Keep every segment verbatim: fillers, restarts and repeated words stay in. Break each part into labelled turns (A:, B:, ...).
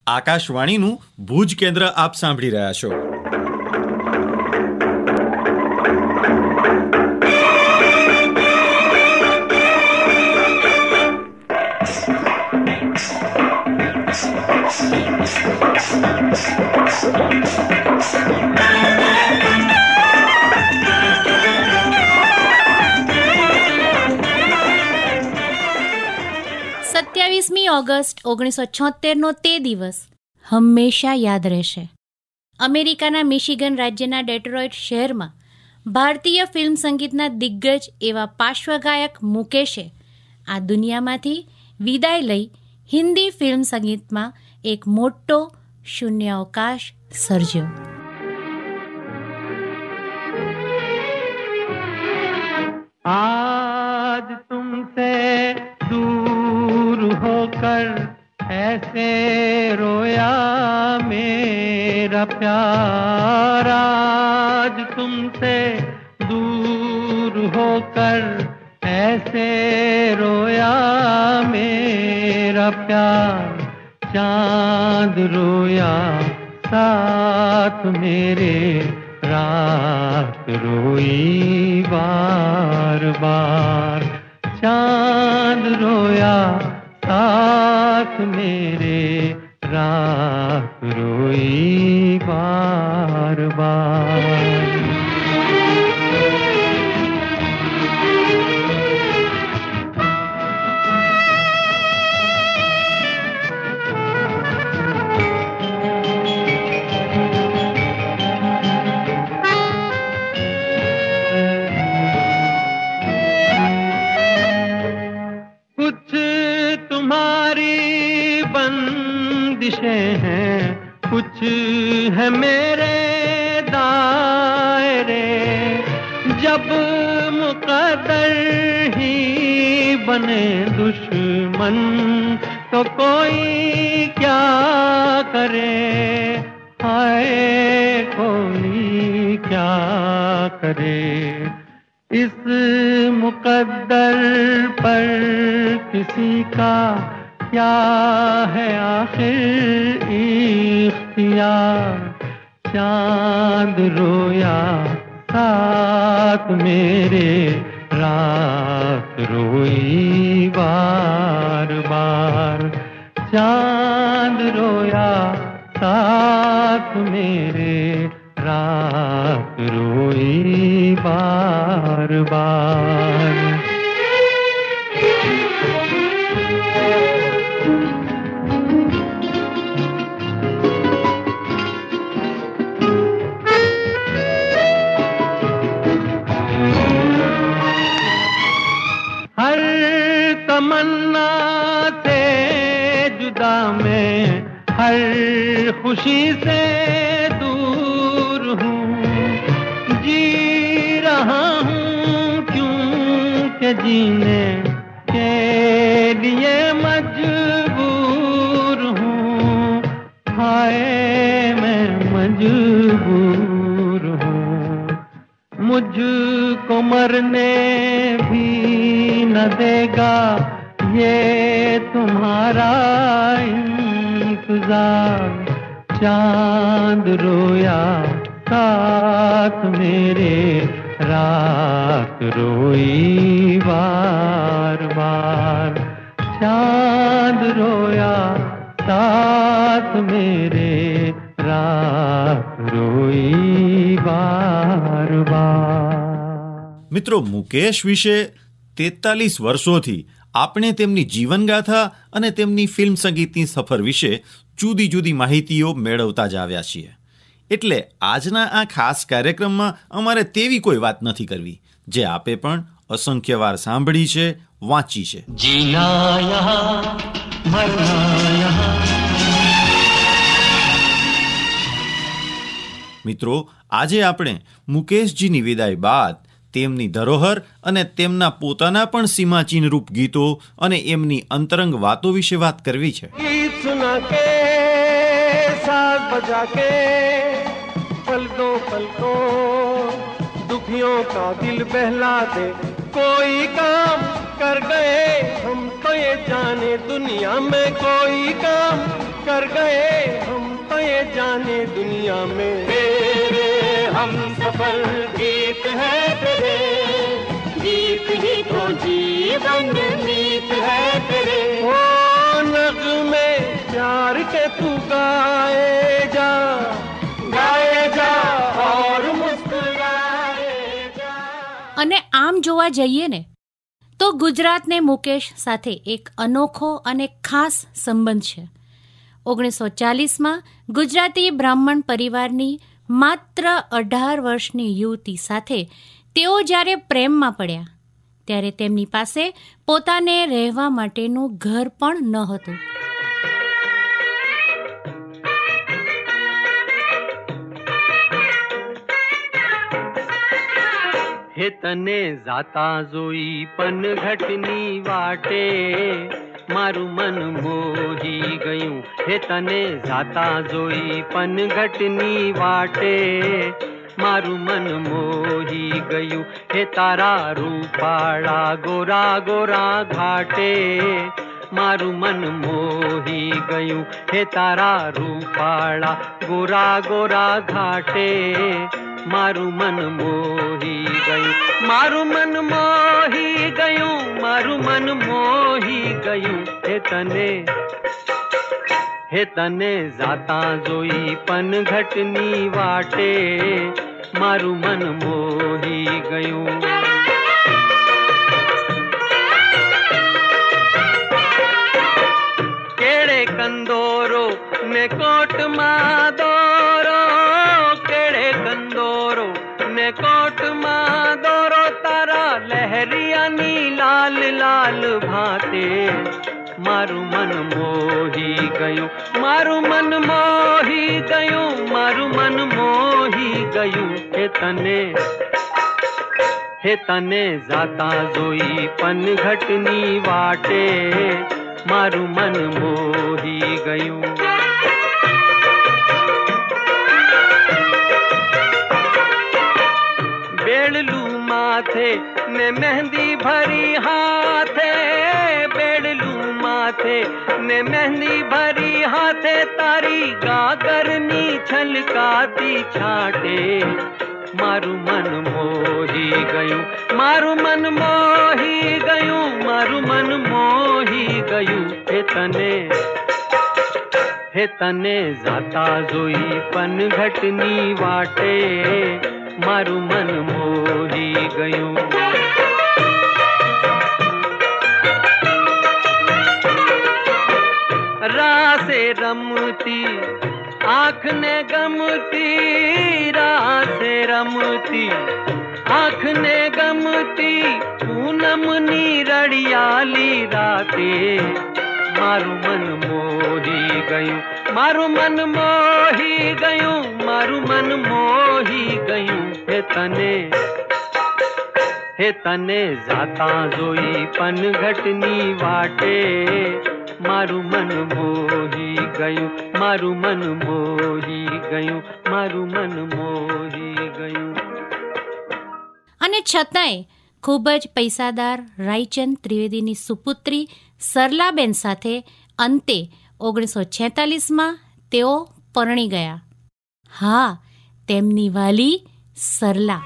A: આકાશવાણીનું ભુજ કેન્દ્ર આપ સાંભળી રહ્યા છો.
B: સત્યાવીસમી ઓગસ્ટ ઓગણીસો છોતેરનો તે દિવસ હંમેશા યાદ રહેશે. અમેરિકાના મિશિગન રાજ્યના ડેટ્રોઇટ શહેરમાં ભારતીય ફિલ્મ સંગીતના દિગ્ગજ એવા પાર્શ્વગાયક મુકેશે આ દુનિયામાંથી વિદાય લઈ હિન્દી ફિલ્મ સંગીતમાં એક મોટો શૂન્યાવકાશ સર્જ્યો.
C: आज तुमसे दूर होकर ऐसे रोया मेरा प्यार, आज तुमसे दूर होकर ऐसे रोया मेरा प्यार, चांद रोया साथ मेरे रात रोई बार बार, चांद रोया साथ मेरे रात रोई बार बार. हैं कुछ है मेरे दायरे, जब मुकद्दर ही बने दुश्मन तो कोई क्या करे, हाय कोई क्या करे. इस मुकद्दर पर किसी का क्या है आखिर इख्तियार, चांद रोया साथ मेरे रात रोई बार बार, चांद रोया साथ मेरे रात रोई बार बार. तमन्ना से जुदा मैं हर खुशी से दूर हूँ, जी रहा हूँ क्योंकि जीने के लिए मजबूर हूँ, हाय मैं मजबूर हूँ. मुझको मरने भी न देगा ये तुम्हारा इंतजार, चांद रोया साथ मेरे रात रोई बार बार, चांद रोया साथ मेरे रात रोई बार बार.
A: મિત્રો, મુકેશ વિશે તેતાલીસ વર્ષોથી આપણે તેમની જીવનગાથા અને તેમની ફિલ્મ સંગીતની સફર વિશે જુદી જુદી માહિતીઓ મેળવતા જ આવ્યા છીએ. એટલે આજના આ ખાસ કાર્યક્રમમાં અમારે તેવી કોઈ વાત નથી કરવી જે આપે પણ અસંખ્ય વાર સાંભળી છે, વાંચી છે.
C: જીના યહાં મરના યહાં.
A: મિત્રો, આજે આપણે મુકેશજીની વિદાય બાદ તેમની ધરોહર અને તેમના પોતાના પણ સીમાચિહ્ન રૂપ ગીતો અને એમની અંતરંગ વાતો વિશે વાત કરવી છે.
C: ગીત સુના કે સાગ બજા કે પલ દો પલ કો દુખિયોं का दिल बहला दे, कोई काम कर गए हम तो ये जाने दुनिया में कोई काम कर गए ये जाने दुनिया में मेरे हम सफर गीत है तेरे, गीत ही तो जीवन नीत है तेरे। ओ नगमे प्यार के तू गाए जा, गाए जा और मुस्कुराए जा।
B: અને આમ જોવા જઈએ ને તો ગુજરાતને મુકેશ સાથે એક અનોખો અને ખાસ સંબંધ છે. ઓગણીસો ચાલીસમાં ગુજરાતી બ્રાહ્મણ પરિવારની માત્ર અઢાર વર્ષની યુવતી સાથે તેઓ જ્યારે પ્રેમમાં પડ્યા ત્યારે તેમની પાસે પોતાને રહેવા માટેનું ઘર પણ ન હતું.
C: हे तने जाता जोई पनघटनी वाटे, मारू मन मोही गयूं. हे तने जाता जोई पनघटनी वाटे, मारू मन मोही गयूं. हे तारा रूपाळा गोरा गोरा घाटे, मारू મન મોહી ગયું. હે તારા રૂપાળા ગોરા ગોરા ઘાટે, મારું મન મોહી ગયું. મારું મન મોહી ગયું, મારું મન મોહી ગયું. હે તને હે તને જાતા જોઈ પનઘટની વાટે, મારું મન મોહી ગયું. કેડે કંદોરો ને કોટમાં દોરો, કેડે કંદોરો ને કોટમાં દોરો, તારા લહેરિયાની લાલ લાલ ભાતે, મારું મન મોહી ગયું. મારું મન મોહી ગયું, મારું મન મોહી ગયું. હે તને હે તને જાતા જોઈ પનઘટની વાટે, મારું મન મોહી ગયું. બેડલું માથે ને મહેંદી ભરી હાથે, બેડલું માથે ને મહેંદી ભરી હાથે, તારી ગાગરની છલકાતી છાટે, મારું મન મોહી ગયું. મારું મન મોહી ગયું, મારું મન મોહી ગયું. હે તને હે તને જાતા જોઈ પનઘટની વાટે, મારું મન મોહી ગયું. રાસે રમતી આંખને ગમતી, રાસે રમતી આંખને ગમતી, પૂનમની રળિયાલી રાતે, મારું મન મોહી ગયું. મારું મન મોહી ગયું, મારું મન મોહી ગયું. હે તને હે તને જાતા જોઈ પનઘટની વાટે, મારું મન મોહી ગયું. મારું મન મોહી ગયું, મારું મન મોહી ગયું.
B: અને છતાંય ખૂબ જ પૈસાદાર રાયચંદ ત્રિવેદીની સુપુત્રી સરલાબેન સાથે અંતે ઓગણીસો છેતાલીસમાં તેઓ પરણી ગયા. હા, તેમની વાલી સરલા.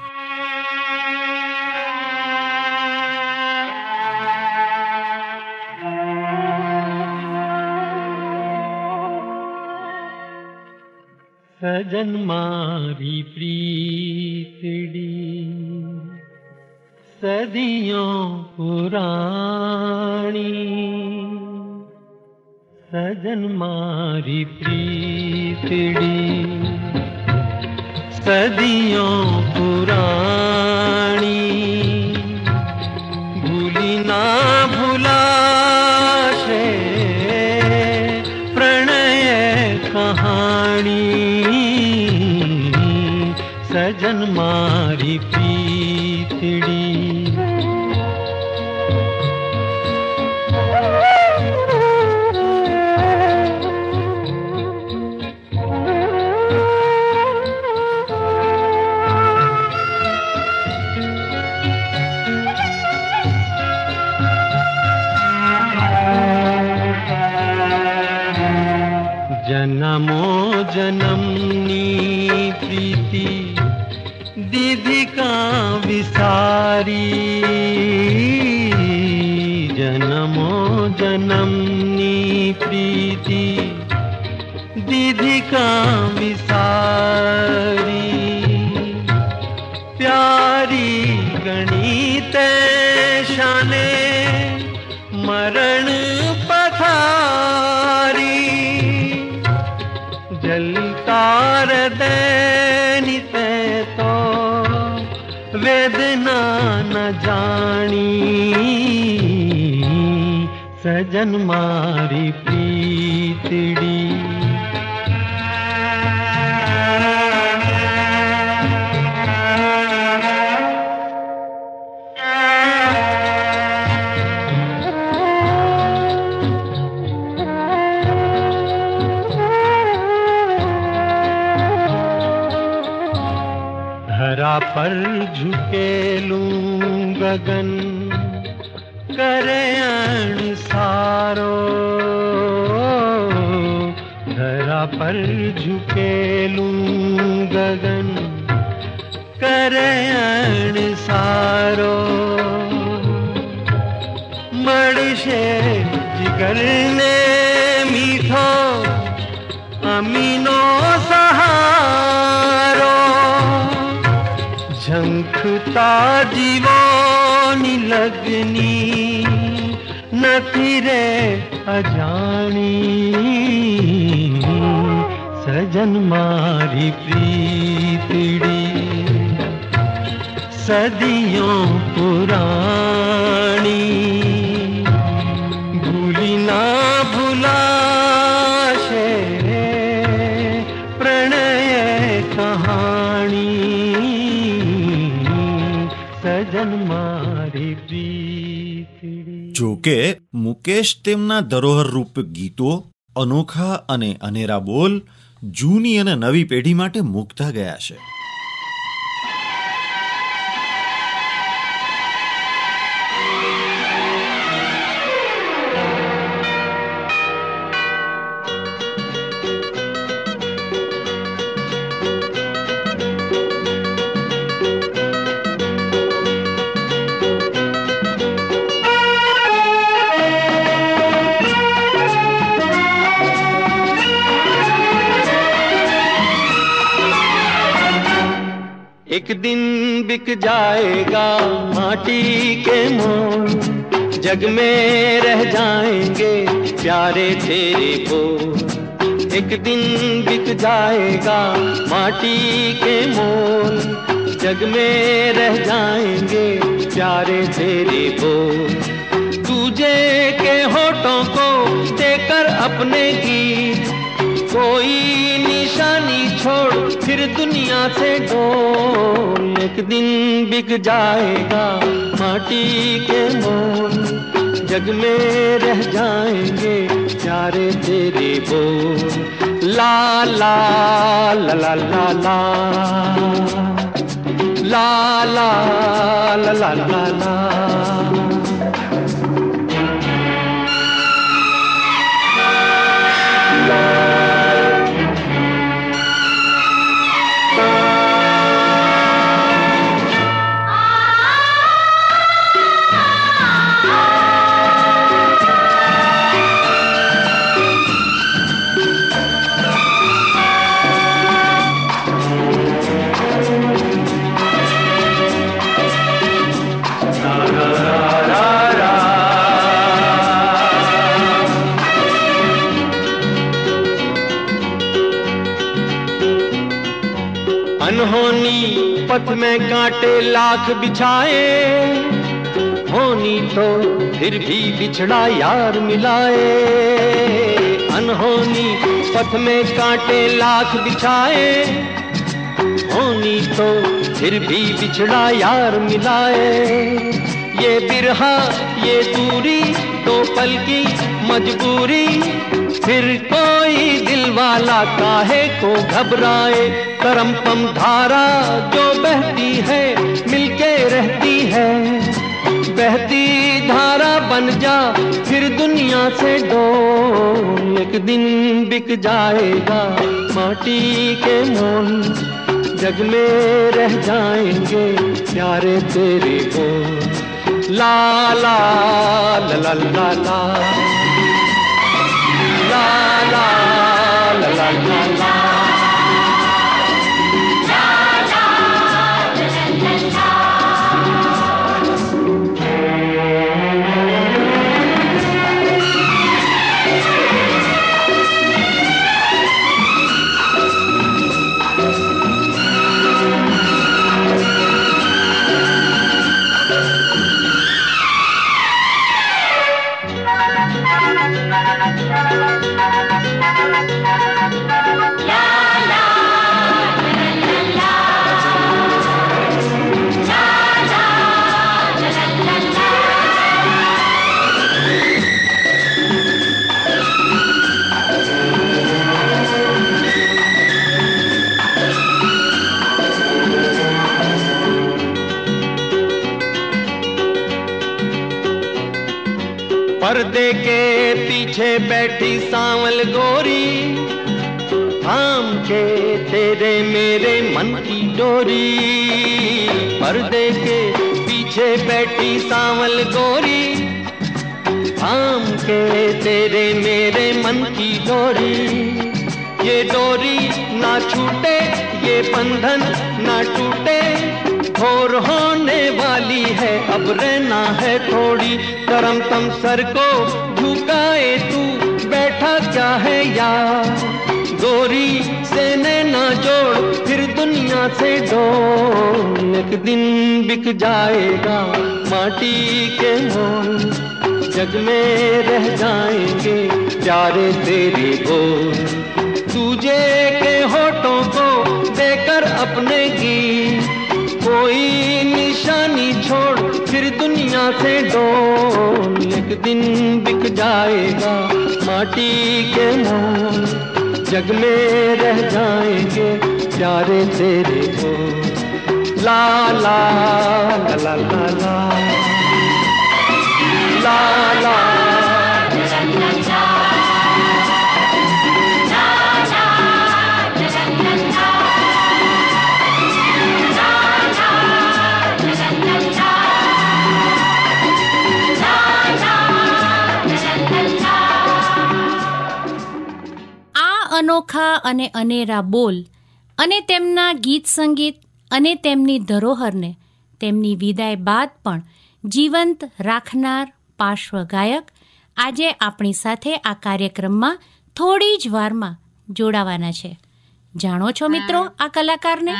C: સજન મારી પ્રીતડી સદિયોं પુરાણી, સજન મારી પ્રીતડી સદિયોं પુરાણી, ભૂલી ના ભૂલાશે પ્રણય કહાણી, સજન મારી પ્રીતડી. जना जन्मो जन्मनी प्रीति दीदी का विसारी, जन्मो जन्मनी प्रीति दीदी का विसारी, प्यारी गणित शाने मरण पथारी, जलता हृदय तो वेदना न जानी, सजन मारी प्रीतड़ी। धरा पर झुकेलूं गगन करे अणसारो, धरा पर झुकेलूं गगन करे अणसारो, मड़शे जिगर ने मीठो अमीनो सहारो, झंखता जीवोनी लगनी नथी रे अजानी, सजन मारी प्रीतड़ी सदियों पुरानी, भूली ना भुलाशे प्रणय कहानी, सजन मारी प्रीतड़ी।
A: જો કે મુકેશ તેમના ધરોહર રૂપ ગીતો, અનોખા અને અનેરા બોલ જૂની અને નવી પેઢી માટે મુક્તા ગયા છે.
C: एक दिन बिक जाएगा माटी के मोल, जग में रह जाएंगे प्यारे तेरे बोल। एक दिन बिक जाएगा माटी के मोल, जग में रह जाएंगे प्यारे तेरे बोल। तुझे के होठों को देकर अपने गीत, कोई निशानी छोड़ फिर दुनिया से डोल। एक दिन बिक जाएगा माटी के मोल, जग में रह जाएंगे प्यारे तेरे बोल। ला ला ला ला ला ला ला ला ला ला ला ला। अनहोनी पथ में कांटे लाख बिछाए, होनी तो फिर भी बिछड़ा यार मिलाए। अनहोनी पथ में कांटे लाख बिछाए, होनी तो फिर भी बिछड़ा यार मिलाए। ये बिरहा ये दूरी तो पल की मजबूरी, फिर कोई दिल वाला काहे को घबराए। करम पम धारा जो बहती है मिलके रहती है, बहती धारा बन जा फिर दुनिया से डोल। एक दिन बिक जाएगा माटी के मोल, जग में रह जाएंगे प्यारे तेरे बोल। ला ला ला ला ला ला ला ला ला ला ला ला। पर्दे के पीछे बैठी सांवल गोरी, थाम के तेरे मेरे मन की डोरी। पर्दे के पीछे बैठी सांवल गोरी, थाम के तेरे मेरे मन की डोरी। ये डोरी ना छूटे, ये बंधन ना टूटे, भोर होने वाली है अब रहना है थोड़ी। करम तम सर को झुकाए तू बैठा क्या है यार, गोरी से नैना जोड़ फिर दुनिया से डोल। एक दिन बिक जाएगा माटी के मोल, जग में रह जाएंगे प्यारे तेरे बोल। तुझे के होठों को देकर अपने गीत, कोई निशानी छोड़ फिर दुनिया से डोल। एक दिन बिक जाएगा माटी के मोल, जग में रह जाएंगे प्यारे तेरे बोल। ला ला ला ला ला ला ला ला।
B: અનોખા અને અનેરા બોલ અને તેમના ગીત સંગીત અને તેમની ધરોહરને તેમની વિદાય બાદ પણ જીવંત રાખનાર પાર્શ્વગાયક આજે આપણી સાથે આ કાર્યક્રમમાં થોડી જ વારમાં જોડાવાના છે. જાણો છો મિત્રો આ કલાકારને?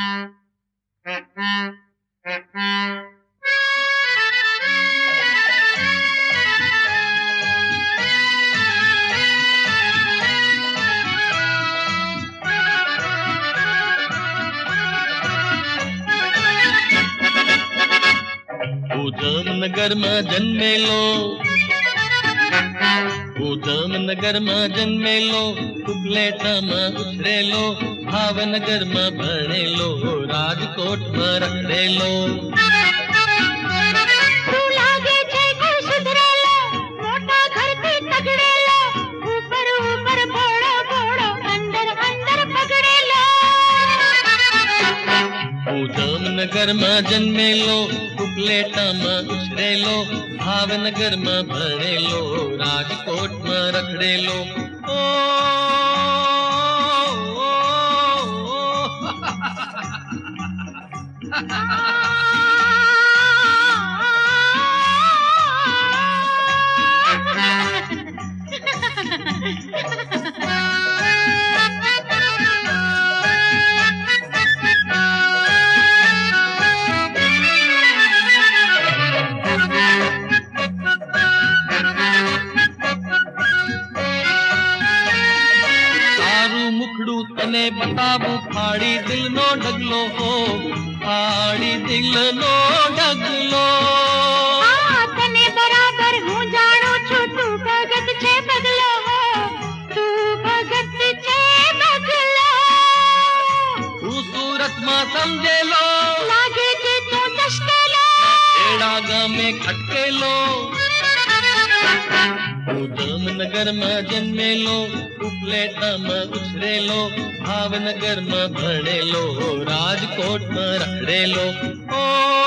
D: जामनगर में जन्मेलो, जामनगर में जन्मेलो, कुपलेटा में उतरेलो, भावनगर में भणेलो, राजकोट में रखडेलो। जामनगर में जन्मेलो, कुपलेटा में उछरेलो, भावनगर में भणेलो, राजकोट में रखडेलो। ओ, ओ, ओ, तने बताबू फाड़ी दिल नो डगलो हो, फाड़ी दिल नो डगलो।
E: हाँ, तने बराबर हूँ जानो छू, तू भगत छे बगलो हो, तू भगत छे बगलो।
D: तू सूरत में समझे लो,
E: लागे जे तू चश्केलो,
D: ए खेड़ा गामे खटकेलो હું જામનગરમાં જન્મેલો ઉપલેટામાં ઉછરેલો ભાવનગરમાં ભણેલો રાજકોટમાં રખડેલો ઓ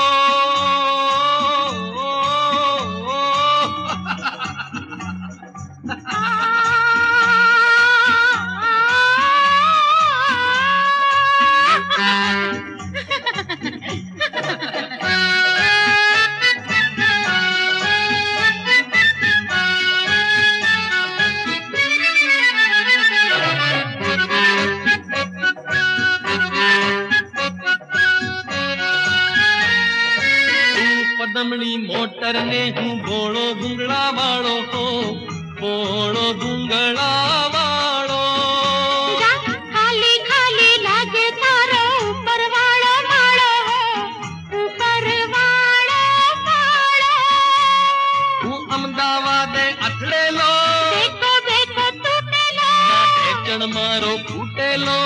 D: પદમણી મોટર ને હું બોળો ગુંગળા વાળો હો બોળો ગુંગળા વાળો
E: ખાલી ખાલી લાગે તારો ઉપર વાળો માળો ઉપર વાળો માળો
D: હું અમદાવાદે અથડેલો
E: દેખો દેખો તૂટેલો
D: ઢેચણ મારો ફૂટેલો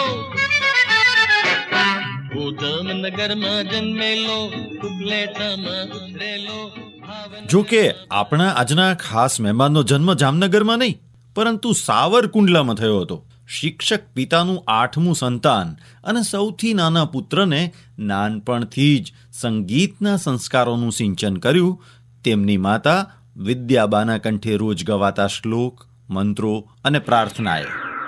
D: હું જામનગરમાં જન્મેલો ઉપલેટામાં ઉછરેલો
A: જો કે આપણા આજના ખાસ મહેમાનનો જન્મ જામનગરમાં નહીં પરંતુ સાવરકુંડલામાં થયો હતો. શિક્ષક પિતાનું આઠમું સંતાન અને સૌથી નાના પુત્રને નાનપણથી જ સંગીતના સંસ્કારોનું સિંચન કર્યું તેમની માતા વિદ્યાબાના કંઠે રોજ ગવાતા શ્લોક, મંત્રો અને પ્રાર્થનાએ.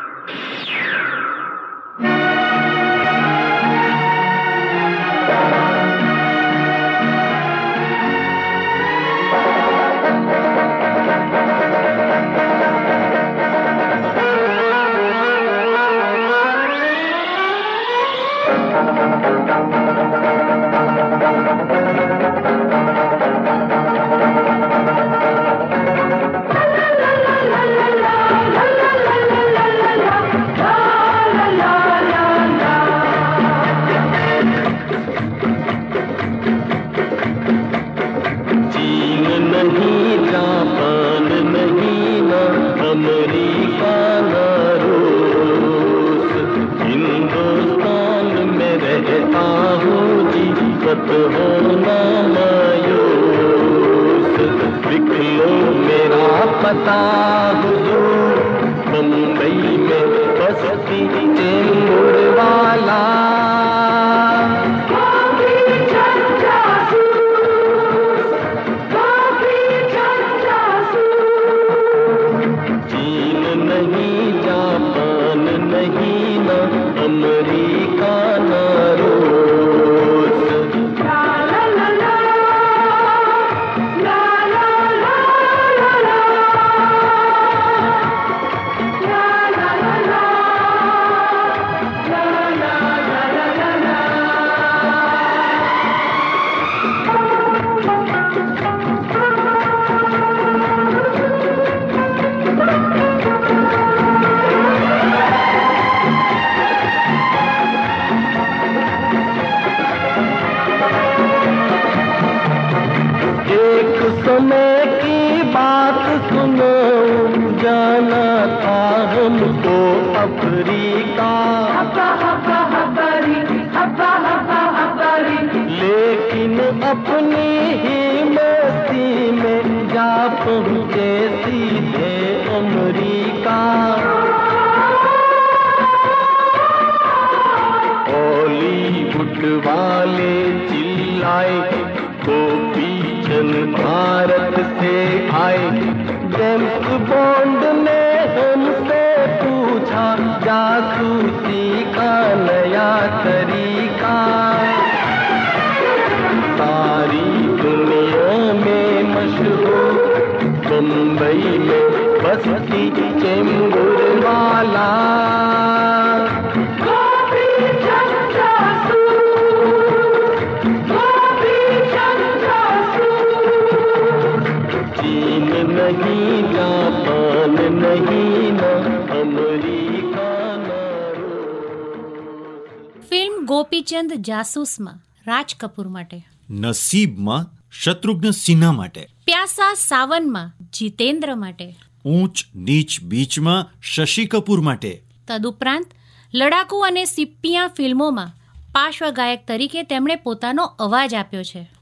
B: ફિલ્મ ગોપીચંદ જાસૂસમાં રાજ કપૂર માટે,
A: નસીબમાં શત્રુઘ્ન સિન્હા માટે,
B: પ્યાસા સાવનમાં જીતેન્દ્ર માટે,
A: ઊંચ નીચ બીચમાં શશી કપૂર માટે,
B: તદુપરાંત લડાકુ અને સિપ્પિયા ફિલ્મોમાં પાર્શ્વ ગાયક તરીકે તેમણે પોતાનો અવાજ આપ્યો છે.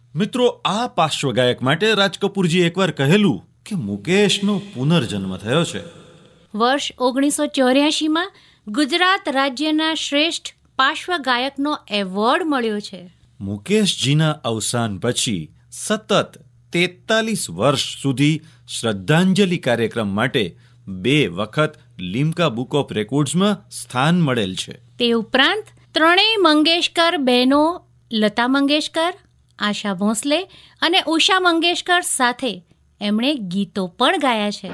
A: મિત્રો, આ પાર્શ્વગાયક માટે રાજ કપૂરજી એકવાર કહેલું કે મુકેશનો પુનર્જન્મ થયો છે.
B: વર્ષ ઓગણીસો ચોર્યાસીમાં ગુજરાત રાજ્યના શ્રેષ્ઠ પાર્શ્વગાયકનો એવોર્ડ મળ્યો છે.
A: મુકેશજીના અવસાન પછી સતત તેતાલીસ વર્ષ સુધી શ્રદ્ધાંજલિ કાર્યક્રમ માટે બે વખત લિમ્કા બુક ઓફ રેકોર્ડ્સમાં સ્થાન મળેલ છે.
B: તે ઉપરાંત ત્રણેય મંગેશકર બહેનો લતા મંગેશકર, આશા ભોંસલે અને ઉષા મંગેશકર સાથે એમણે ગીતો પણ ગાયા છે.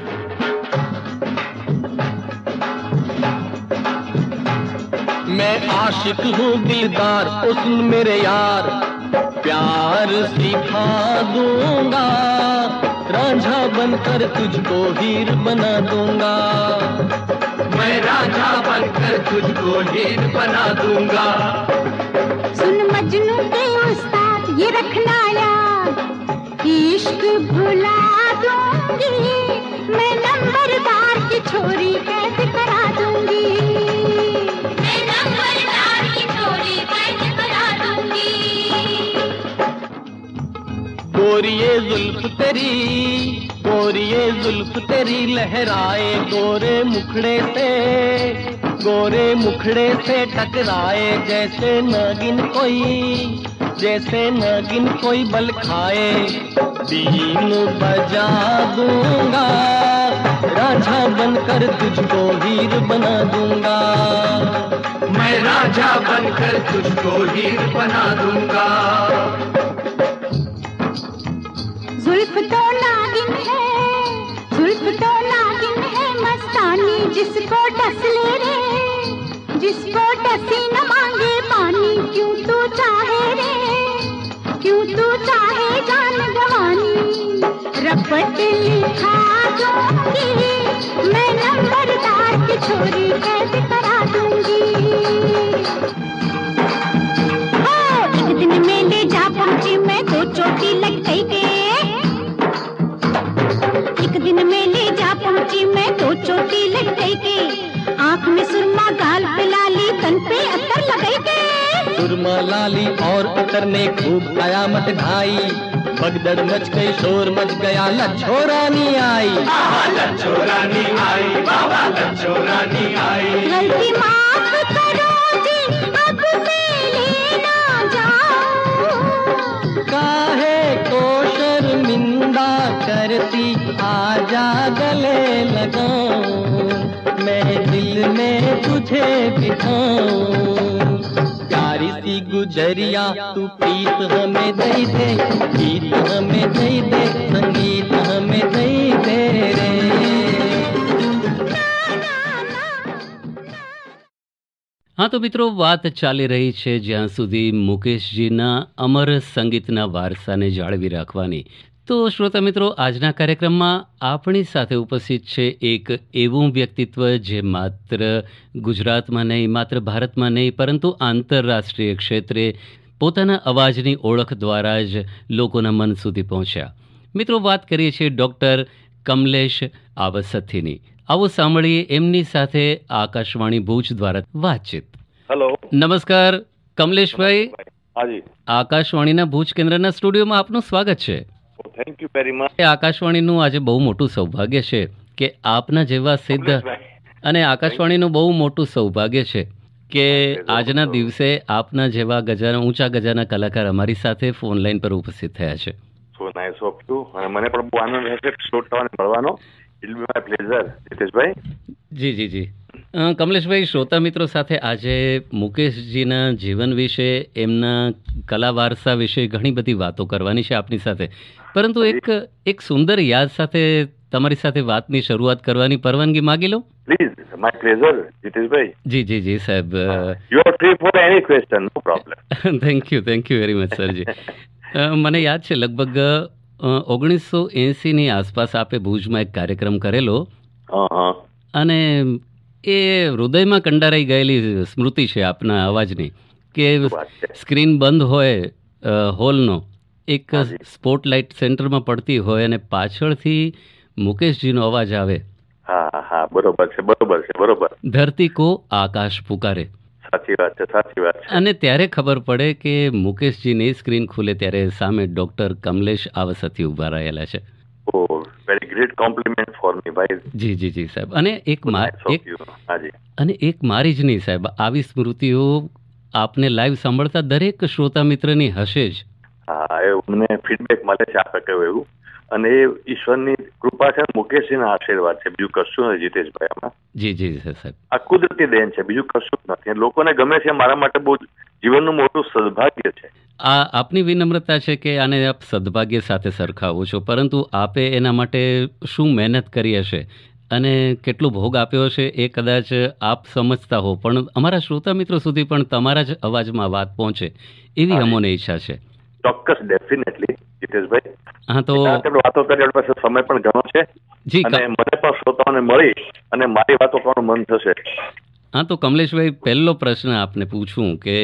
D: मैं आशिक हूँ दिलदार ओ सुन मेरे यार प्यार सिखा दूंगा रांझा बनकर तुझको हीर बना दूंगा मैं रांझा बनकर तुझको हीर बना दूंगा
E: सुन मजनू के उस्ताद ये रखना याद इश्क भुला दूंगी मैं नंबरदार की छोरी कैद करा दूंगी मैं नंबरदार की छोरी कैद करा दूंगी
D: गोरिये जुल्फ तेरी गोरिये जुल्फ तेरी लहराए गोरे मुखड़े से गोरे मुखड़े से टकराए जैसे नागिन कोई जैसे नागिन कोई बल खाए बीन बजा दूंगा राजा बनकर तुझको हीर बना दूंगा मैं राजा बनकर तुझको हीर बना दूंगा
E: जुल्फ तो नागिन है जुल्फ तो नागिन है मस्तानी जिसको डस ले रे जिसको डसी न मांगे पानी क्यों तू चाहे रे क्यों तू चाहे जान गवानी रपट लिखा दूंगी मैं नंबरदार की छोरी कैद करा दूंगी ओ एक दिन मेले जा पहुंची मैं तो चोटी लग गई के एक दिन मेले जा पहुंची मैं तो चोटी लग गई के आँख में सुरमा गाल पे लाली तन पे अत्तर लगाई के
D: सुरमा लाली और अतर ने खूब कयामत ढाई भगदड़ मच गई शोर मच गया लच्छो रानी आई लच्छो रानी आई बाबा लच्छो रानी आई
E: गलती माफ करो जी अब मेले ना जाऊं
D: काहे को शर्मिंदा करती आजा गले लगाऊं मैं दिल में तुझे बिठाऊं प्यारी सी गुजरिया तू प्रीत हमें दे दे गीत हमें दे दे संगीत हमें दे दे रे
F: હા તો મિત્રો, વાત ચાલી રહી છે જ્યાં સુધી મુકેશજીના અમર સંગીતના વારસાને જાળવી રાખવાની. તો શ્રોતા મિત્રો, આજના કાર્યક્રમમાં આપણી સાથે ઉપસ્થિત છે એક એવું વ્યક્તિત્વ જે માત્ર ગુજરાતમાં નહીં, માત્ર ભારતમાં નહીં, પરંતુ આંતરરાષ્ટ્રીય ક્ષેત્રે પોતાના અવાજની ઓળખ દ્વારા જ લોકોના મન સુધી પહોંચ્યા. મિત્રો, વાત કરીએ છીએ ડૉક્ટર કમલેશ આવસથીની. આવો સાંભળીએ એમની સાથે આકાશવાણી ભુજ દ્વારા વાતચીત.
G: હેલો,
F: નમસ્કાર કમલેશભાઈ.
G: હાજી,
F: આકાશવાણીના ભુજ કેન્દ્રના સ્ટુડિયોમાં આપનું સ્વાગત છે.
G: Thank you very much.
F: આકાશવાણીનું આજે બહુ મોટું સૌભાગ્ય છે કે આપના જેવા સિદ્ધ અને આકાશવાણીનું બહુ મોટું સૌભાગ્ય છે કે આજના દિવસે આપના જેવા ગજાના ઊંચા ગજાના કલાકાર અમારી સાથે ફોન લાઈન પર ઉપસ્થિત થયા છે.
G: So nice of you. અને મને પણ બહુ આનંદ રહેશે શ્રોતાઓને મળવાનો. It will be my pleasure. Jiteshbhai.
F: જી જી જી કમલેશભાઈ, શ્રોતા મિત્રો સાથે આજે મુકેશજીના જીવન વિશે, એમના કલા વારસા વિશે ઘણી બધી વાતો કરવાની છે આપની સાથે, પરંતુ એક એક સુંદર યાદ સાથે તમારી સાથે વાતની શરૂઆત કરવાની પરવાનગી માગી લો.
G: Please, my pleasure Jiteshbhai.
F: જી જી જી સાહેબ,
G: you are free for any question, no problem.
F: Thank you thank you very much સરજી. મને યાદ છે લગભગ ઓગણીસો એંસીની આસપાસ આપે ભુજમાં એક કાર્યક્રમ કરેલો અને એ હૃદયમાં કંડારાઈ ગયેલી સ્મૃતિ છે આપના અવાજની કે સ્ક્રીન બંધ હોય હોલનો, એક સ્પોટલાઇટ સેન્ટરમાં પડતી હોય અને પાછળથી મુકેશજીનો અવાજ આવે.
G: હા હા, બરોબર છે બરોબર છે બરોબર.
F: ધરતી કો આકાશ પુકારે.
G: સાચી વાત છે, સાચી વાત છે.
F: અને ત્યારે ખબર પડે કે મુકેશજીની સ્ક્રીન ખુલે ત્યારે સામે ડોક્ટર કમલેશ આવસથી ઊભા રહેલા છે.
G: Oh very great compliment for me ભાઈ.
F: જી જી જી સાહેબ. અને એક મા એક
G: હાજી
F: અને એક મારી જ નહીં સાહેબ, આવી સ્મૃતિઓ આપને લાઈવ સાંભળતા દરેક શ્રોતા મિત્રની હશે જ.
G: હા, એવું મને ફીડબેક મળે છે આપે કહ્યું એવું. અને એ ઈશ્વરની કૃપા છે, મુકેશજીના આશીર્વાદ છે, બીજું કશું નથી જીતેશભાઈ. આમાં
F: જી જી સાહેબ,
G: આ કુદરતી દેન છે, બીજું કશું જ નથી. લોકોને ગમે છે, મારા માટે બહુ જીવનનું મોટું સદભાગ્ય છે.
F: આ આપની વિનમ્રતા છે કે આને આપ સદભાગ્ય સાથે સરખાવો છો, પરંતુ આપે એના માટે શું મહેનત કરી હશે અને કેટલો ભોગ આપ્યો હશે એ કદાચ આપ સમજતા હો, પણ અમારા શ્રોતા મિત્રો સુધી પણ તમારા જ અવાજમાં વાત પહોંચે એવી અમોને ઈચ્છા છે.
G: ચોક્કસ, ડેફિનેટલી જીતેશભાઈ.
F: હા, તો
G: વાતો કરી પાસે સમય પણ ઘણો છે
F: જી,
G: અને મને પણ શ્રોતાઓને મળી અને મારી વાતો કરવાનું મન થશે.
F: હા, તો કમલેશભાઈ, પહેલો પ્રશ્ન આપને પૂછું કે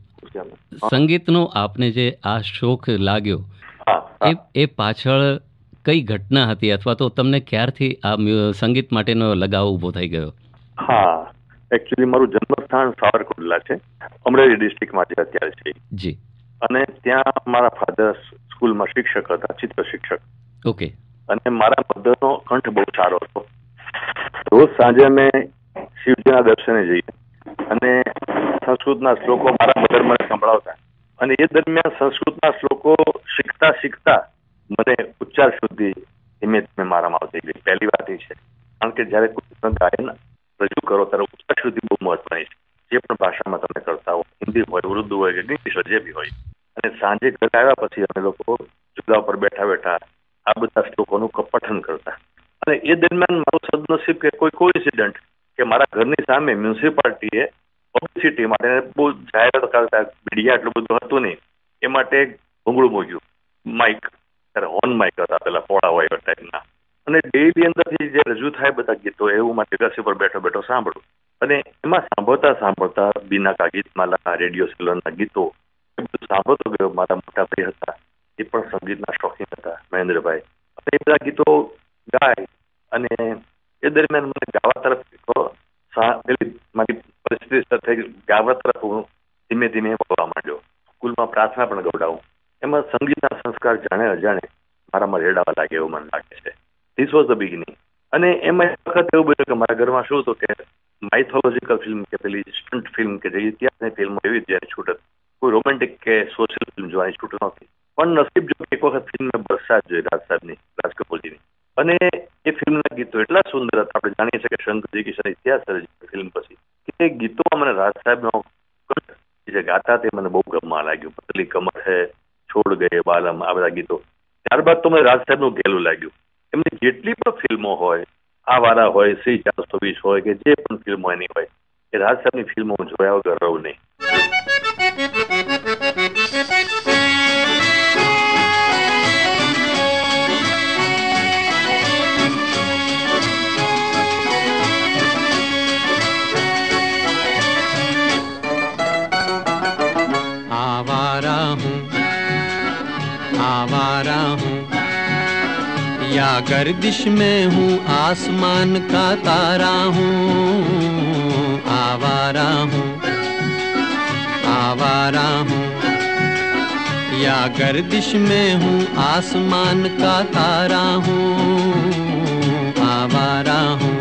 F: સંગીતનો આપને જે આ શોખ લાગ્યો એ એ પાછળ કઈ ઘટના હતી, અથવા તો તમને ક્યારથી આ સંગીત માટેનો લગાવ ઉભો થઈ ગયો?
G: હા, એકચ્યુઅલી મારું જન્મસ્થાન સાવરકુંડલા છે, અમરેલી ડિસ્ટ્રિક્ટમાં જે અત્યારે છે.
F: જી. અને
G: ત્યાં મારા ફાધર સ્કૂલમાં શિક્ષક હતા, ચિત્ર શિક્ષક.
F: ઓકે.
G: અને મારા મધરનો કંઠ બહુ સારો હતો. રોજ સાંજે અમે શિવજીના દર્શને જઈએ અને સંસ્કૃતના શ્લોકો મારા મધર મને સંભળાવતા. અને એ દરમિયાન સંસ્કૃતના શ્લોકો શીખતા શીખતા મને ઉચ્ચાર શુદ્ધિ ધીમે ધીમે મારામાં આવતી ગઈ. પહેલી વાત એ છે, કારણ કે જયારે કોઈ ગાયન રજૂ કરો ત્યારે ઉચ્ચાર શુદ્ધિ બહુ મહત્વની છે. જે પણ ભાષામાં તમે કરતા હો, હિન્દી હોય, ઉર્દુ હોય કે ઇંગ્લિશ હોય, જે બી હોય. અને સાંજે ઘરે આવ્યા પછી અમે લોકો ચૂલા ઉપર બેઠા બેઠા આ બધા શ્લોકોનું પઠન કરતા. અને એ દરમિયાન મારું સદનસીબ કે કોઈ કોઇન્સિડન્ટ કે મારા ઘરની સામે મ્યુનિસિપાલિટીએ પબ્લિસિટી માટે બહુ જાહેરાત કરતા, મીડિયા એટલું બધું હતું નહીં, એ માટે ભૂંગળું મૂક્યું, માઇક, ત્યારે હોર્ન માઇક હતા પેલા પોળા હોય એવા ટાઈપના. અને ડેઈલી અંદરથી જે રજૂ થાય બધા ગીતો એવું મારે ટેરેસ પર બેઠો બેઠો સાંભળું. અને એમાં સાંભળતા સાંભળતા બીના ગીતમાલા, રેડિયો સિલોનના ગીતો એ બધું સાંભળતો ગયો. મારા મોટા ભાઈ હતા, એ પણ સંગીતના શોખીન હતા, મહેન્દ્રભાઈ. અને એ બધા ગીતો ગાય અને એ દરમિયાન મને ગાવા તરફ પેલી મારી પરિસ્થિતિ સાથે ગાવા તરફ હું ધીમે ધીમે વળવા માંડ્યો. સ્કૂલમાં પ્રાર્થના પણ ગવડાવું. એમાં સંગીતના સંસ્કાર જાણે અજાણે મારામાં રેડાવા લાગે એવું મને લાગે છે. This was the beginning. અને એમાં એક વખત એવું બન્યું કે મારા ઘરમાં શું હતું કે માઇથોલોજીકલ ફિલ્મ કે પેલી સ્ટન્ટ ફિલ્મ કે જે ઇતિહાસની ફિલ્મો એવી જ્યારે છૂટત, કોઈ રોમેન્ટિક કે સોશિયલ ફિલ્મ જોવાની છૂટ નહોતી. પણ નસીબ જો એક વખત ફિલ્મ મેં બરસાત જોઈ રાજ સાહેબની, રાજ કપૂરજીની. અને એ ફિલ્મના ગીતો એટલા સુંદર હતા. આપણે જાણીએ છીએ કે શંકરજી કિશન ઇતિહાસ સર્જી ફિલ્મ પછી, કે એ ગીતોમાં મને રાજ સાહેબનો જે ગાતા તે મને બહુ ગમવા લાગ્યું. પતલી કમર હે, છોડ ગયે બાલમ, આ બધા ગીતો. ત્યારબાદ તો મને રાજ સાહેબનું ગેલું લાગ્યું. એમની જેટલી પણ ફિલ્મો હોય, આ વારા હોય, સી ચારસો વીસ હોય કે જે પણ ફિલ્મો એની હોય, એ રાજ સાહેબની ફિલ્મો હું જોયા વગર રહું નહીં.
H: आवारा हूँ आवारा हूँ या गर्दिश में हूँ आसमान का तारा हूँ आवारा हूँ आवारा हूँ या गर्दिश में हूँ आसमान का तारा हूँ आवारा हूँ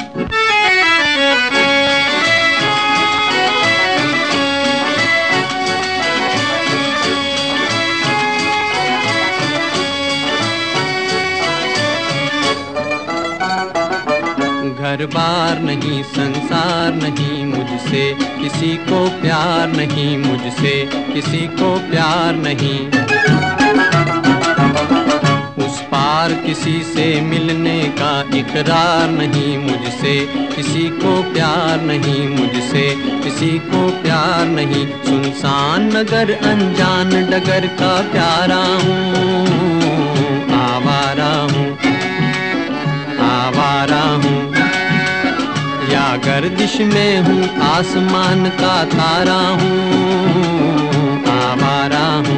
H: घर बार नहीं, संसार नहीं, मुझसे किसी को प्यार नहीं, मुझसे किसी को प्यार नहीं। उस पार किसी से मिलने का इकरार नहीं, मुझसे किसी को प्यार नहीं, मुझसे किसी को प्यार नहीं। सुनसान नगर अनजान डगर का प्यारा हूँ आवारा हूँ आवारा हूँ या गर्दिश में हूँ आसमान का तारा हूँ आवारा हूँ।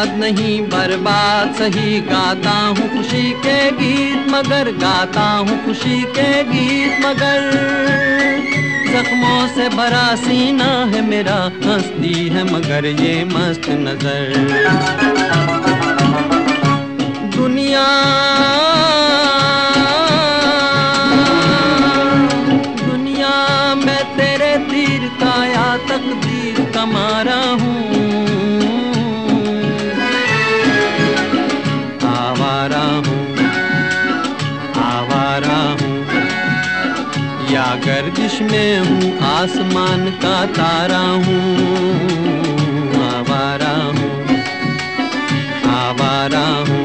H: बर्बाद नहीं बर्बाद सही, गाता हूँ खुशी के गीत मगर गाता हूँ खुशी के गीत मगर। जख्मों से भरा सीना है मेरा, हंसती है मगर ये मस्त नजर। दुनिया दुनिया मैं तेरे तीर का या तकदीर का मारा हूँ, आवारा हूँ आवारा हूँ, या गर्दिश में हूँ आसमान का तारा हूँ, आवारा हूँ आवारा हूँ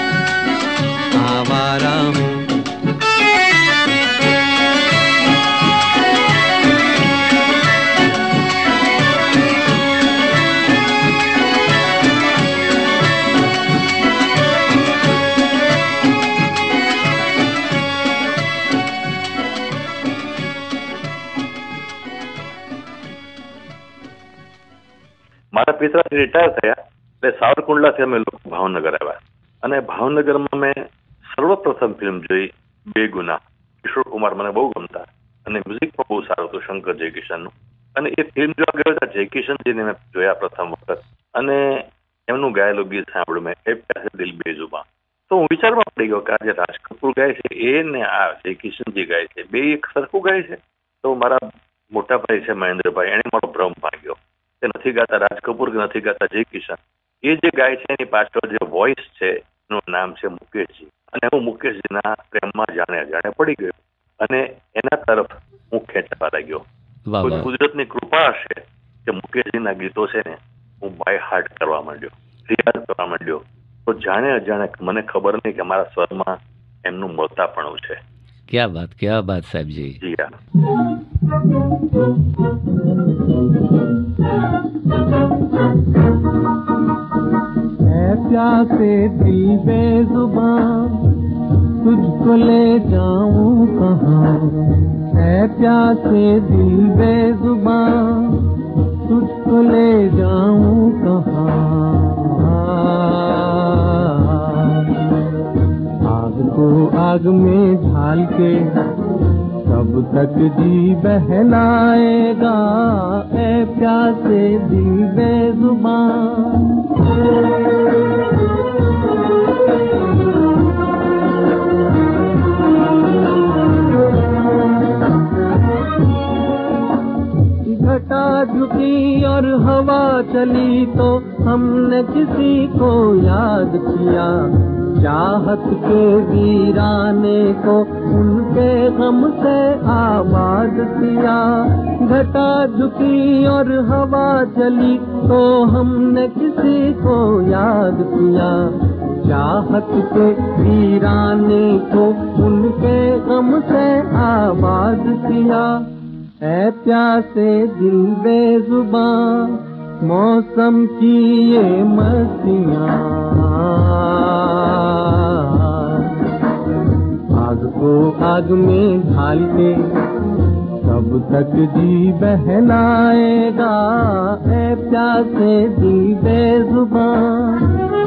H: आवारा हूँ।
G: મારા પિતાજી રિટાયર થયા એટલે સાવરકુંડલાથી અમે લોકો ભાવનગર આવ્યા અને ભાવનગરમાં મેં સર્વપ્રથમ ફિલ્મ જોઈ બેગુના. કિશોર કુમાર મને બહુ ગમતા અને મ્યુઝિક પણ બહુ સારું હતું શંકર જયકિશનનું. અને એ ફિલ્મ જોવા ગયો હતા જયકિશનજીને મેં જોયા પ્રથમ વખત અને એમનું ગાયેલું ગીત સાંભળ્યું મેં, એ પ્યાસે દિલ બેજુબાન. તો હું વિચારમાં પડી ગયો કે આ જે રાજ કપૂર ગાય છે એ ને આ જયકિશનજી ગાય છે બે એક સરખું ગાય છે. તો મારા મોટા ભાઈ છે મહેન્દ્રભાઈ, એણે મારો ભ્રમ ભાંગ્યો કે નથી ગાતા રાજ કપૂર કે નથી ગાતા જય કિશન. એ જે ગાય છે એની પાછળ જે વોઇસ છે એનું નામ છે મુકેશજી. અને હું મુકેશજીના પ્રેમમાં જાણે જાણે પડી ગયો અને એના તરફ હું ખેંચવા લાગ્યો. કુદરતની કૃપા હશે કે મુકેશજીના ગીતો છે ને હું બાય હાર્ટ કરવા માંડ્યો, રિયાઝ કરવા માંડ્યો. તો જાણે અજાણે મને ખબર નહીં કે મારા સ્વરમાં એમનું મળતાપણું છે.
F: क्या बात क्या बात साहब जी.
G: जी हाँ.
C: है प्यासे दिल बेजुबान तुझको ले जाऊं कहाँ, है प्यासे दिल बेजुबान तुझको ले जाऊं कहाँ. आग को आग में ढाल के कब तक जी बहलाएगा, ए प्यासे दिल बेजुबान. घटा झुकी और हवा चली तो हमने किसी को याद किया, चाहत के वीराने को उनके गम से आबाद किया. घटा झुकी और हवा चली तो हमने किसी को याद किया, चाहत के वीराने को उनके गम से आबाद किया. ऐ प्यासे दिल बेजुबान मौसम की ये मस्तियाँ, आग को आग में ढाल के कब तक जी बहलाएगा, ऐ प्यासे दिल बेजुबान.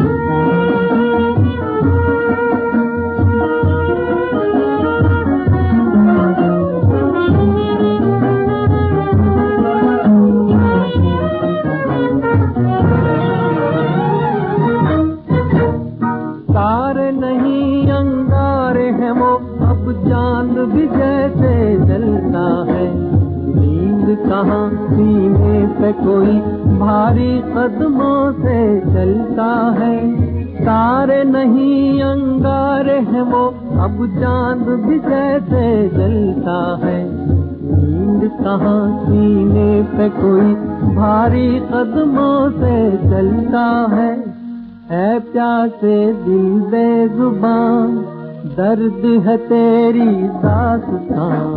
C: तारे नहीं अंगारे हैं वो अब चांद भी जैसे जलता है, नींद कहाँ सीने पे कोई भारी कदमों से चलता है. तारे नहीं अंगारे हैं वो अब चांद भी जैसे जलता है, नींद कहाँ सीने पे कोई भारी कदमों से चलता है. है प्यासे दिल बेजुबान दर्द है तेरी दास्तां,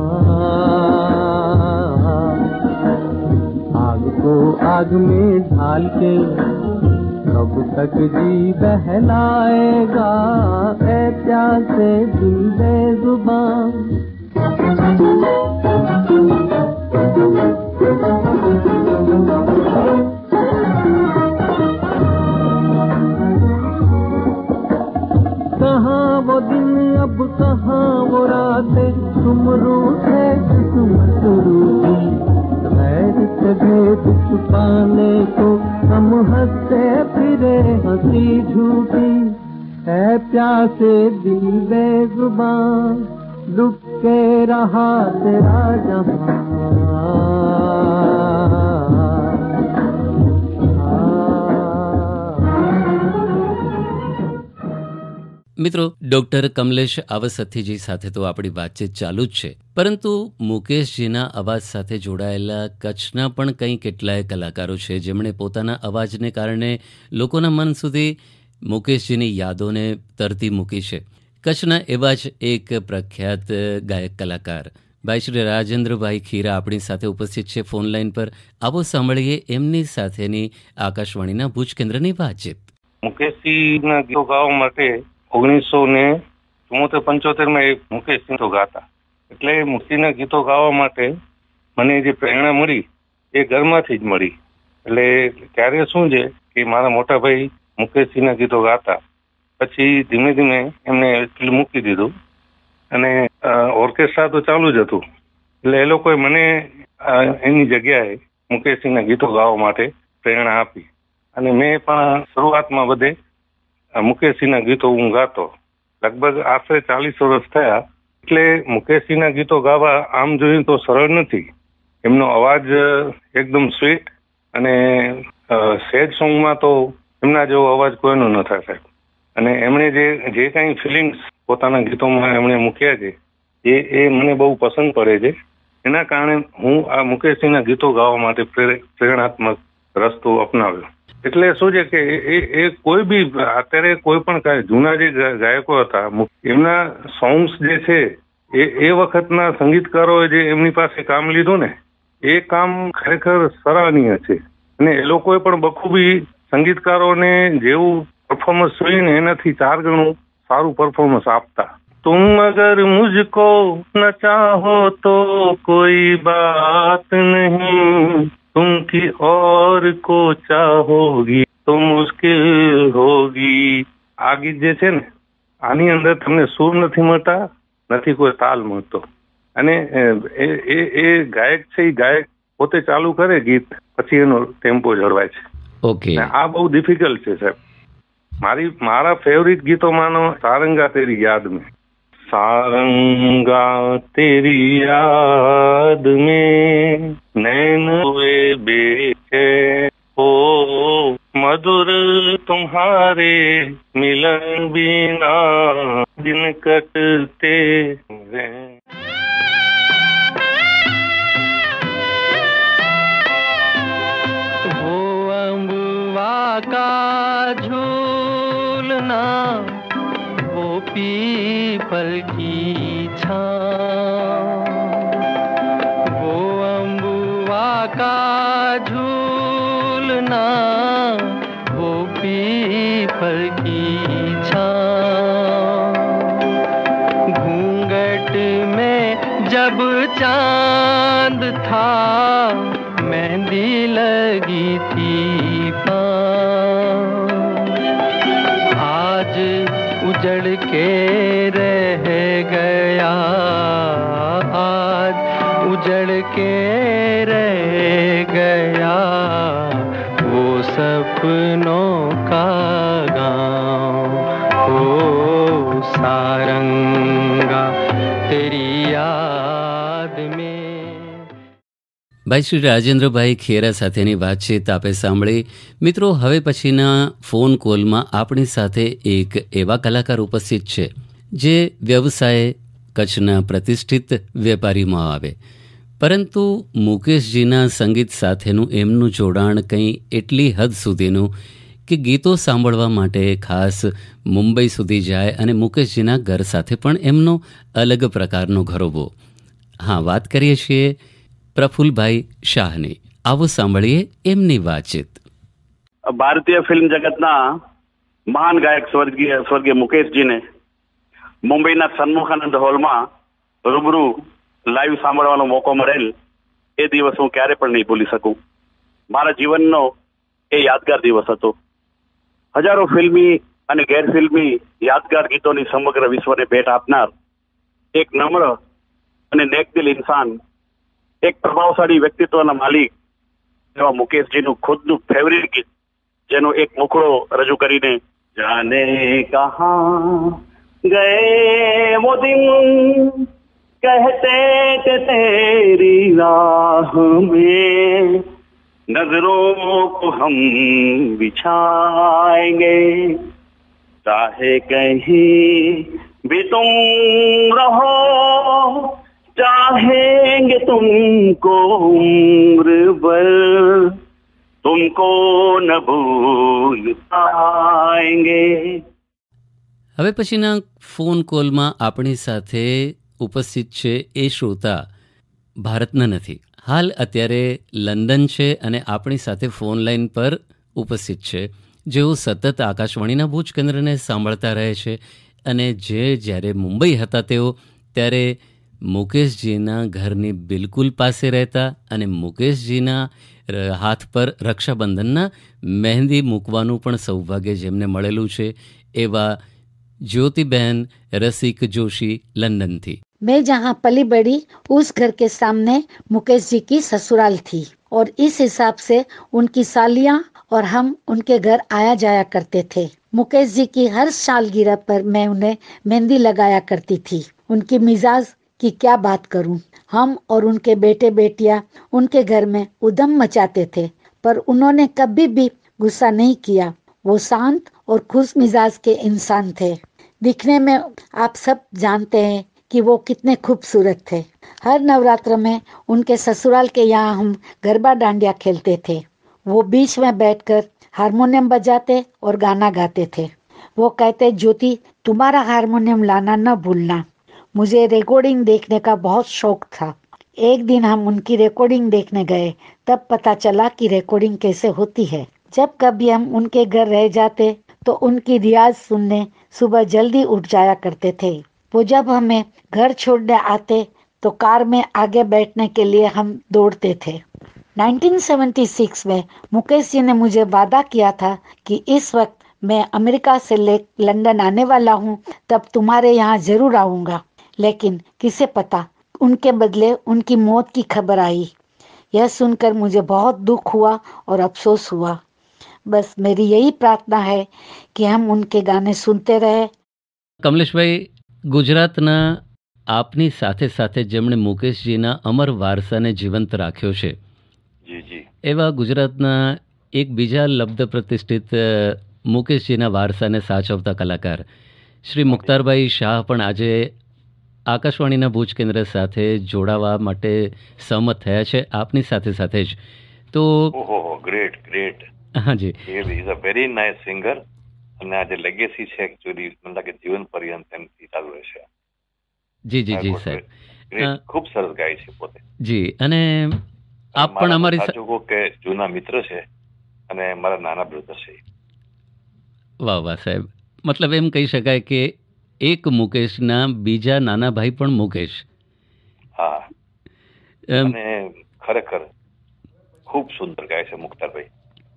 C: आग को आग में ढाल के कब तक जी बहलाएगा, ऐ प्यासे दिल बेजुबान. पाने को हम हंसते फिरे हंसी झूठी है प्यासे दिल बेजुबान लुट के रहा तेरा जहां।
F: મિત્રો, ડોક્ટર કમલેશ આવસથીજી સાથે તો આપણી વાતચીત ચાલુ જ છે, પરંતુ મુકેશજીના અવાજ સાથે જોડાયેલા કચ્છના પણ કંઈ કેટલાય કલાકારો છે જેમણે પોતાના અવાજને કારણે લોકોના મન સુધી મુકેશજીની યાદોને તરતી મૂકી છે. કચ્છના એવા જ એક પ્રખ્યાત ગાયક કલાકાર ભાઈ શ્રી રાજેન્દ્રભાઈ ખીરા આપણી સાથે ઉપસ્થિત છે ફોન લાઈન પર. આવો સાંભળીએ એમની સાથેની આકાશવાણીના ભુજ કેન્દ્રની વાતચીત.
I: મુકેશજીના ગીતો ગાવા માટે ઓગણીસો ને ચુમ્મોતેર પંચોતેર માં એક મુકેશ ગીતો ગાતા, એટલે મુકેશના ગીતો ગાવા માટે મને જે પ્રેરણા મળી એ ઘરમાંથી જ મળી. એટલે ત્યારે શું છે કે મારા મોટા ભાઈ મુકેશજીના ગીતો ગાતા, પછી ધીમે ધીમે એમને મૂકી દીધું અને ઓર્કેસ્ટ્રા તો ચાલુ જ હતું. એટલે એ લોકોએ મને એની જગ્યાએ મુકેશજીના ગીતો ગાવા માટે પ્રેરણા આપી અને મેં પણ શરૂઆતમાં બધે મુકેશજીના ગીતો હું ગાતો. લગભગ આશરે ચાલીસ વર્ષ થયા. એટલે મુકેશજીના ગીતો ગાવા આમ જોઈએ તો સરળ નથી. એમનો અવાજ એકદમ સ્વીટ અને સેડ સોંગમાં તો એમના જેવો અવાજ કોઈનો ન થાય સાહેબ. અને એમણે જે જે કાંઈ ફિલિંગ્સ પોતાના ગીતોમાં એમણે મૂક્યા છે એ એ મને બહુ પસંદ પડે છે. એના કારણે હું આ મુકેશજીના ગીતો ગાવા માટે પ્રેરણાત્મક રસ્તો અપનાવ્યો. એટલે શું છે કે એ એ કોઈ બી અત્યારે કોઈ પણ જૂના જે ગાયકો હતા એમના સોંગ્સ જે છે એ એ વખતના સંગીતકારોએ જે એમની પાસે કામ લીધું ને એ કામ ખરેખર સરાહનીય છે. અને એ લોકોએ પણ બખૂબી સંગીતકારોને જેવું પરફોર્મન્સ જોઈને એનાથી ચાર ગણું સારું પરફોર્મન્સ આપતા. तुम अगर मुझको न चाहो तो कोई बात नहीं, तुम की और को चाहोगी તો મુશ્કેલ હોગી. આ ગીત જે છે ને આની અંદર તમને સૂર નથી મળતા, નથી કોઈ તાલ મળતો. અને એ એ ગાયક છે એ ગાયક પોતે ચાલુ કરે ગીત પછી એનો ટેમ્પો જળવાય છે.
F: ઓકે,
I: આ બહુ ડિફિકલ્ટ છે સાહેબ. મારી મારા ફેવરિટ ગીતોમાંનો સારંગા તેરી યાદ મેં, सारंगा तेरी याद में नैन हुए बेचे हो, मधुर तुम्हारे मिलन बिना दिन कटते रहे.
C: वो अम्बुआ का झूलना, वो पीपल की छाँव, वो अम्बुआ का झूलना, वो पीपल की छाँव. घूंघट में जब चांद था, मेहंदी लगी थी पाँव. आज उजड़ के रह गया, आज उजड़ के रह गया वो सपनों का गाँव. ओ सारंगा तेरी યાદ में.
F: ભાઈ શ્રી રાજેન્દ્રભાઈ ખેરા સાથેની વાતચીત આપે સાંભળી. મિત્રો, હવે પછીના ફોન કોલમાં આપણી સાથે એક એવા કલાકાર ઉપસ્થિત છે જે વ્યવસાય કચ્છના પ્રતિષ્ઠિત વેપારીમાં આવે, પરંતુ મુકેશજીના સંગીત સાથેનું એમનું જોડાણ કંઈ એટલી હદ સુધીનું કે ગીતો સાંભળવા માટે ખાસ મુંબઈ સુધી જાય અને મુકેશજીના ઘર સાથે પણ એમનો અલગ પ્રકારનો ઘરોબો. હા, વાત કરીએ છીએ પ્રફુલભાઈ શાહની. આવો સાંભળીએ એમની વાતચીત.
J: ભારતીય ફિલ્મ જગતના મહાન ગાયક સ્વર્ગીય સ્વર્ગીય મુકેશજીને મુંબઈના સન્મુખાનંદ હોલમાં રૂબરૂ લાઈવ સાંભળવાનો મોકો મળેલ એ દિવસ હું ક્યારે પણ નહીં ભૂલી શકું. મારા જીવનનો એ યાદગાર દિવસ હતો. હજારો ફિલ્મી અને ગેરફિલ્મી યાદગાર ગીતોની સમગ્ર વિશ્વને ભેટ આપનાર એક નમ્ર અને નેકદિલ ઇન્સાન, એક પ્રભાવશાળી વ્યક્તિત્વના માલિક એવા મુકેશજીનું ખુદનું ફેવરિટ ગીત, જેનો એક મુખડો રજૂ કરીને જાને કહા ગયે વો દિન कहते थे तेरी राह में नजरों को हम बिछाएंगे चाहे कहीं भी तुम रहो चाहेंगे तुमको उम्र भर तुमको न भूल पाएंगे।
F: હવે પછીના ફોન કોલમાં આપણી સાથે ઉપસ્થિત છે એ શ્રોતા ભારતના નથી, હાલ અત્યારે લંડન છે અને આપણી સાથે ફોન લાઈન પર ઉપસ્થિત છે, જેઓ સતત આકાશવાણીના ભુજ કેન્દ્રને સાંભળતા રહે છે અને જે જ્યારે મુંબઈ હતા તેઓ ત્યારે મુકેશજીના ઘરની બિલકુલ પાસે રહેતા અને મુકેશજીના હાથ પર રક્ષાબંધનના મહેંદી મૂકવાનું પણ સૌભાગ્ય જેમને મળેલું છે એવા ज्योतिबहन रसिक जोशी लंदन थी।
K: मैं जहाँ पली बड़ी उस घर के सामने मुकेश जी की ससुराल थी और इस हिसाब से उनकी सालियाँ और हम उनके घर आया जाया करते थे। मुकेश जी की हर सालगिरह पर मैं उन्हें मेहंदी लगाया करती थी। उनकी मिजाज की क्या बात करूं। हम और उनके बेटे बेटियां उनके घर में उधम मचाते थे, पर उन्होंने कभी भी गुस्सा नहीं किया। वो शांत और खुश मिजाज के इंसान थे। दिखने में आप सब जानते हैं कि वो कितने खूबसूरत थे। हर नवरात्र में उनके ससुराल के यहाँ हम गरबा डांडिया खेलते थे। वो बीच में बैठकर हारमोनियम बजाते और गाना गाते थे। वो कहते, ज्योति तुम्हारा हारमोनियम लाना न भूलना। मुझे रिकॉर्डिंग देखने का बहुत शौक था। एक दिन हम उनकी रिकॉर्डिंग देखने गए, तब पता चला कि रिकॉर्डिंग कैसे होती है। जब कभी हम उनके घर रह जाते तो उनकी रियाज सुनने सुबह जल्दी उठ जाया करते थे। वो जब हमें घर छोड़ने आते तो कार में आगे बैठने के लिए हम दौड़ते थे। उन्नीस सौ छिहत्तर में मुकेश जी ने मुझे वादा किया था कि इस वक्त मैं अमेरिका से ले लंदन आने वाला हूँ, तब तुम्हारे यहाँ जरूर आऊँगा। लेकिन किसे पता, उनके बदले उनकी मौत की खबर आई। यह सुनकर मुझे बहुत दुख हुआ और अफसोस हुआ। बस मेरी यही प्रार्थना है कि हम उनके गाने सुनते रहे।
F: કમલેશભાઈ, ગુજરાતના આપની સાથે સાથે જેમણે મુકેશજીના અમર વારસાને જીવંત રાખ્યો છે,
G: જી જી
F: એવા ગુજરાતના એક બીજા લબ્ધ પ્રતિષ્ઠિત મુકેશજીના વારસાને સાચવતા કલાકાર શ્રી મુખ્તારભાઈ શાહ પણ આજે આકાશવાણીના ભુજ કેન્દ્ર સાથે જોડાવા માટે સહમત થયા છે આપની સાથે સાથે જ. તો
G: ઓહો ગ્રેટ ગ્રેટ
F: હાજી,
G: is a very nice singer અને આ જે લેગેસી છે એકચ્યુઅલી મને લાગે જીવન પર્યંત એમથી ચાલુ રહેશે.
F: જી જી જી સાહેબ,
G: ખૂબ સરસ ગાય છે પોતે.
F: જી, અને આપ પણ અમારી
G: સાચું કહું કે જૂના મિત્ર છે અને મારા નાના બ્રધર છે.
F: વાહ વાહ સાહેબ, મતલબ એમ કહી શકાય કે એક મુકેશના બીજા નાના ભાઈ પણ મુકેશ.
G: હા, અને ખરેખર ખૂબ સુંદર ગાય છે મુખ્તારભાઈ.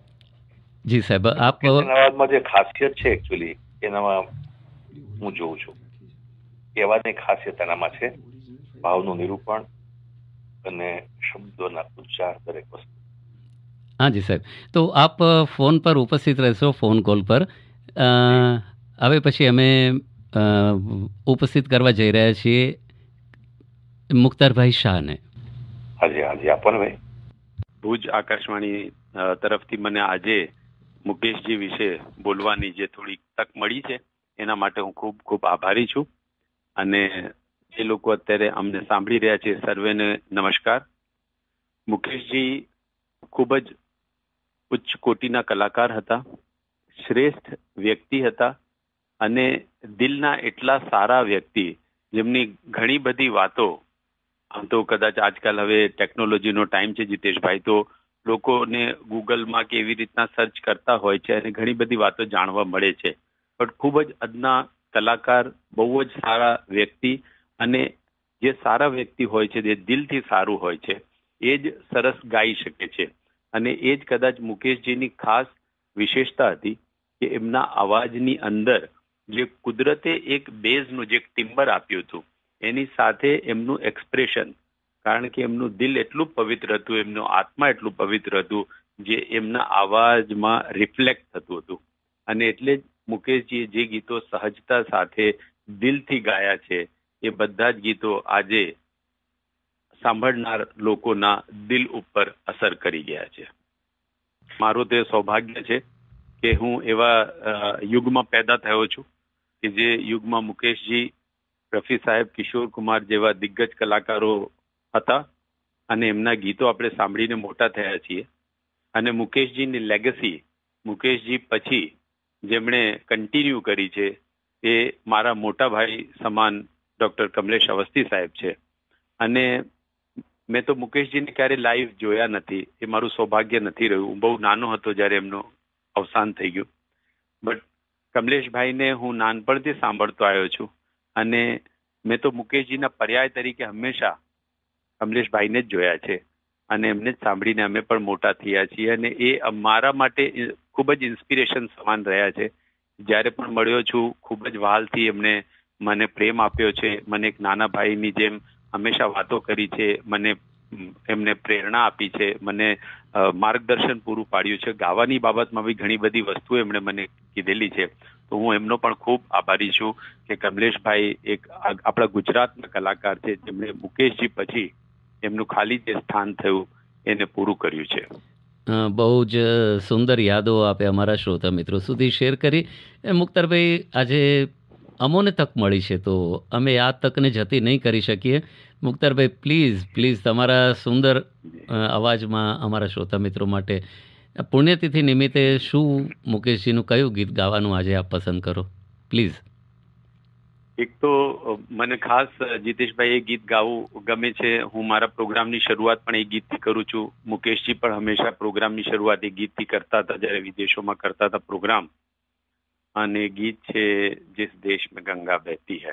F: જી સાહેબ, આપ
G: અવાજમાં જે ખાસિયત છે એકચ્યુઅલી એનામાં હું જોઉં છું કે અવાજની ખાસિયત એનામાં છે, ભાવનું નિરૂપણ અને શબ્દોના ઉચ્ચાર દરેક વસ્તુ.
F: હા જી સાહેબ, તો આપ ફોન પર ઉપસ્થિત રહેશો, ફોન કોલ પર. હવે પછી અમે ઉપસ્થિત કરવા જઈ રહ્યા છીએ મુખ્તારભાઈ શાહને.
G: હાજી હાજી, આપો ને ભાઈ.
L: ભુજ આકાશવાણી તરફથી મને આજે મુકેશજી વિશે બોલવાની જે થોડી તક મળી છે એના માટે હું ખૂબ ખૂબ આભારી છું. અને જે લોકો અત્યારે અમને સાંભળી રહ્યા છે સર્વેને નમસ્કાર. મુકેશજી ખૂબ જ ઉચ્ચ કોટીના કલાકાર હતા, શ્રેષ્ઠ વ્યક્તિ હતા અને દિલના એટલા સારા વ્યક્તિ જેમની ઘણી બધી વાતો, આમ તો કદાચ આજકાલ હવે ટેકનોલોજીનો ટાઈમ છે જીતેશભાઈ, તો લોકોને ગૂગલમાં કે એવી રીતના સર્ચ કરતા હોય છે અને ઘણી બધી વાતો જાણવા મળે છે. પણ ખૂબ જ અદના કલાકાર, બહુ જ સારા વ્યક્તિ, અને જે સારા વ્યક્તિ હોય છે જે દિલથી સારું હોય છે એ જ સરસ ગાઈ શકે છે. અને એ જ કદાચ મુકેશજીની ખાસ વિશેષતા હતી કે એમના અવાજની અંદર જે કુદરતે એક બેઝનું જે ટિમ્બર આપ્યું હતું એની સાથે એમનું એક્સપ્રેશન કારણ કે એમનું દિલ એટલું પવિત્ર હતું, એમનો આત્મા એટલું પવિત્ર હતું, જે એમના અવાજમાં રિફ્લેક્ટ થતું હતું. અને એટલે જ મુકેશજીએ જે ગીતો સહજતા સાથે દિલથી ગાયા છે, એ બધા જ ગીતો આજે સાંભળનાર લોકોના દિલ ઉપર અસર કરી ગયા છે. મારું તે સૌભાગ્ય છે કે હું એવા યુગમાં પેદા થયો છું કે જે યુગમાં મુકેશજી, રફી સાહેબ, કિશોર કુમાર જેવા દિગ્ગજ કલાકારો હતા અને એમના ગીતો આપણે સાંભળીને મોટા થયા છીએ. અને મુકેશજીની લેગસી, મુકેશજી પછી જેમણે કન્ટિન્યુ કરી છે એ મારા મોટા ભાઈ સમાન ડોક્ટર કમલેશ અવસ્થી સાહેબ છે. અને મેં તો મુકેશજીને ક્યારે લાઈવ જોયા નથી, એ મારું સૌભાગ્ય નથી રહ્યું. હું બહુ નાનો હતો જ્યારે એમનું અવસાન થઈ ગયું. બટ કમલેશભાઈને હું નાનપણથી સાંભળતો આવ્યો છું અને મેં તો મુકેશજીના પર્યાય તરીકે હંમેશા કમલેશભાઈને જ જોયા છે અને એમને જ સાંભળીને અમે પણ મોટા થયા છીએ. અને એ મારા માટે ખૂબ જ ઇન્સ્પિરેશન સમાન રહ્યા છે. જ્યારે પણ મળ્યો છું ખૂબ જ વહાલથી એમને મને પ્રેમ આપ્યો છે, મને એક નાના ભાઈની જેમ હંમેશા વાતો કરી છે, મને એમને પ્રેરણા આપી છે, મને માર્ગદર્શન પૂરું પાડ્યું છે. ગાવાની બાબતમાં બી ઘણી બધી વસ્તુઓ એમણે મને કીધેલી છે. તો હું એમનો પણ ખૂબ આભારી છું કે કમલેશભાઈ એક આપણા ગુજરાતના કલાકાર છે જેમણે મુકેશજી પછી એમનું ખાલી જે સ્થાન થયું એને પૂરું કર્યું છે.
F: બહુ જ સુંદર યાદો આપે અમારા શ્રોતા મિત્રો સુધી શેર કરી. મુખ્તારભાઈ, આજે અમોને તક મળી છે તો અમે આ તકને જતી નહીં કરી શકીએ. મુખ્તારભાઈ, પ્લીઝ પ્લીઝ તમારા સુંદર અવાજમાં અમારા શ્રોતા મિત્રો માટે પુણ્યતિથિ નિમિત્તે શું મુકેશજીનું કયું ગીત ગાવાનું આજે આપ પસંદ કરો? પ્લીઝ.
L: એક તો મને ખાસ જીતેશભાઈ એ ગીત ગાવું ગમે છે. હું મારા પ્રોગ્રામની શરૂઆત પણ એ ગીતથી કરું છું. મુકેશજી પણ હંમેશા પ્રોગ્રામની શરૂઆત એ ગીતથી કરતા હતા જ્યારે વિદેશોમાં કરતા હતા પ્રોગ્રામ. અને ગીત છે जिस देश में गंगा बहती है.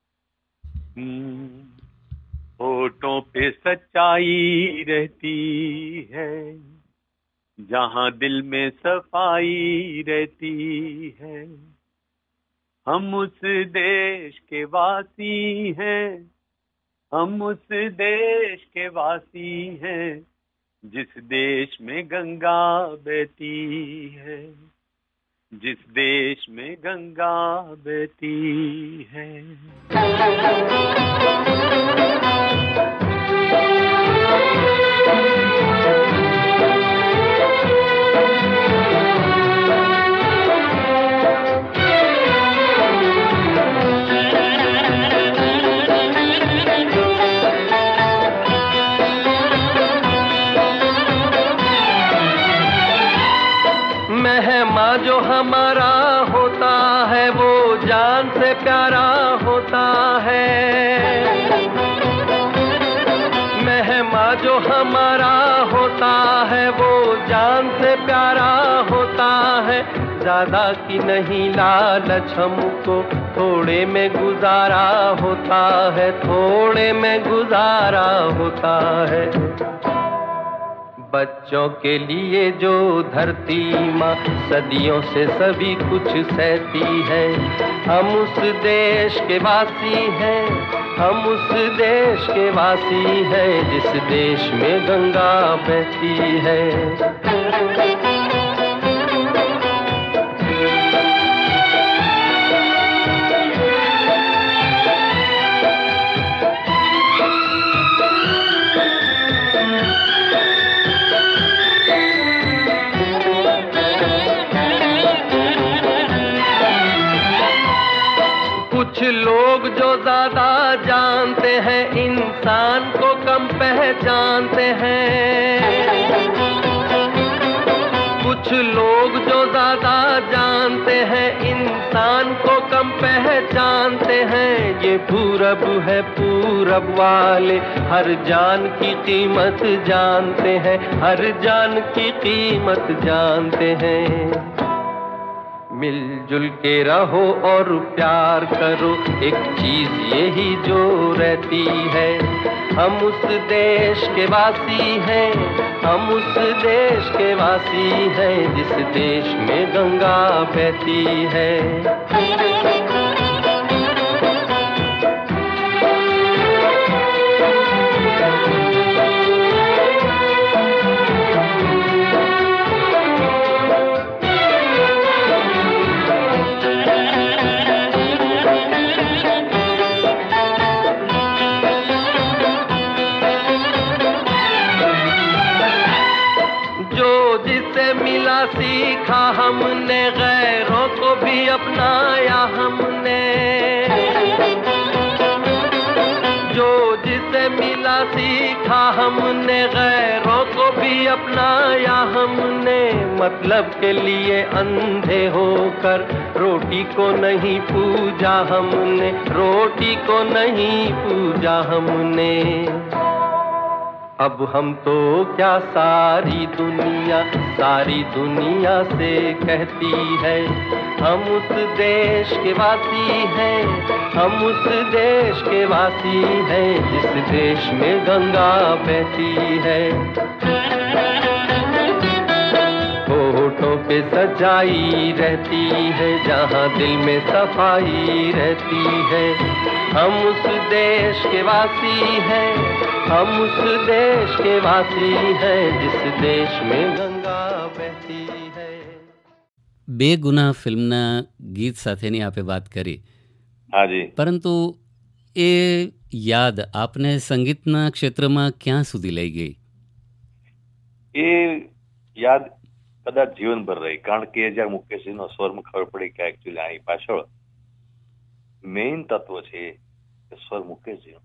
L: होठों पे सच्चाई रहती है, जहां दिल में सफाई रहती है, हम उस देश के वासी हैं, हम उस देश के वासी हैं, जिस देश में गंगा बहती है, जिस देश में गंगा बहती है.
C: मेहमा जो हमारा होता है वो जान से प्यारा होता है. मेहमा जो हमारा होता है वो जान से प्यारा होता है. ज्यादा की नहीं लालच हमको थोड़े में गुजारा होता है, थोड़े में गुजारा होता है. बच्चों के लिए जो धरती माँ सदियों से सभी कुछ सहती है, हम उस देश के वासी हैं, हम उस देश के वासी हैं, जिस देश में गंगा बहती है. कुछ लोग जो ज्यादा जानते हैं इंसान को कम पहचानते हैं. कुछ लोग जो ज्यादा जानते हैं इंसान को कम पहचानते हैं. ये पूरब है पूरब वाले हर जान की कीमत जानते हैं, हर जान की कीमत जानते हैं. मिलजुल के रहो और प्यार करो, एक चीज यही जो रहती है. हम उस देश के वासी हैं, हम उस देश के वासी हैं, जिस देश में गंगा बहती है. जिससे मिला सीखा हमने, गैरों को भी अपनाया हमने। जो जिसे मिला सीखा हमने, गैरों को भी अपनाया हमने। मतलब के लिए अंधे होकर रोटी को नहीं पूजा हमने, रोटी को नहीं पूजा हमने। अब हम तो क्या सारी दुनिया, सारी दुनिया से कहती है, हम उस देश के वासी हैं, हम उस देश के वासी हैं, जिस देश में गंगा बहती है। होठों पे सजाई रहती है, जहाँ दिल में सफाई रहती है। हम उस देश के वासी हैं, हम उस देश के वासी हैं, जिस देश में गंगा बहती है।
F: બેગુનાહ ફિલ્મના ગીત સાથેની આપે વાત કરી,
G: હાજી,
F: પરંતુ એ યાદ આપને સંગીતના ક્ષેત્રમાં ક્યાં સુધી લઈ ગઈ?
G: એ યાદ કદાચ જીવનભર રહી, કારણ કે જ્યારે મુકેશજીનો સ્વરમાં ખબર પડી કે એકચ્યુઅલી આની પાછળ મેઇન તત્વ છે એ સ્વર મુકેશજીનો.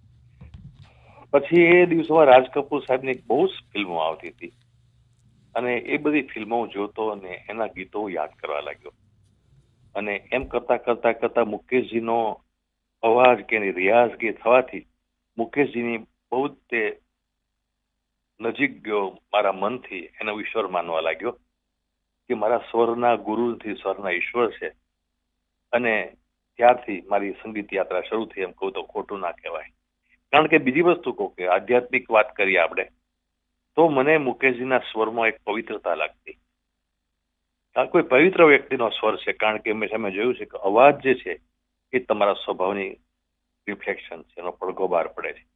G: પછી એ દિવસોમાં રાજ કપૂર સાહેબની એક બહુ જ ફિલ્મો આવતી હતી અને એ બધી ફિલ્મો જોતો અને એના ગીતો યાદ કરવા લાગ્યો. અને એમ કરતા કરતા કરતા મુકેશજીનો અવાજ કે રિયાઝગી થવાથી મુકેશજીની બહુ જ તે નજીક ગયો મારા મનથી, એનો ઈશ્વર માનવા લાગ્યો કે મારા સ્વરના ગુરુથી સ્વરના ઈશ્વર છે. અને ત્યારથી મારી સંગીત યાત્રા શરૂ થઈ, એમ કહું તો ખોટું ના કહેવાય. કારણ કે બીજી વસ્તુ કહું કે આધ્યાત્મિક વાત કરીએ આપણે તો મને મુકેશજીના સ્વરમાં એક પવિત્રતા લાગતી. કોઈ પવિત્ર વ્યક્તિનો સ્વર છે, કારણ કે હંમેશા મેં જોયું છે કે અવાજ જે છે એ તમારા સ્વભાવની રિફ્લેક્શન છે, એનો પડઘો બહાર પડે છે.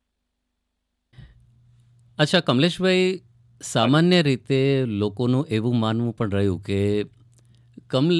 F: અચ્છા કમલેશભાઈ, સામાન્ય રીતે લોકોનું એવું માનવું પણ રહ્યું કે કમલ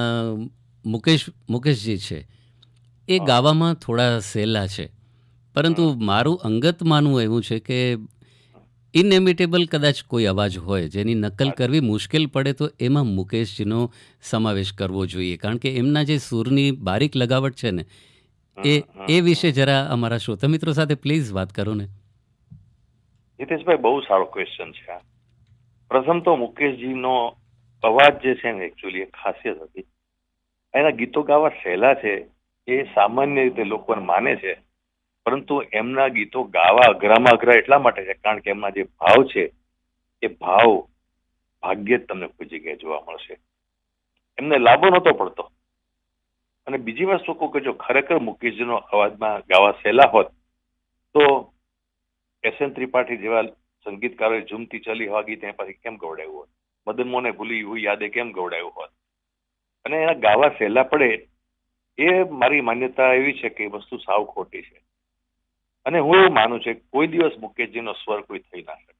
F: મુકેશ મુકેશજી છે એ ગાવામાં થોડા સહેલા છે, પરંતુ મારું અંગત માનવું એવું છે કે ઇનએમિટેબલ કદાચ કોઈ અવાજ હોય જેની નકલ કરવી મુશ્કેલ પડે તો એમાં મુકેશજીનો સમાવેશ કરવો જોઈએ, કારણ કે એમના જે સૂરની બારીક લગાવટ છે ને એ એ વિશે જરા અમારા શ્રોતા મિત્રો સાથે પ્લીઝ વાત કરો ને.
G: હિતેશભાઈ, બહુ સારો ક્વેશ્ચન છે. પ્રથમ તો મુકેશજીનો અવાજ જે છે ને એકચ્યુઅલી એક ખાસિયત હતી. એના ગીતો ગાવા સહેલા છે એ સામાન્ય રીતે લોકોને માને છે, પરંતુ એમના ગીતો ગાવા અઘરામાં અઘરા એટલા માટે છે કારણ કે એમના જે ભાવ છે એ ભાવ ભાગ્યે જ તમને કોઈ જગ્યાએ જોવા મળશે. એમને લાભો નહોતો પડતો. અને બીજી વસ્તુ કહું કે જો ખરેખર મુકેશજીનો અવાજમાં ગાવા સહેલા હોત તો એસ એન ત્રિપાઠી જેવા સંગીતકારોએ ઝૂમતી ચલી હવા ગીત એના પછી કેમ ગવડાવ્યું હોત, મદન મોહને ભૂલી હુઈ યાદે કેમ ગવડાવ્યું હોત. અને એના ગાવા સહેલા પડે એ મારી માન્યતા એવી છે કે વસ્તુ સાવ ખોટી છે. અને હું એવું માનું છું કે કોઈ દિવસ મુકેશજીનો સ્વર કોઈ થઈ ના શકે.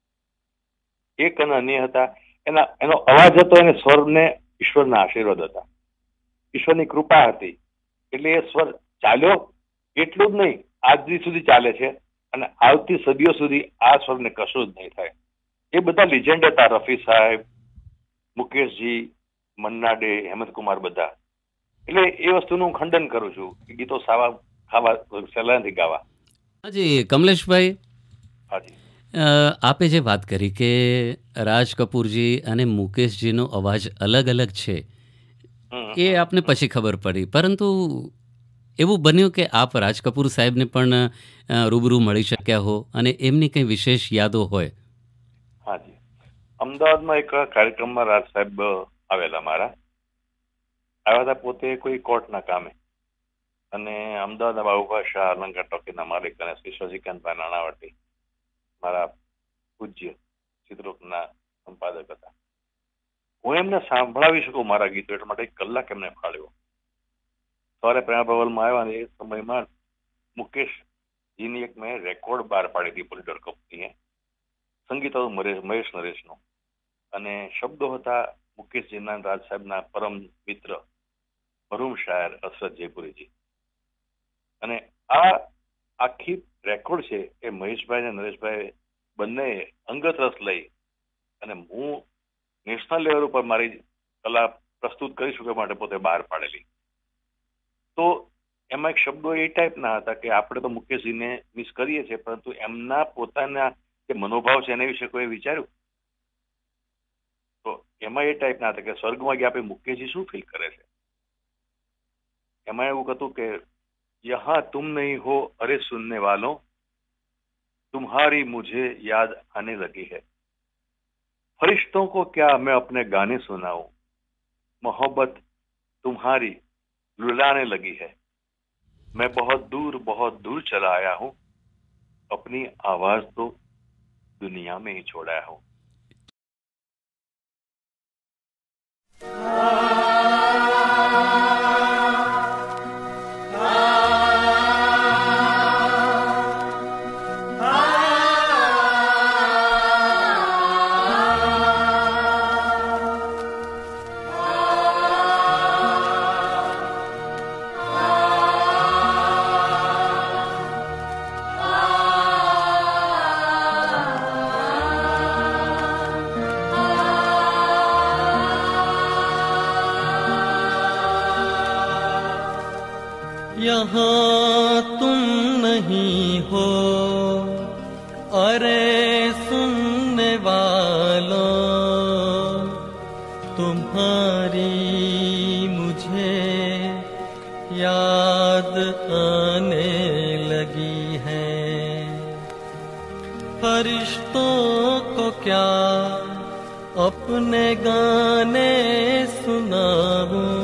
G: એક અને અન્ય હતા, એના એનો અવાજ હતો, એને સ્વરને ઈશ્વરના આશીર્વાદ હતા, ઈશ્વરની કૃપા હતી, એટલે એ સ્વર ચાલ્યો. એટલું જ નહીં, આજ સુધી ચાલે છે અને આવતી સદીઓ સુધી આ સ્વરને કશું જ નહીં થાય. એ બધા લિજેન્ડ હતા, રફી સાહેબ, મુકેશજી, મન્ના ડે, હેમંતકુમાર, બધા. એટલે એ વસ્તુનું હું ખંડન કરું છું કે ગીતો સાવા ખાવા સહેલા નથી ગાવા.
F: હાજી કમલેશભાઈ,
G: હાજી,
F: આપે જે વાત કરી કે રાજ કપૂરજી અને મુકેશજીનો અવાજ અલગ અલગ છે એ આપને પછી ખબર પડી, પરંતુ એવું બન્યું કે આપ રાજ કપૂર સાહેબને પણ રૂબરૂ મળી શક્યા હો અને એમની કંઈ વિશેષ યાદો હોય?
G: હાજી, અમદાવાદમાં એક કાર્યક્રમમાં રાજ સાહેબ આવેલા, મારા આવ્યા હતા પોતે કોઈ કોર્ટના કામે. અને અમદાવાદના બાબુભાઈ શાહ અલંકાર ટોકીના માલિક અને શ્રી શશિકાંતભાઈ નાણાવટી મારા પૂજ્ય ચિત્રોના સંપાદક હતા. હું એમને સાંભળાવી શકું મારા ગીતો એટલા માટે એક કલાક એમને ફાળ્યો. સવારે પ્રેરણા ભવનમાં આવ્યા અને એ સમયમાં મુકેશજીની એક મેં રેકોર્ડ બહાર પાડી હતી પોલિટર કંપનીએ. સંગીત હતું મહેશ નરેશનું અને શબ્દો હતા મુકેશજીના રાજ સાહેબના પરમ મિત્ર મરહુમ શાયર અસરત જયપુરીજી. અને આ આખી રેકોર્ડ છે એ મહેશભાઈ અને નરેશભાઈ બંને અંગત રસ લઈ અને હું નેશનલ લેવલ ઉપર મારી કલા પ્રસ્તુત કરી શકવા માટે પોતે બહાર પાડેલી. તો એમાં એક શબ્દો એ ટાઈપના હતા કે આપણે તો મુકેશજીને મિસ કરીએ છીએ, પરંતુ એમના પોતાના જે મનોભાવ છે એના વિશે કોઈ વિચાર્યું? તો એમાં એ ટાઈપના હતા કે સ્વર્ગમાં ગયા આપણે મુકેશજી શું ફીલ કરે છે. એમાં એવું હતું કે યહાં તુમ નહીં હો અરે સુનને વાલો, तुम्हारी मुझे याद आने लगी है, फरिश्तों को क्या मैं अपने गाने सुनाऊं, मोहब्बत तुम्हारी रुलाने लगी है, मैं बहुत दूर बहुत दूर चला आया हूं, अपनी आवाज तो दुनिया में ही छोड़ाया हूं.
H: यहाँ तुम नहीं हो अरे सुनने वालों, तुम्हारी मुझे याद आने लगी है, फरिश्तों को क्या अपने गाने सुनाऊं,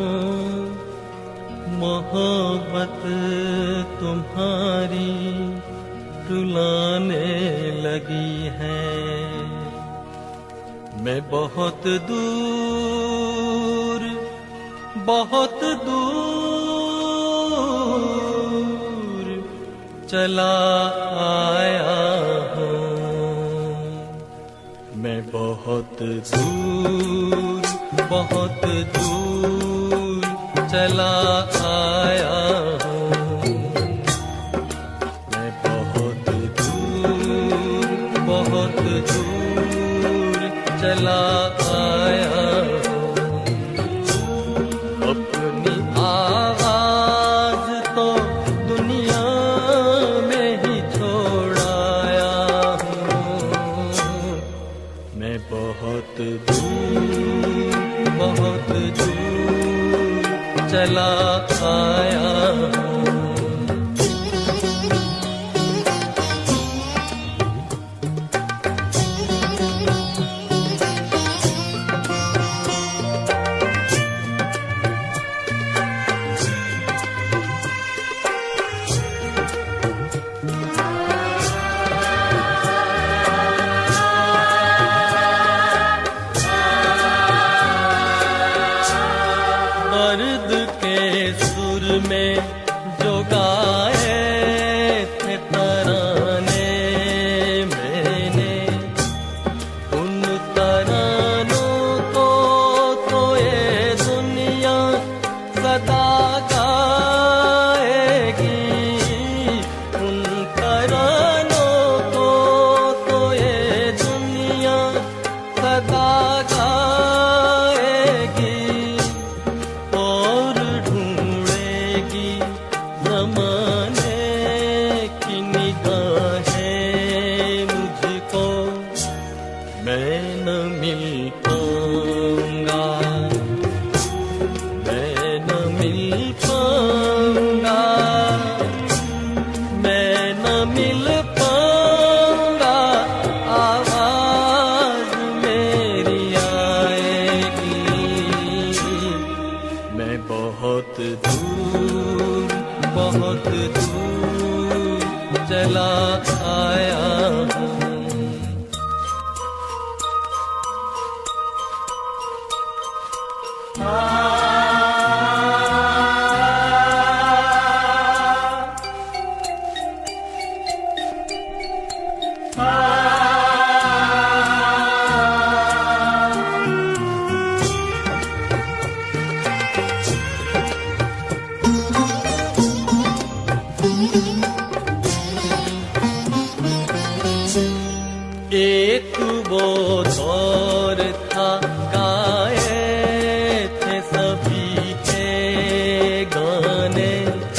H: मोहब्बत तुम्हारी रुलाने लगी है, मैं बहुत दूर बहुत दूर चला आया हूँ, मैं बहुत दूर बहुत दूर चला आया हूँ, मैं बहुत दूर बहुत दूर चला आया हूँ, अपनी आवाज तो दुनिया में ही छोड़ाया हूँ, मैं बहुत दूर बहुत दूर चला आया हूँ. दर्द के सुर में जो गाए थे तराने मैंने, उन तरानों को तो ये दुनिया सदा गाएगी, उन तरानों को तो ये दुनिया सदा गाएगी, और ढूंढेगी ज़माने की निगाहें मुझको, मैं न मिल पाऊंगा, मैं न मिल पाऊंगा, मैं न मिल पाऊंगा, आवाज मेरी आएगी, मैं बहुत दूर बहुत दूर चला आया हूँ.
D: एक वो दौर था गाए थे सभी के गाने,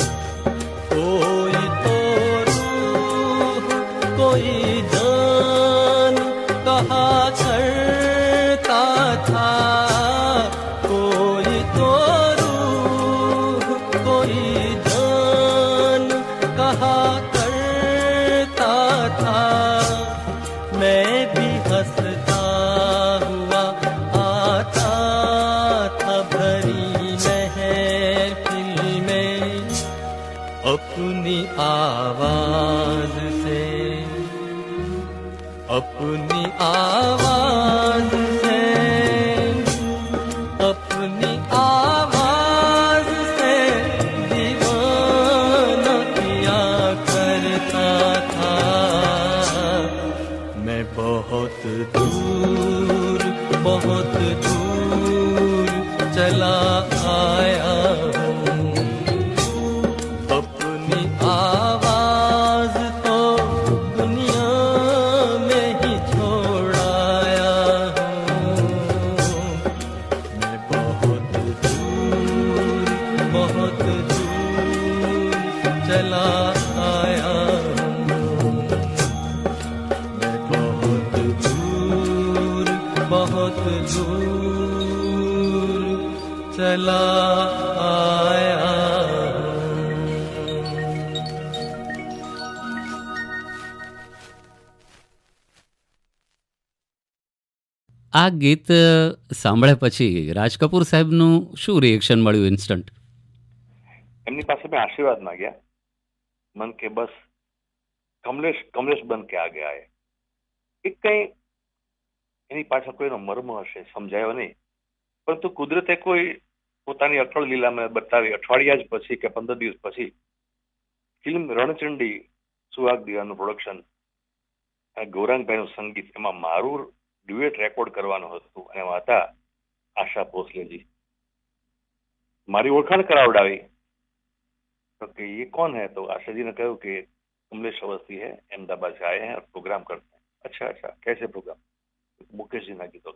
D: कोई तो रूह कोई जान कहा करता था, कोई तो रूह कोई जान कहा करता था। मैं भी हंसता हुआ आता था भरी महफिल में, अपनी आवाज से अपनी आवाज से अपनी आवाज से दीवाना किया करता था। मैं बहुत दूर बहुत दूर चला आया हूँ, अपनी आवाज तो दुनिया में ही छोड़ आया हूँ। मैं बहुत दूर बहुत दूर चला आया हूँ, मैं बहुत दूर बहुत दूर चला आया हूँ।
F: આ ગીત સાંભળ્યા પછી રાજ કપૂર સાહેબનું શું રિએક્શન મળ્યું ઇન્સ્ટન્ટ?
G: એમની પાસે મેં આશીર્વાદ માંગ્યા, મન કે બસ કમલેશ કમલેશ બન કે આગે આए। એક કંઈ એની પાછળ કોઈનો મર્મ હશે, સમજાયો નહીં, પરંતુ કુદરતે કોઈ પોતાની અટળ લીલામાં બતાવી અઠવાડિયા જ પછી કે પંદર દિવસ પછી ફિલ્મ રણચંડી સુહાગ દિવાનું પ્રોડક્શન અને ગૌરાંગભાઈનું સંગીત, એમાં મારું ડ્યુએટ રેકોર્ડ કરવાનું હતું અને એમાં હતા આશા ભોસલેજી। મારી ઓળખાણ કરાવડાવી तो कि ये कौन है, तो आशा जी ने कहा कि कमलेश अवस्थी है, अहमदाबाद से आए हैं और प्रोग्राम करते हैं। अच्छा अच्छा, कैसे प्रोग्राम? मुकेश जी ना गीतों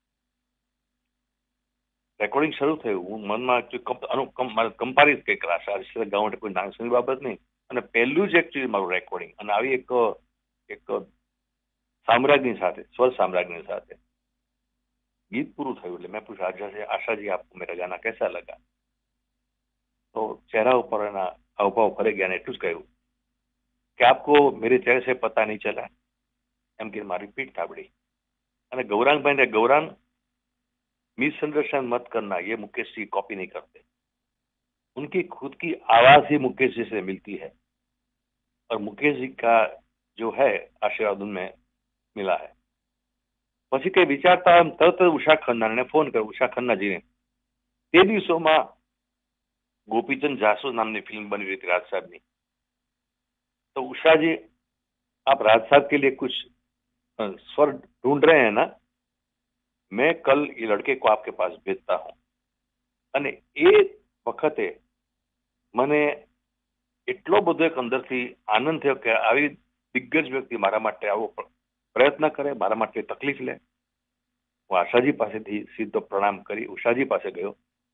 G: रेकॉर्डिंग શરૂ થયું। હું મનમાં કમ્પારીઝ કંઈક આશા ગાવા માટે કોઈ નાની બાબત નહીં, અને પહેલું જ એકચ્યુઅલી મારું રેકોર્ડિંગ, અને આવી એક એક સામ્રાજ્ઞી સાથે, સ્वर साम्राज्ञी સાથે गीत पूરું થયું। એટલે मैं पूछा आशा जी आशा जी आपको मेरा गाना कैसा लगा? तो चेहरा ऊपर ना हावभाव फरे गया ने एटલું જ કહ્યું कि आपको मेरे चेहरे से पता नहीं चला, एम कि मारी पीठ थाबड़ी। અને ગૌરાંગભાઈ ને ગૌરાંગ मिसअंडरस्टैंड मत करना, ये मुकेश जी कॉपी नहीं करते, उनकी खुद की आवाज ही मुकेश जी से मिलती है, और मुकेश जी का जो है आशीर्वाद उनमें मिला है। પછી કઈ વિચારતા તરત ઉષા ખન્નાને ફોન કર્યો। ઉષા ખન્નાજીને તે દિવસોમાં गोपीचंद जासूस नाम की फिल्म बनी रही थी राज साहब ने, तो उषा जी आप राज साहब के लिए कुछ स्वर ढूंढ रहे हैं ना, मैं कल ये लड़के को आपके पास भेजता हूँ। અને એ વખતે મને એટલો બધો એક અંદરથી આનંદ થયો કે આવી દિગ્ગજ વ્યક્તિ મારા માટે આવો પ્રયત્ન કરે, મારા માટે તકલીફ લે। હું આશાજી પાસેથી સીધો પ્રણામ કરી ઉષાજી પાસે ગયો,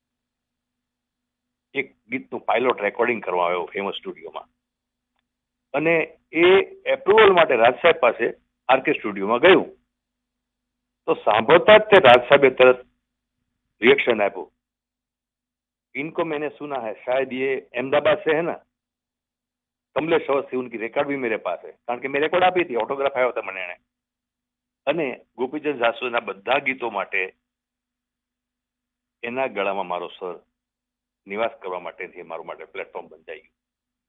G: એક ગીતનું પાયલોટ રેકોર્ડિંગ કરવા આવ્યો ફેમસ સ્ટુડિયોમાં, અને એ એપ્રુવલ માટે રાજ સાહેબ પાસે આરકે સ્ટુડિયોમાં ગયું। તો સાંભળતા જ તે રાજ સાહેબે તરત रिएक्शन आप्યું, इनको मैंने सुना है, शायद ये अहमदाबाद से है ना, कमलेश अवस्थी, उनकी रिकॉर्ड भी मेरे पास है, कारण કે મેં રેકોર્ડ આપી હતી, ઓટોગ્રાફ આવ્યો હતો મને એને। અને ગોપીચંદ જાસૂસના બધા ગીતો માટે એના ગળામાં મારો સ્વર નિવાસ કરવા માટેથી મારું માટે પ્લેટફોર્મ બંધાઈ ગયું।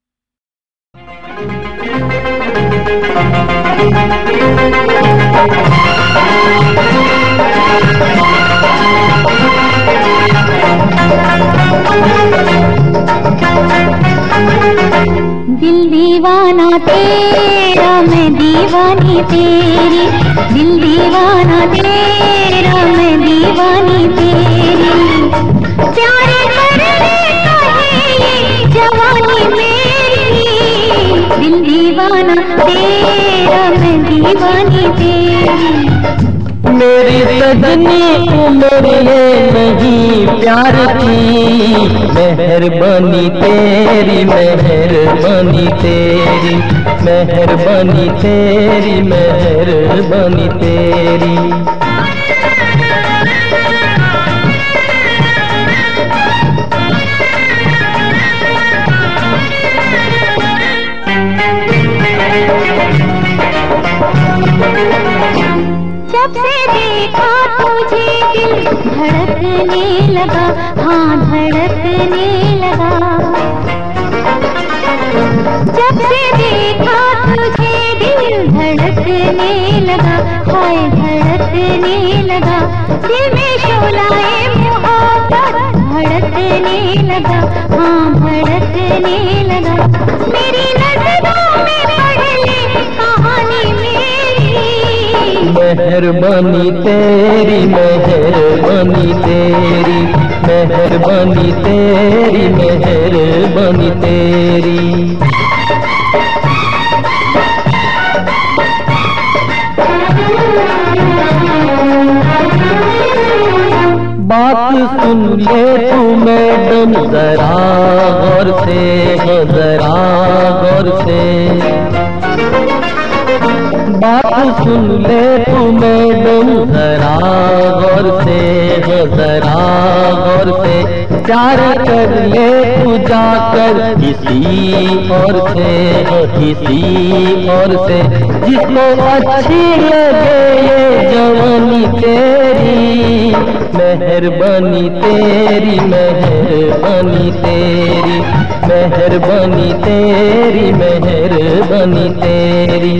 E: दिल दीवाना तेरा मैं दीवानी तेरी, दिल दीवाना तेरा मैं दीवानी तेरी, प्यार करने का है ये जवानी मेरी, दिल दीवाना तेरा मैं दीवानी तेरी।
D: मेरी सजनी उम्र ये नहीं प्यार की, मेहरबानी तेरी मेहरबानी तेरी, मेहरबानी तेरी मेहरबानी तेरी।
E: जब से देखा तुझे दिल धड़कने लगा, हाँ धड़कने लगा। जब से देखा तुझे दिल धड़कने लगा, हाय धड़कने लगा। दिल में शोलाए मोहब्बत भड़कने लगा, हाँ भड़कने लगा। मेरी नजरों में पढ़ ले कहानी मेरी।
D: मेहरबानी तेरी मेहरबानी तेरी, मेहरबानी तेरी मेहरबानी तेरी। बात सुन ले तू मैडम जरा गौर से, जरा गौर से। बात सुन ले तू मैडम जरा गौर से, जरा गौर से। प्यार कर ले तू जाकर किसी और से, किसी और से। जिसको अच्छी लगे ये जवानी तेरी, मेहरबानी तेरी मेहरबानी तेरी, मेहरबानी तेरी मेहरबानी तेरी।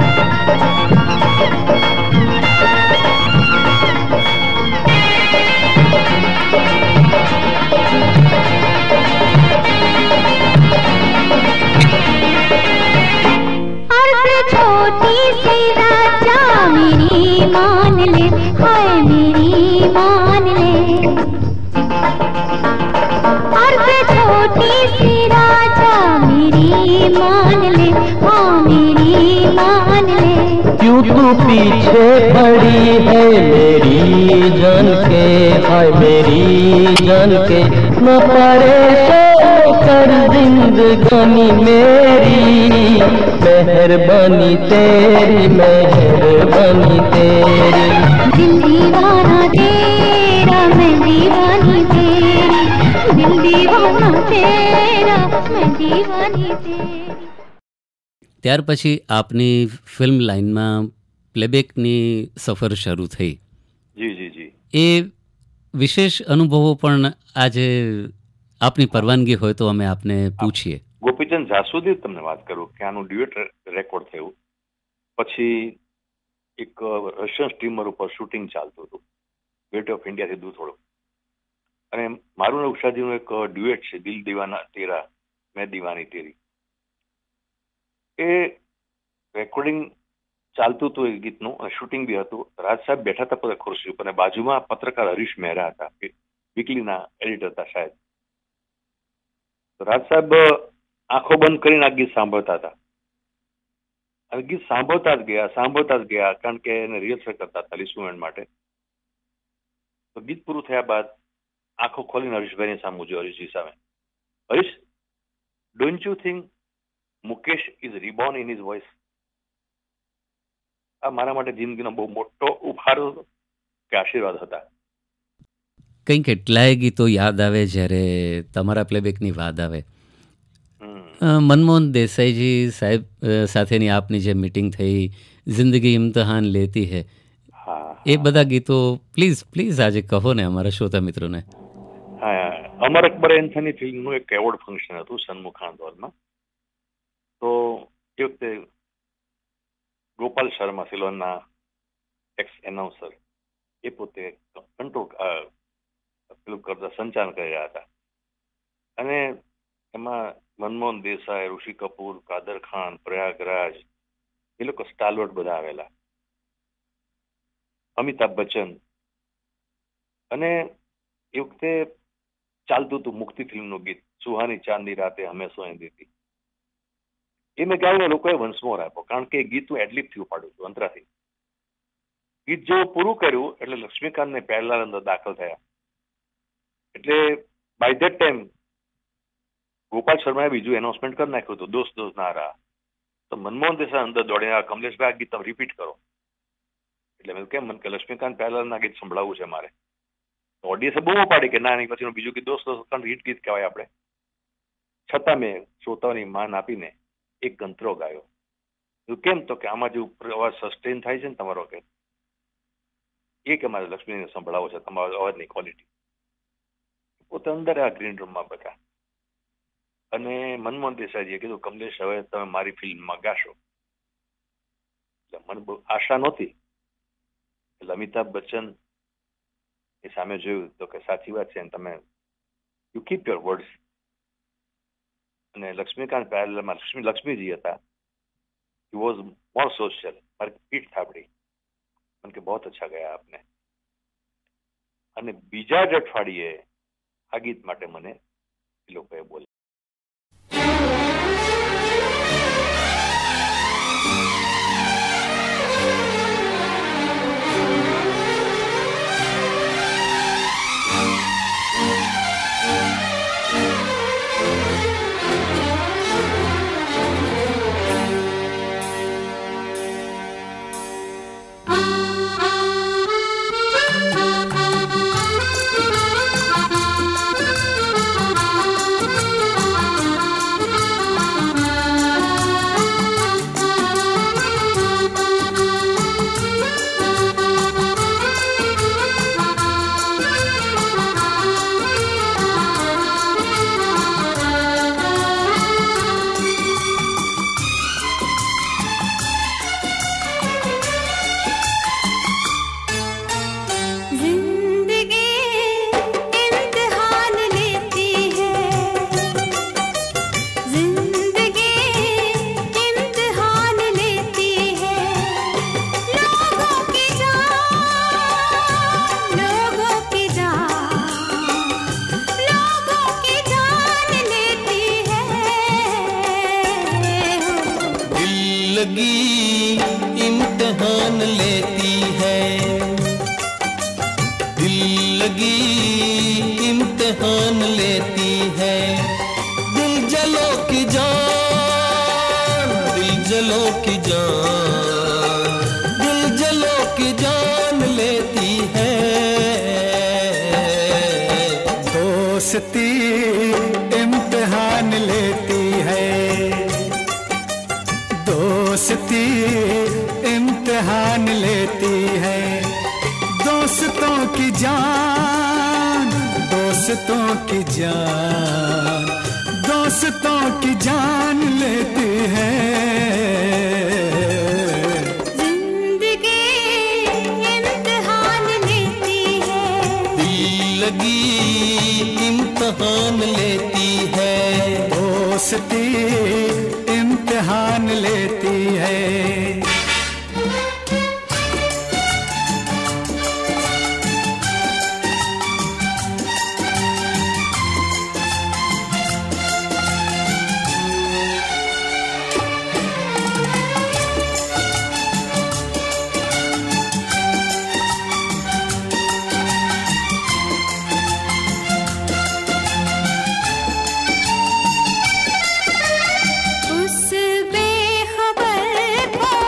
E: छोटी सी राजा मेरी मान ले, हाय मेरी मान ले। अर्ज छोटी सी राजा मेरी मान ले, हाँ मेरी मान ले।
D: क्यों तू पीछे पड़ी है मेरी जान के, हाय मेरी जान के। न परेशान कर जिंदगानी मेरी, मेहरबानी तेरी मेहरबानी तेरी।
E: दिल दीवाना तेरा मैं दीवानी तेरी, दिल दीवाना तेरा मैं दीवानी तेरी।
F: ત્યાર પછી આપની ફિલ્મ લાઇનમાં પ્લેબેકની સફર શરૂ થઈ.
G: જી જી જી
F: એ વિશેષ અનુભવો પણ આજે આપની પરવાનગી હોય તો અમે આપને પૂછીએ.
G: ગોપીચંદ જાસુદી તમને વાત કરું કે આનું ડ્યુએટ રેકોર્ડ થયું પછી એક રશિયન સ્ટીમર ઉપર શૂટિંગ ચાલતું હતું ગેટ ઓફ ઇન્ડિયાથી દૂર થોડું, અને મારું ને ઉષાજીનું એક ડ્યુએટ છે દિલ દીવાના તેરા મેં દીવાની તેરી. એ રેકોર્ડિંગ ચાલતું હતું એ ગીતનું અને શૂટિંગ બી હતું. રાજ સાહેબ બેઠા હતા બધા ખુરશી ઉપર અને બાજુમાં પત્રકાર હરીશ મહેરા હતા, વીકલીના એડિટર હતા શાયદ. તો રાજ સાહેબ આંખો બંધ કરીને આ ગીત સાંભળતા હતા અને ગીત સાંભળતા જ ગયા સાંભળતા જ ગયા કારણ કે એને રિહર્સલ કરતા હતા ઇન્સ્ટ્રુમેન્ટ માટે. તો ગીત પૂરું થયા બાદ આંખો ખોલીને હરીશભાઈની સામે જોયો, હરીશજી સામે. Harish, don't you think Mukesh is reborn in his voice? આ મારા માટે જિંદગીનો બહુ મોટો ઉપહાર હતો કે આશીર્વાદ હતા.
F: કંઈ કેટલાય ગીતો યાદ આવે જ્યારે તમારા પ્લેબેકની વાત આવે. મનમોહન દેસાઈજી સાહેબ સાથેની આપની જે મિટિંગ થઈ, જિંદગી ઇમ્તહાન લેતી હે, એ બધા ગીતો પ્લીઝ પ્લીઝ આજે કહો ને અમારા શ્રોતા મિત્રોને.
G: હા, અમર અકબર એન્થની ફિલ્મનું એક એવોર્ડ ફંક્શન હતું સન્મુખાનંદ હોલમાં. તો એ વખતે ગોપાલ શર્મા સિલોનના એક્સ એનાઉન્સર એ પોતે કંટ્રોલ પેલું કરતા સંચાલન કરી રહ્યા હતા અને એમાં મનમોહન દેસાઈ, ઋષિ કપૂર, કાદર ખાન, પ્રયાગરાજ એ લોકો સ્ટાલવર્ટ બધા આવેલા, અમિતાભ બચ્ચન. અને એ વખતે ચાલતું હતું મુક્તિ ફિલ્મનું ગીત સુહાની ચાંદી રાતે હમે સોએંદી થી. એ મેં ગાયું ને લોકોએ વન્સ મોર આપ્યો, કારણ કે એ ગીત હું એડલિપથી ઉપાડું છું, અંતરાથી. ગીત જેવું પૂરું કર્યું એટલે લક્ષ્મીકાંત ને પહેલા અંદર દાખલ થયા. એટલે બાય ધેટ ટાઈમ ગોપાલ શર્માએ બીજું એનાઉન્સમેન્ટ કરી નાખ્યું હતું, દોસ્ત દોસ્ત ના રહા. તો મનમોહન દેસાઈ અંદર દોડીને કમલેશભાઈ આ ગીત તમે રિપીટ કરો. એટલે મેં કેમ મને કે લક્ષ્મીકાંત પહેલાના ગીત સંભળાવવું છે મારે. ઓડિયન્સે બહુ પાડી કે ના નહીં, પછી બીજું ગીત દોસ્ત દોસ્ત હિટ ગીત કહેવાય આપણે. છતાં મેં શ્રોતાઓની માન આપીને એક ગંતરો ગાયો. એવું કેમ? તો કે આમાં જે અવાજ સસ્ટેન થાય છે ને તમારો, કે એ કે મારે લક્ષ્મીને સંભળાવો છે તમારો અવાજની ક્વોલિટી. પોતે અંદર આ ગ્રીન રૂમમાં બધા. અને મનમોહન દેસાઈજીએ કીધું કમલેશ હવે તમે મારી ફિલ્મમાં ગાશો. એટલે મને બહુ આશા નહોતી. એટલે અમિતાભ બચ્ચન એ સામે જોયું તો કે સાચી વાત છે, તમે યુ કીપ યોર વર્ડ્સ. અને લક્ષ્મીકાંત પહેલામાં લક્ષ્મી લક્ષ્મીજી હતા, હી વોઝ મોર સોશિયલ. મારી પીઠ થાપડી, મને કે બહુ અચ્છા ગયા આપને. અને બીજા જ અઠવાડિયે આ ગીત માટે મને એ લોકોએ બોલ્યા.
E: उस बेखबर को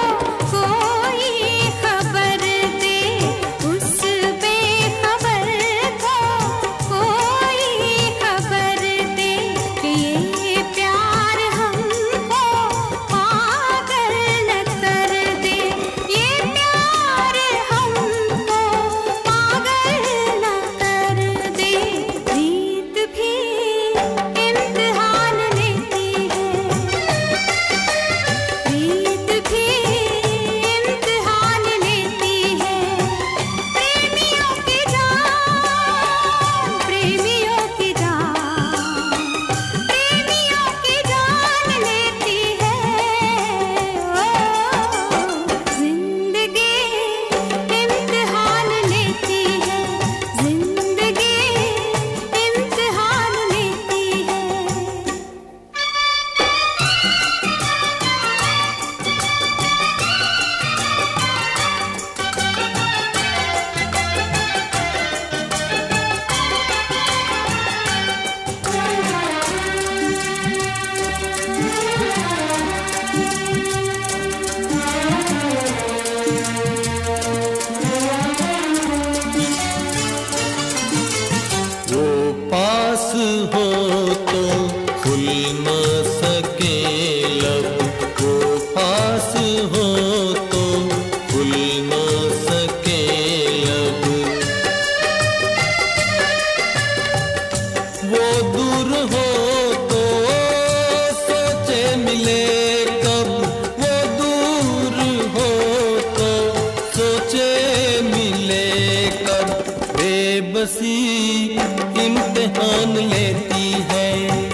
H: बेबसी इम्तिहान लेती है,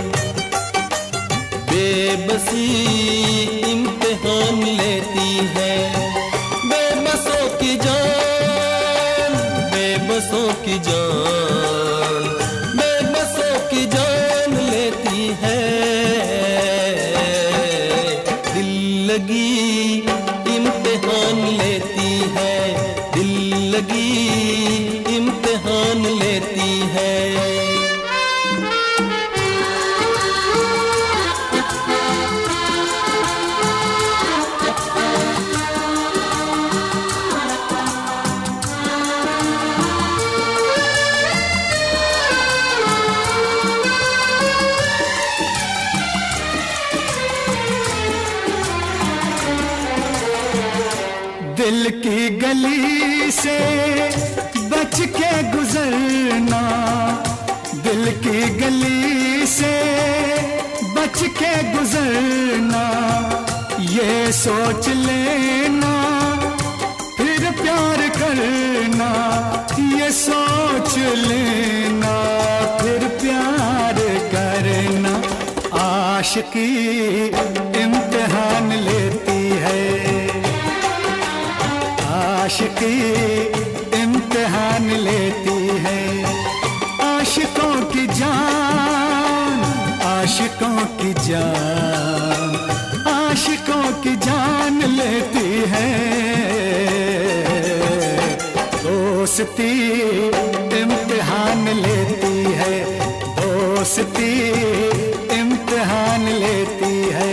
H: बेबसी इम्तिहान लेती है। बेबसों की जान, बेबसों की जान, बेबसों की जान लेती है। दिल लगी इम्तिहान लेती है, दिल लगी इम्तिहान लेती है।
M: दिल की गली से बच के गुजरना, दिल की गली से बच के गुजरना, ये सोच लेना फिर प्यार करना, ये सोच लेना फिर प्यार करना। आशिकी इम्तिहान लेती है, आशिकी इम्तिहान लेती है। आशिकों की जान, आशिकों की जान, आशिकों की जान लेती है। दोस्ती इम्तिहान लेती है, दोस्ती इम्तिहान लेती है।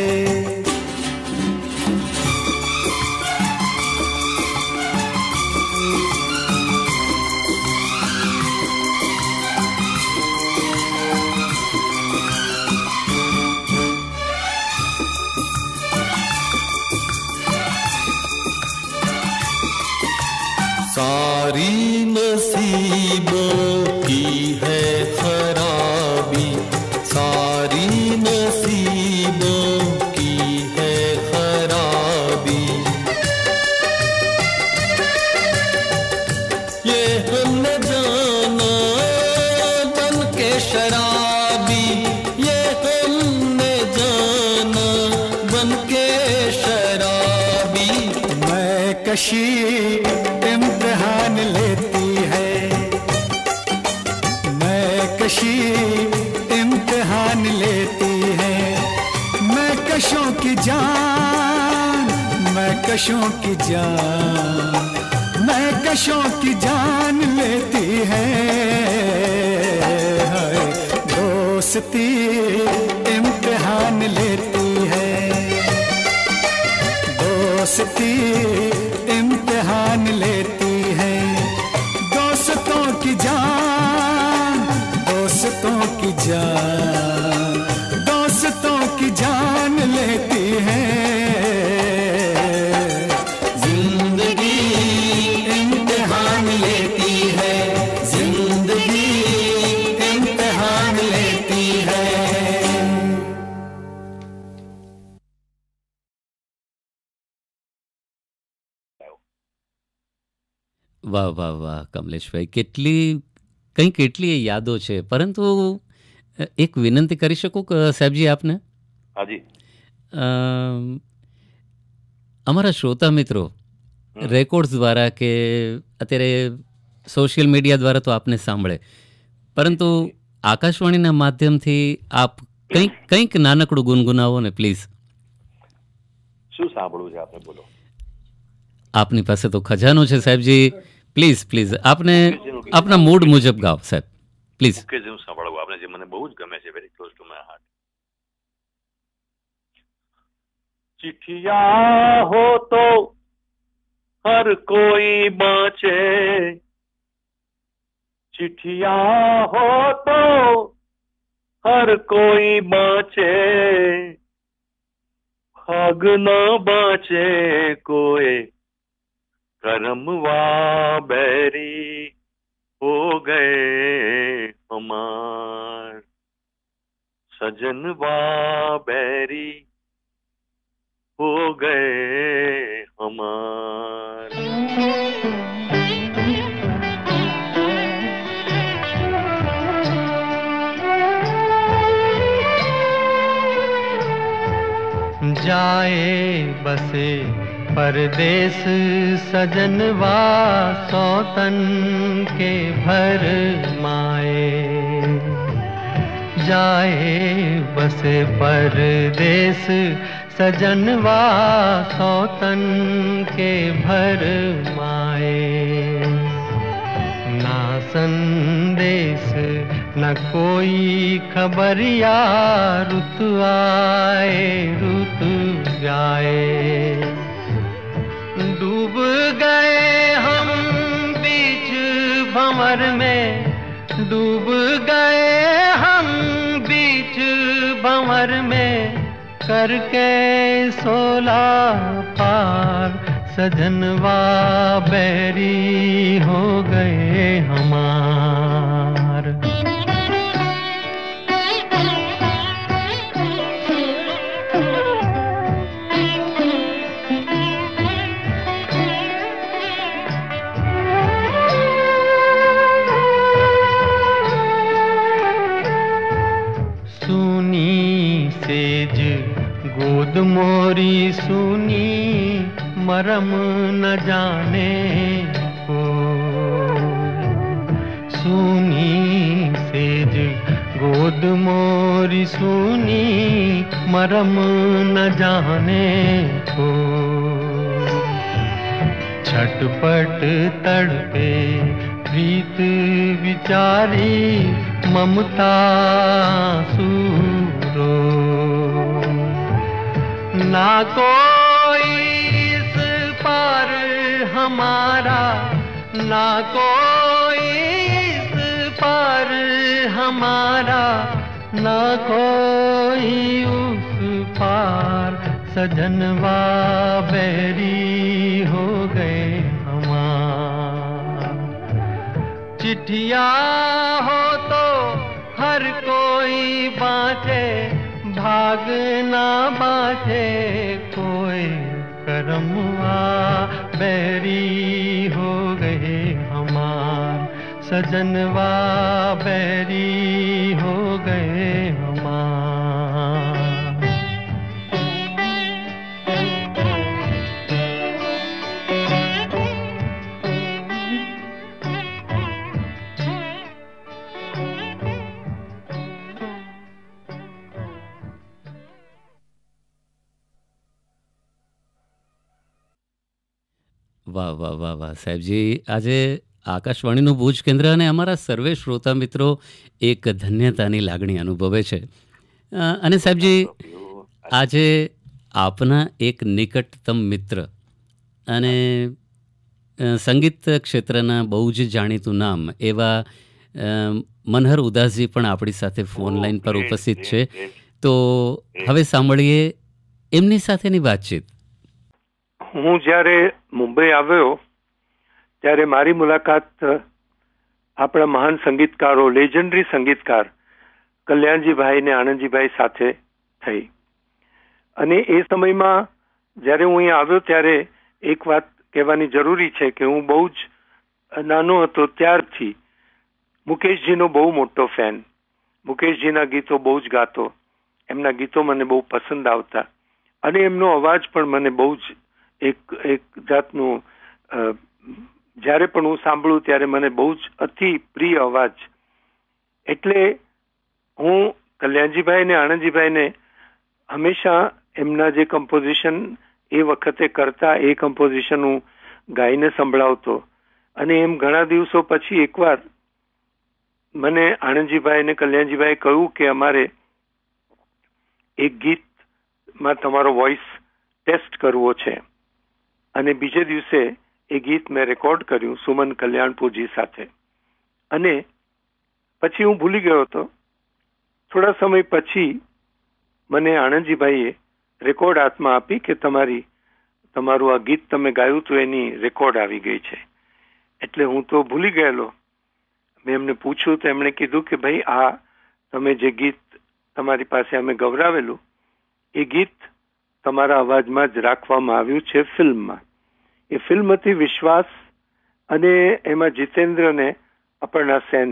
H: सारी नसीबों की है खराबी, सारी नसीबों की है खराबी। ये हमने जाना बन के शराबी, ये हमने जाना बन के शराबी।
M: मैं कशी इम्तिहान लेती है, मैं कशी इम्तिहान लेती है। मैं कशों की जान, मैं कशों की जान, मैं कशों की जान लेती है। दोस्ती इम्तिहान लेती है, दोस्ती इम्तिहान लेती है। दोस्तों की जान, दोस्तों की जान, दोस्तों की जान लेती है। जिंदगी इम्तिहान लेती है, जिंदगी इम्तिहान लेती है।
F: વાહ વાહ વાહ કમલેશભાઈ, કેટલી કંઈ કેટલી યાદો છે. પરંતુ એક વિનંતી કરી શકું કે સાહેબજી આપને?
G: હાજી.
F: અમારા શ્રોતા મિત્રો રેકોર્ડ્સ દ્વારા કે અત્યારે સોશિયલ મીડિયા દ્વારા તો આપને સાંભળે, પરંતુ આકાશવાણીના માધ્યમથી આપ કંઈક કંઈક નાનકડું ગુનગુનાવો ને પ્લીઝ.
G: શું સાંભળવું છે આપને, બોલો.
F: આપની પાસે તો ખજાનો છે સાહેબજી. પ્લીઝ પ્લીઝ આપને આપના મૂડ મુજબ ગાઓ સાહેબ, પ્લીઝ.
G: ઓકે, હું સાંભળવું આપને જે મને બહુ જ ગમે છે, very close to my heart.
C: चिट्ठिया हो तो हर कोई बाँचे, चिट्ठिया हो तो हर कोई बाँचे, भाग न बाँचे कोई करमवा बैरी हो गए हमार, सजनवा बैरी हो गए हमार।
H: बसे परदेस सजनवा सौतन के भर माए जाए बसे परदेस सजनवा सौतन के भर माए ना संदेश न कोई खबरिया रुत आए रुत जाए डूब गए हम बीच भंवर में डूब गए हम बीच भंवर में करके सोला पार सजनवा बैरी हो गए हमार सुनी सेज गोद मोरी सुनी मरम न जाने को सुनी सेज गोद मोरी सुनी मरम न जाने को छटपट तड़पे प्रीत विचारी ममता सूरो ना कोई इस पार हमारा ना कोई इस पार हमारा ना कोई उस पार सजनवा बैरी हो गए हमार चिट्ठिया हो तो हर कोई बाँचे भाग ना बाँचे कोई करमवा बैरी हो गए हमार सजनवा बैरी हो गए हमार
F: વાહ વાહ વાહ વાહ સાહેબજી, આજે આકાશવાણીનું ભુજ કેન્દ્ર અને અમારા સર્વે શ્રોતા મિત્રો એક ધન્યતાની લાગણી અનુભવે છે. અને સાહેબજી, આજે આપના એક નિકટતમ મિત્ર અને સંગીત ક્ષેત્રના બહુ જ જાણીતું નામ એવા મનહર ઉદાસજી પણ આપણી સાથે ફોન લાઈન પર ઉપસ્થિત છે. તો હવે સાંભળીએ એમની સાથેની વાતચીત.
N: હું જ્યારે મુંબઈ આવ્યો ત્યારે મારી મુલાકાત આપણા મહાન સંગીતકારો, લેજન્ડરી સંગીતકાર કલ્યાણજીભાઈ ને આનંદજીભાઈ સાથે થઈ. અને એ સમયમાં જ્યારે હું અહીં આવ્યો ત્યારે એક વાત કહેવાની જરૂરી છે કે હું બહુ જ નાનો હતો ત્યારથી મુકેશજીનો બહુ મોટો ફેન. મુકેશજીના ગીતો બહુ જ ગાતો, એમના ગીતો મને બહુ પસંદ આવતા અને એમનો અવાજ પણ મને બહુ જ એક એક જાતનું જ્યારે પણ હું સાંભળું ત્યારે મને બહુ જ અતિ પ્રિય અવાજ. એટલે હું કલ્યાણજીભાઈ ને આનંદજીભાઈને હંમેશા એમના જે કમ્પોઝિશન એ વખતે કરતા એ કમ્પોઝિશન હું ગાઈને સંભળાવતો. અને એમ ઘણા દિવસો પછી એકવાર મને આનંદજીભાઈ ને કલ્યાણજીભાઈ કહ્યું કે અમારે એક ગીતમાં તમારો વોઇસ ટેસ્ટ કરવો છે. અને બીજે દિવસે એ ગીત મેં રેકોર્ડ કર્યું સુમન કલ્યાણપુરજી સાથે. અને પછી હું ભૂલી ગયો હતો. થોડા સમય પછી મને આનંદજીભાઈએ રેકોર્ડ હાથમાં આપી કે તમારી તમારું આ ગીત તમે ગાયું તો એની રેકોર્ડ આવી ગઈ છે. એટલે હું તો ભૂલી ગયેલો. મેં એમને પૂછ્યું તો એમણે કીધું કે ભાઈ આ તમે જે ગીત તમારી પાસે અમે ગવરાવેલું એ ગીત તમારા અવાજમાં જ રાખવામાં આવ્યું છે ફિલ્મમાં. એ ફિલ્મ હતી વિશ્વાસ અને એમાં જીતેન્દ્ર ને અપર્ણા સેન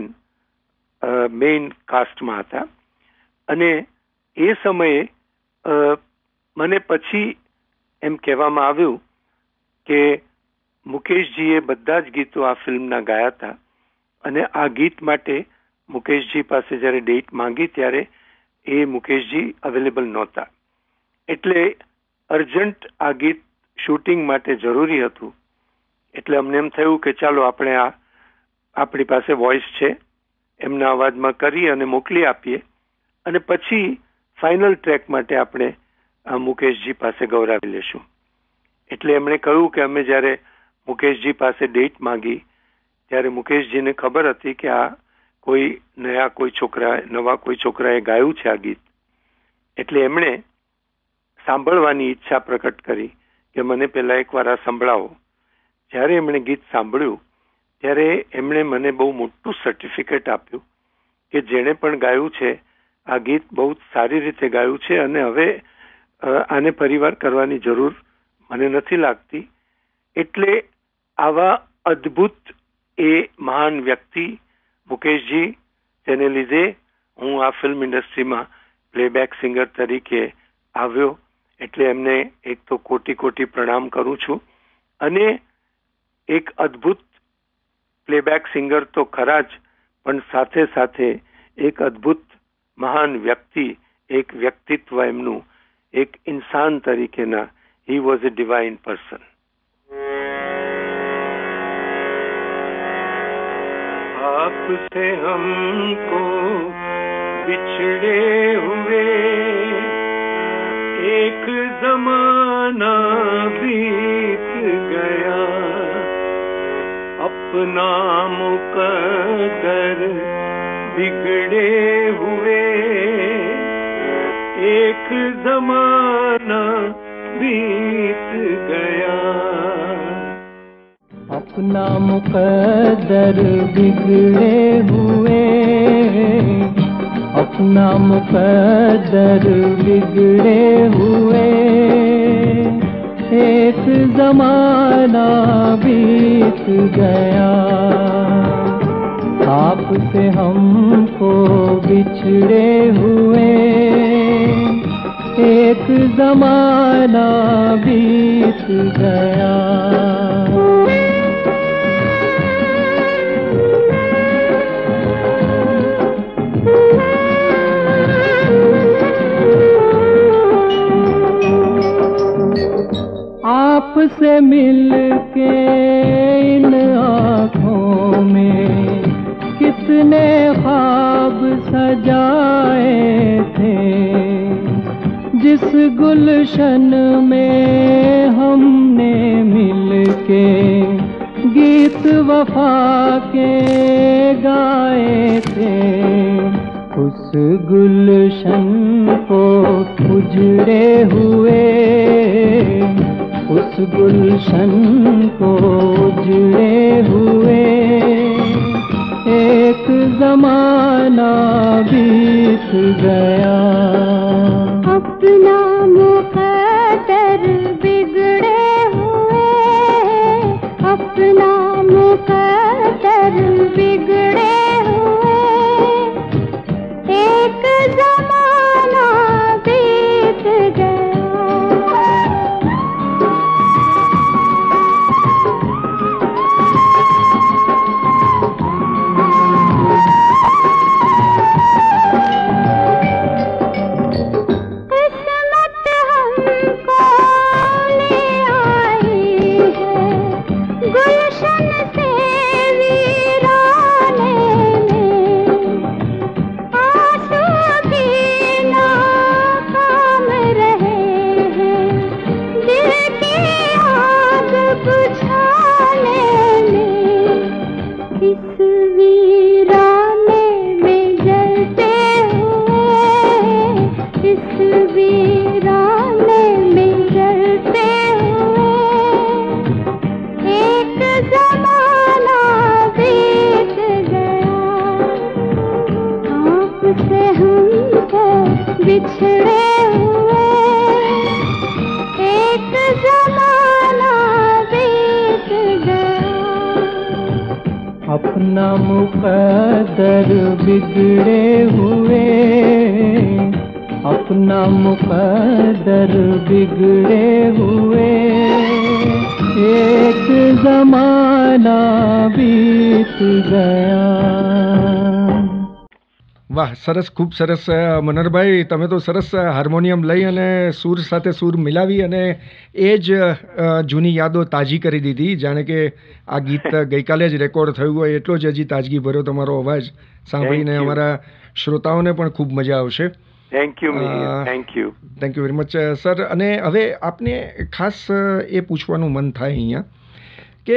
N: મેઇન કાસ્ટમાં હતા. અને એ સમયે મને પછી એમ કહેવામાં આવ્યું કે મુકેશજીએ બધા જ ગીતો આ ફિલ્મના ગાયા હતા અને આ ગીત માટે મુકેશજી પાસે જ્યારે ડેટ માંગી ત્યારે એ મુકેશજી અવેલેબલ નહોતા, એટલે અર્જન્ટ આ ગીત શૂટિંગ માટે જરૂરી હતું. એટલે અમને એમ થયું કે ચાલો આપણે આ આપણી પાસે વોઇસ છે એમના અવાજમાં કરી અને મોકલી આપીએ અને પછી ફાઇનલ ટ્રેક માટે આપણે મુકેશજી પાસે ગૌરાવી લેશું. એટલે એમણે કહ્યું કે અમે જ્યારે મુકેશજી પાસે ડેટ માંગી ત્યારે મુકેશજીને ખબર હતી કે આ કોઈ નયા કોઈ છોકરા નવા કોઈ છોકરાએ ગાયું છે આ ગીત, એટલે એમણે સાંભળવાની ઈચ્છા પ્રકટ કરી કે મને પહેલા એકવાર આ સંભળાવો. જ્યારે એમણે ગીત સાંભળ્યું ત્યારે એમણે મને બહુ મોટું સર્ટિફિકેટ આપ્યું કે જેણે પણ ગાયું છે આ ગીત બહુ સારી રીતે ગાયું છે અને હવે આને ફરીવાર કરવાની જરૂર મને નથી લાગતી. એટલે આવા અદ્ભુત એ મહાન વ્યક્તિ મુકેશજી, જેને લીધે હું આ ફિલ્મ ઇન્ડસ્ટ્રીમાં પ્લેબેક સિંગર તરીકે આવ્યો, એટલે એમને એક તો કોટી કોટી પ્રણામ કરું છું. અને એક અદ્ભુત પ્લેબેક સિંગર તો ખરા જ, પણ સાથે સાથે એક અદ્ભુત મહાન વ્યક્તિ, એક વ્યક્તિત્વ એમનું, એક ઇન્સાન તરીકેના, he was a divine person.
C: आपसे हमको बिछड़े हुए एक जमाना बीत गया, अपना मुकद्दर बिगड़े हुए एक जमाना बीत गया,
D: अपना मुकद्दर बिगड़े हुए अपना मुकद्दर बिगड़े हुए एक जमाना बीत गया, आपसे हमको बिछड़े हुए एक जमाना बीत गया. आपसे मिलके इन आँखों में कितने ख्वाब सजाए थे, जिस गुलशन में हमने मिलके गीत वफा के गाए थे, उस गुलशन को उजड़े हुए उस गुलशन को उजड़े हुए एक जमाना बीत गया,
E: अपना मुकद्दर बिगड़े हुए अपना मुकद्दर बिगड़े हुए एक जमाना बीत गया.
D: अपना मुकद्दर बिगड़े हुए
O: अपना मुकद्दर बिगड़े हुए एक जमाना बीत गया.
P: વાહ, સરસ, ખૂબ સરસ મનહરભાઈ. તમે તો સરસ હાર્મોનિયમ લઈ અને સૂર સાથે સૂર મિલાવી અને એ જ જૂની યાદો તાજી કરી દીધી. જાણે કે આ ગીત ગઈકાલે જ રેકોર્ડ થયું હોય એટલો જ હજી તાજગી ભર્યો તમારો અવાજ સાંભળીને અમારા શ્રોતાઓને પણ ખૂબ મજા આવશે.
N: Thank you thank you
P: thank you very much sir. અને હવે આપને ખાસ એ પૂછવાનું મન થાય અહીંયા કે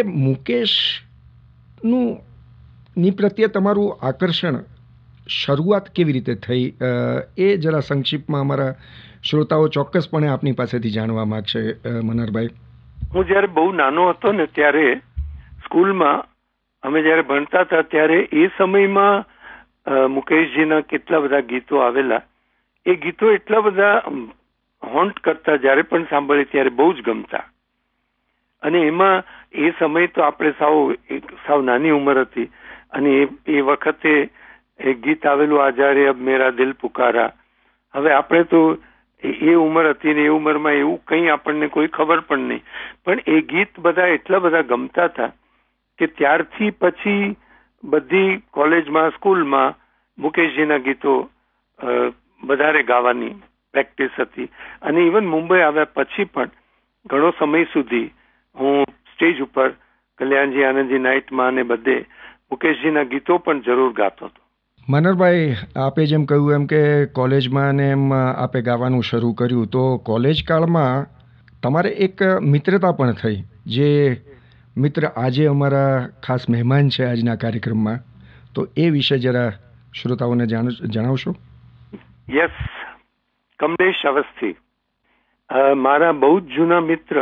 P: મુકેશનું ની પ્રત્યે તમારું આકર્ષણ શરૂઆત કેવી રીતે થઈ, એ જરા સંક્ષિપ્તમાં અમારા શ્રોતાઓ ચોક્કસપણે આપની પાસેથી જાણવા માંગશે મનહરભાઈ.
N: હું જ્યારે બહુ નાનો હતો ને ત્યારે સ્કૂલમાં અમે જ્યારે ભણતા હતા ત્યારે એ સમયમાં મુકેશજીના કેટલા બધા ગીતો આવેલા. એ ગીતો એટલા બધા હોન્ટ કરતા, જ્યારે પણ સાંભળે ત્યારે બહુ જ ગમતા. અને એમાં એ સમય તો આપણે સાવ સાવ નાની ઉંમર હતી અને એ એ વખતે એક ગીત આવેલું આજારે અબ મેરા દિલ પુકારા. હવે આપણે તો એ ઉંમર હતી ને એ ઉંમરમાં એવું કંઈ આપણને કોઈ ખબર પણ નહીં, પણ એ ગીત બધા એટલા બધા ગમતા હતા કે ત્યારથી પછી બધી કોલેજમાં સ્કૂલમાં મુકેશજીના ગીતો વધારે ગાવાની પ્રેક્ટિસ હતી. અને ઇવન મુંબઈ આવ્યા પછી પણ ઘણો સમય સુધી હું સ્ટેજ ઉપર કલ્યાણજી આનંદજી નાઇટમાં અને બધે મુકેશજીના ગીતો પણ જરૂર ગાતો હતો.
P: મનહરભાઈ, આપે જેમ કહ્યું એમ કે કોલેજમાં ને એમ આપે ગાવાનું શરૂ કર્યું, તો કોલેજ કાળમાં તમારે એક મિત્રતા પણ થઈ, જે મિત્ર આજે અમારા ખાસ મહેમાન છે આજના કાર્યક્રમમાં. તો એ વિશે જરા શ્રોતાઓને જાણ જણાવશો?
N: યસ, કમલેશ અવસ્થી મારા બહુ જ જૂના મિત્ર.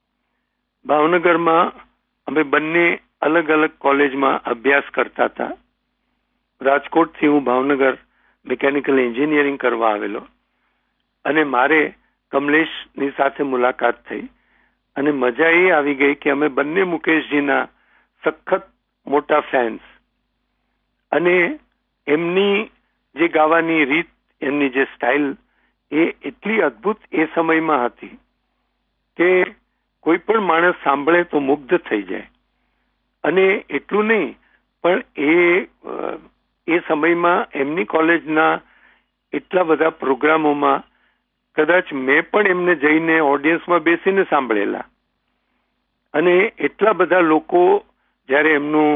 N: ભાવનગરમાં અમે બંને અલગ અલગ કોલેજમાં અભ્યાસ કરતા હતા. રાજકોટથી હું ભાવનગર મિકેનિકલ એન્જિનિયરિંગ કરવા આવેલો અને મારે કમલેશની સાથે મુલાકાત થઈ અને મજા એ આવી ગઈ કે અમે બંને મુકેશજીના સખત મોટા ફેન્સ. અને એમની જે ગાવાની રીત, એમની જે સ્ટાઇલ એ એટલી અદ્ભુત એ સમયમાં હતી કે કોઈ પણ માણસ સાંભળે તો મુગ્ધ થઈ જાય. અને એટલું નહીં, પણ એ એ સમયમાં એમની કોલેજના એટલા બધા પ્રોગ્રામોમાં કદાચ મેં પણ એમને જઈને ઓડિયન્સમાં બેસીને સાંભળેલા. અને એટલા બધા લોકો જ્યારે એમનું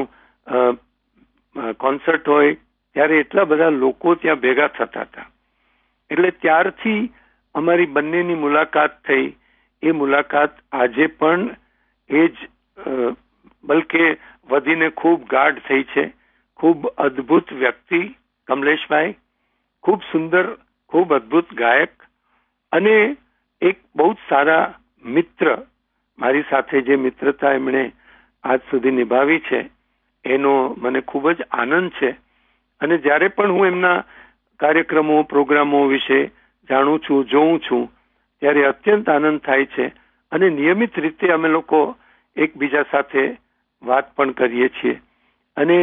N: કોન્સર્ટ હોય ત્યારે એટલા બધા લોકો ત્યાં ભેગા થતા હતા. એટલે ત્યારથી અમારી બંનેની મુલાકાત થઈ. એ મુલાકાત આજે પણ એ જ બલકે વધીને ખૂબ ગાઢ થઈ છે. ખૂબ અદ્ભુત વ્યક્તિ કમલેશભાઈ, ખૂબ સુંદર, ખૂબ અદ્ભુત ગાયક અને એક બહુ જ સારા મિત્ર. મારી સાથે જે મિત્રતા એમણે આજ સુધી નિભાવી છે એનો મને ખૂબ જ આનંદ છે. અને જ્યારે પણ હું એમના કાર્યક્રમો, પ્રોગ્રામો વિશે જાણું છું, જોઉં છું, ત્યારે અત્યંત આનંદ થાય છે. અને નિયમિત રીતે અમે લોકો એકબીજા સાથે વાત પણ કરીએ છીએ. અને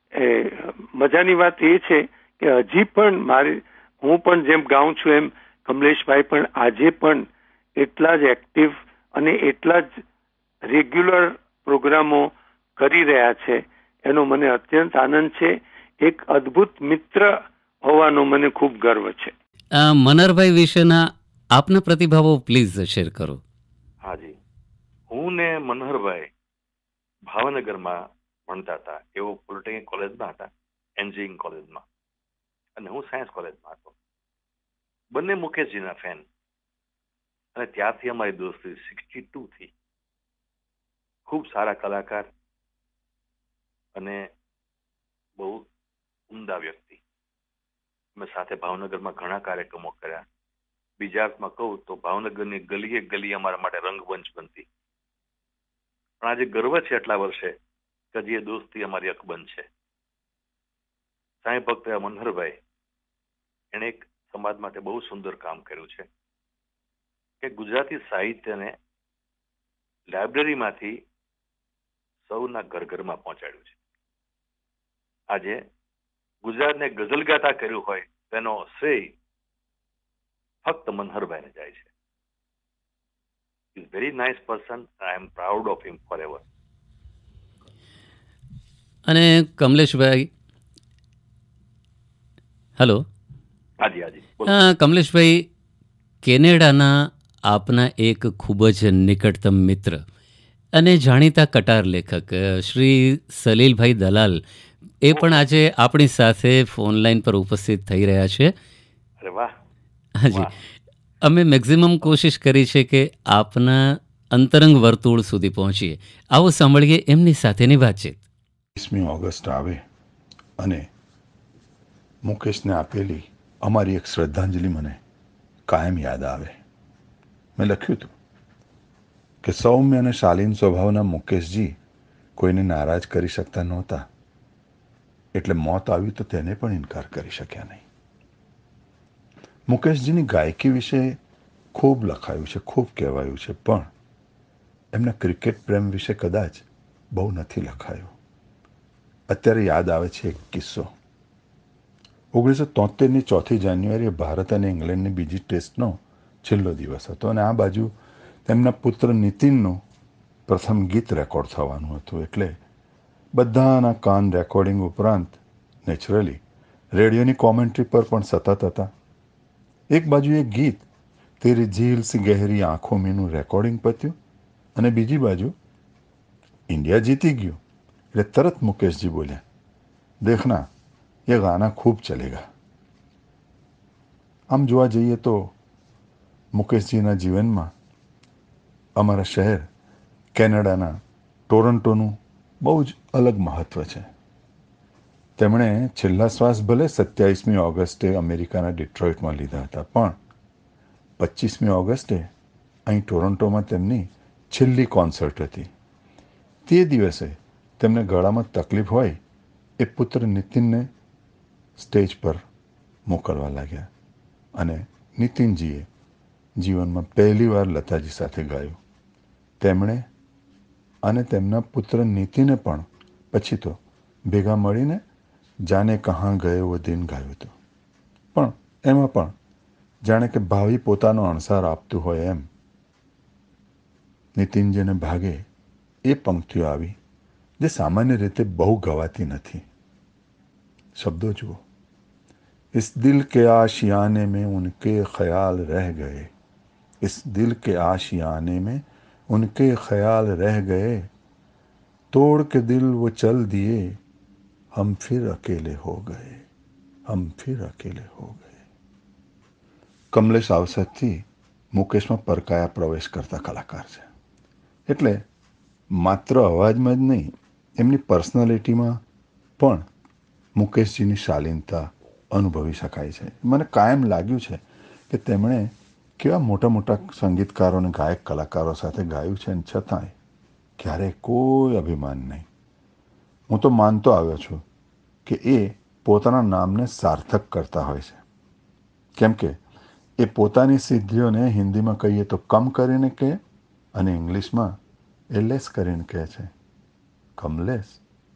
N: મજાની વાત એ છે કે હજી પણ મારી હું પણ જેમ ગાઉં છું એમ કમલેશભાઈ પણ આજે પણ એટલા જ એક્ટિવ અને એટલા જ રેગ્યુલર પ્રોગ્રામો કરી રહ્યા છે. એનો મને અત્યંત આનંદ છે. એક અદ્ભુત મિત્ર હોવાનો મને ખૂબ ગર્વ છે.
F: મનહરભાઈ વિશેના આપના પ્રતિભાવો પ્લીઝ શેર કરો.
G: હાજી, હું ને મનહરભાઈ ભાવનગરમાં ભણતા હતા. એવો પોલિટેકનિક કોલેજમાં હતા, એન્જિનિયરિંગ કોલેજમાં, અને હું સાયન્સ કોલેજમાં હતો. બંને મુકેશજીના ફેન. અને ત્યારથી અમારી દોસ્તી સિક્સટી ટુ થી. ખૂબ સારા કલાકાર અને બહુ ઉમદા વ્યક્તિ. અમે સાથે ભાવનગરમાં ઘણા કાર્યક્રમો કર્યા. બીજા અર્થમાં કહું તો ભાવનગરની ગલીએ ગલી અમારા માટે રંગમંચ બનતી. પણ આજે ગર્વ છે એટલા વર્ષે કે હજી એ દોસ્તી અમારી અકબંધ છે. સાંઈ ભક્ત મનહરભાઈ એણે એક સમાજ માટે બહુ સુંદર કામ કર્યું છે કે ગુજરાતી સાહિત્યને લાઇબ્રેરીમાંથી સૌના ઘર ઘરમાં પહોંચાડ્યું છે. આજે ગુજરાતને ગઝલ ગાતા કર્યું હોય તેનો શ્રેય ફક્ત મનહરભાઈને જાય છે. Is very nice person. I am proud of him forever.
F: અને કમલેશભાઈ, હેલો.
G: હાજી હાજી
F: હા કમલેશભાઈ, કેનેડાના આપના એક ખૂબ જ નિકટતમ મિત્ર અને જાણીતા કટાર લેખક શ્રી સલીલભાઈ દલાલ એ પણ આજે આપણી સાથે ફોન લાઈન પર ઉપસ્થિત થઈ રહ્યા છે.
G: અરે વાહ.
F: હાજી, અમે મેક્સિમમ કોશિશ કરી છે કે આપના અંતરંગ વર્તુળ સુધી પહોંચીએ. આવો સાંભળીએ એમની સાથેની વાતચીત.
Q: વીસમી ઓગસ્ટ આવે અને મુકેશને આપેલી અમારી એક શ્રદ્ધાંજલિ મને કાયમ યાદ આવે. મેં લખ્યું હતું કે સૌમ્ય અને શાલીન સ્વભાવના મુકેશજી કોઈને નારાજ કરી શકતા નહોતા, એટલે મોત આવ્યું તો તેને પણ ઇનકાર કરી શક્યા નહીં. મુકેશજીની ગાયકી વિશે ખૂબ લખાયું છે, ખૂબ કહેવાયું છે, પણ એમના ક્રિકેટ પ્રેમ વિશે કદાચ બહુ નથી લખાયું. અત્યારે યાદ આવે છે એક કિસ્સો. ઓગણીસો તોતેરની ચોથી જાન્યુઆરીએ ભારત અને ઇંગ્લેન્ડની બીજી ટેસ્ટનો છેલ્લો દિવસ હતો અને આ બાજુ તેમના પુત્ર નીતિનનું પ્રથમ ગીત રેકોર્ડ થવાનું હતું. એટલે બધાના કાન રેકોર્ડિંગ ઉપરાંત નેચરલી રેડિયોની કોમેન્ટ્રી પર પણ સતત હતા. એક બાજુ એક ગીત તેરી ઝીલ સી ગહેરી આંખો મીનું રેકોર્ડિંગ પત્યું અને બીજી બાજુ ઇન્ડિયા જીતી ગયું. એટલે તરત મુકેશજી બોલ્યા, દેખના ये गाना खूब चलेगा. આમ જોવા જઈએ તો મુકેશજીના જીવનમાં અમારા શહેર કેનેડાના ટોરન્ટોનું બહુ જ અલગ મહત્ત્વ છે. તેમણે છેલ્લા શ્વાસ ભલે સત્યાવીસમી ઓગસ્ટે અમેરિકાના ડિટ્રોઇટમાં લીધા હતા, પણ પચીસમી ઓગસ્ટે અહીં ટોરન્ટોમાં તેમની છેલ્લી કોન્સર્ટ હતી. તે દિવસે તેમને ગળામાં તકલીફ હોય એ પુત્ર નીતિનને સ્ટેજ પર મોકલવા લાગ્યા અને નીતિનજીએ જીવનમાં પહેલીવાર લતાજી સાથે ગાયું. તેમણે અને તેમના પુત્ર નીતિને પણ પછી તો ભેગા મળીને જાને કહાં ગયે વો દિન ગાયું હતું. પણ એમાં પણ જાણે કે ભાવિ પોતાનો અણસાર આપતું હોય એમ નીતિનજીને ભાગે એ પંક્તિઓ આવી જે સામાન્ય રીતે બહુ ગવાતી નથી. શબ્દો જુઓ. इस दिल के आशियाने में उनके ख्याल रह गए, इस दिल के आशियाने में उनके ख्याल रह गए, तोड़ के दिल वो चल दिए, हम फिर अकेले हो गए, हम फिर अकेले हो गए. કમલેશ આવસદથી મુકેશમાં પરકાયા પ્રવેશ કરતા કલાકાર છે. એટલે માત્ર અવાજમાં જ નહીં, એમની પર્સનાલિટીમાં પણ મુકેશજીની શાલીનતા અનુભવી શકાય છે. મને કાયમ લાગ્યું છે કે તેમણે કેવા મોટા મોટા સંગીતકારો અને ગાયક કલાકારો સાથે ગાયું છે અને છતાંય ક્યારેય કોઈ અભિમાન નહીં. હું તો માનતો આવ્યો છું કે એ પોતાના નામને સાર્થક કરતા હોય છે, કેમ કે એ પોતાની સિદ્ધિઓને હિન્દીમાં કહીએ તો કમ કરીને કહે અને ઇંગ્લિશમાં એ લેસ કરીને કહે છે, કમલેશ.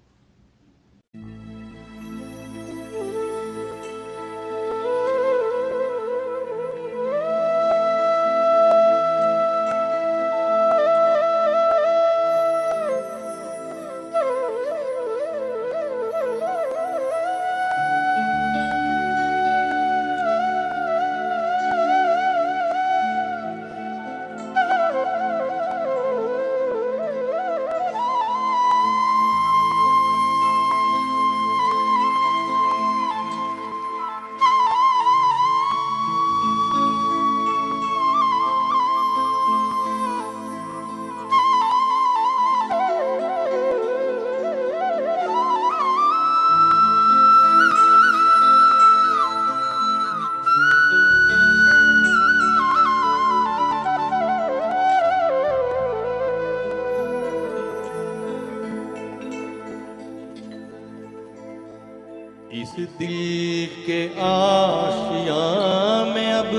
D: इस दिल के आशियां में अब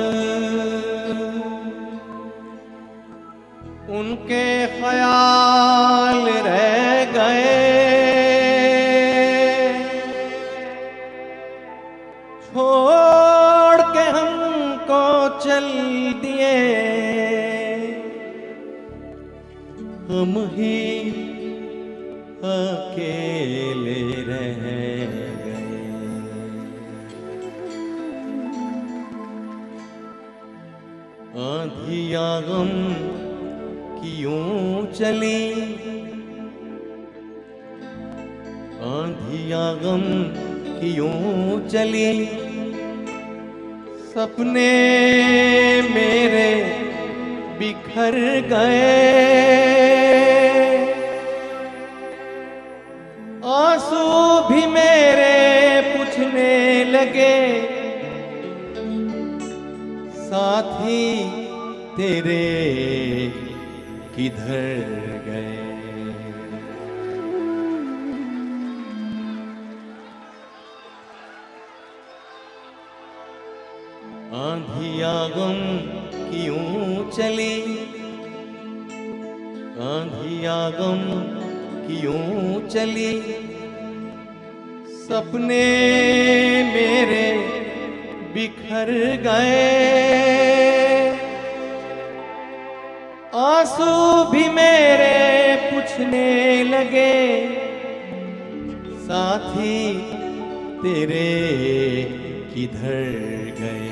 D: उनके ख्याल रह गए, छोड़ के हमको चल
H: आंधिया गम की यूं चली, आंधिया गम की यूं चली, सपने मेरे बिखर गए, आंसू भी मेरे पूछने लगे, साथी तेरे किधर गए। आंधिया गम की यूं चली, आंधिया गम की यूं चली, सपने मेरे बिखर गए, आंसू भी मेरे पूछने लगे, साथी तेरे किधर गए।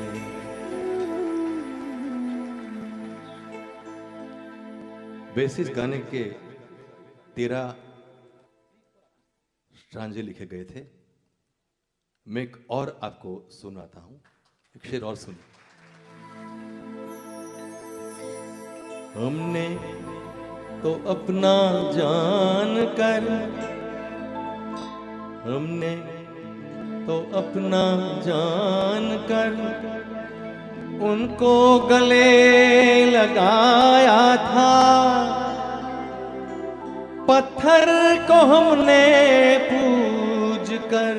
H: वैसे इस गाने के तेरह स्ट्रांजे लिखे गए थे। मैं एक और आपको सुनाता हूं, एक शेर और सुनिए। हमने तो अपना जान कर, हमने तो अपना जान कर उनको गले लगाया था, पत्थर को हमने पूज कर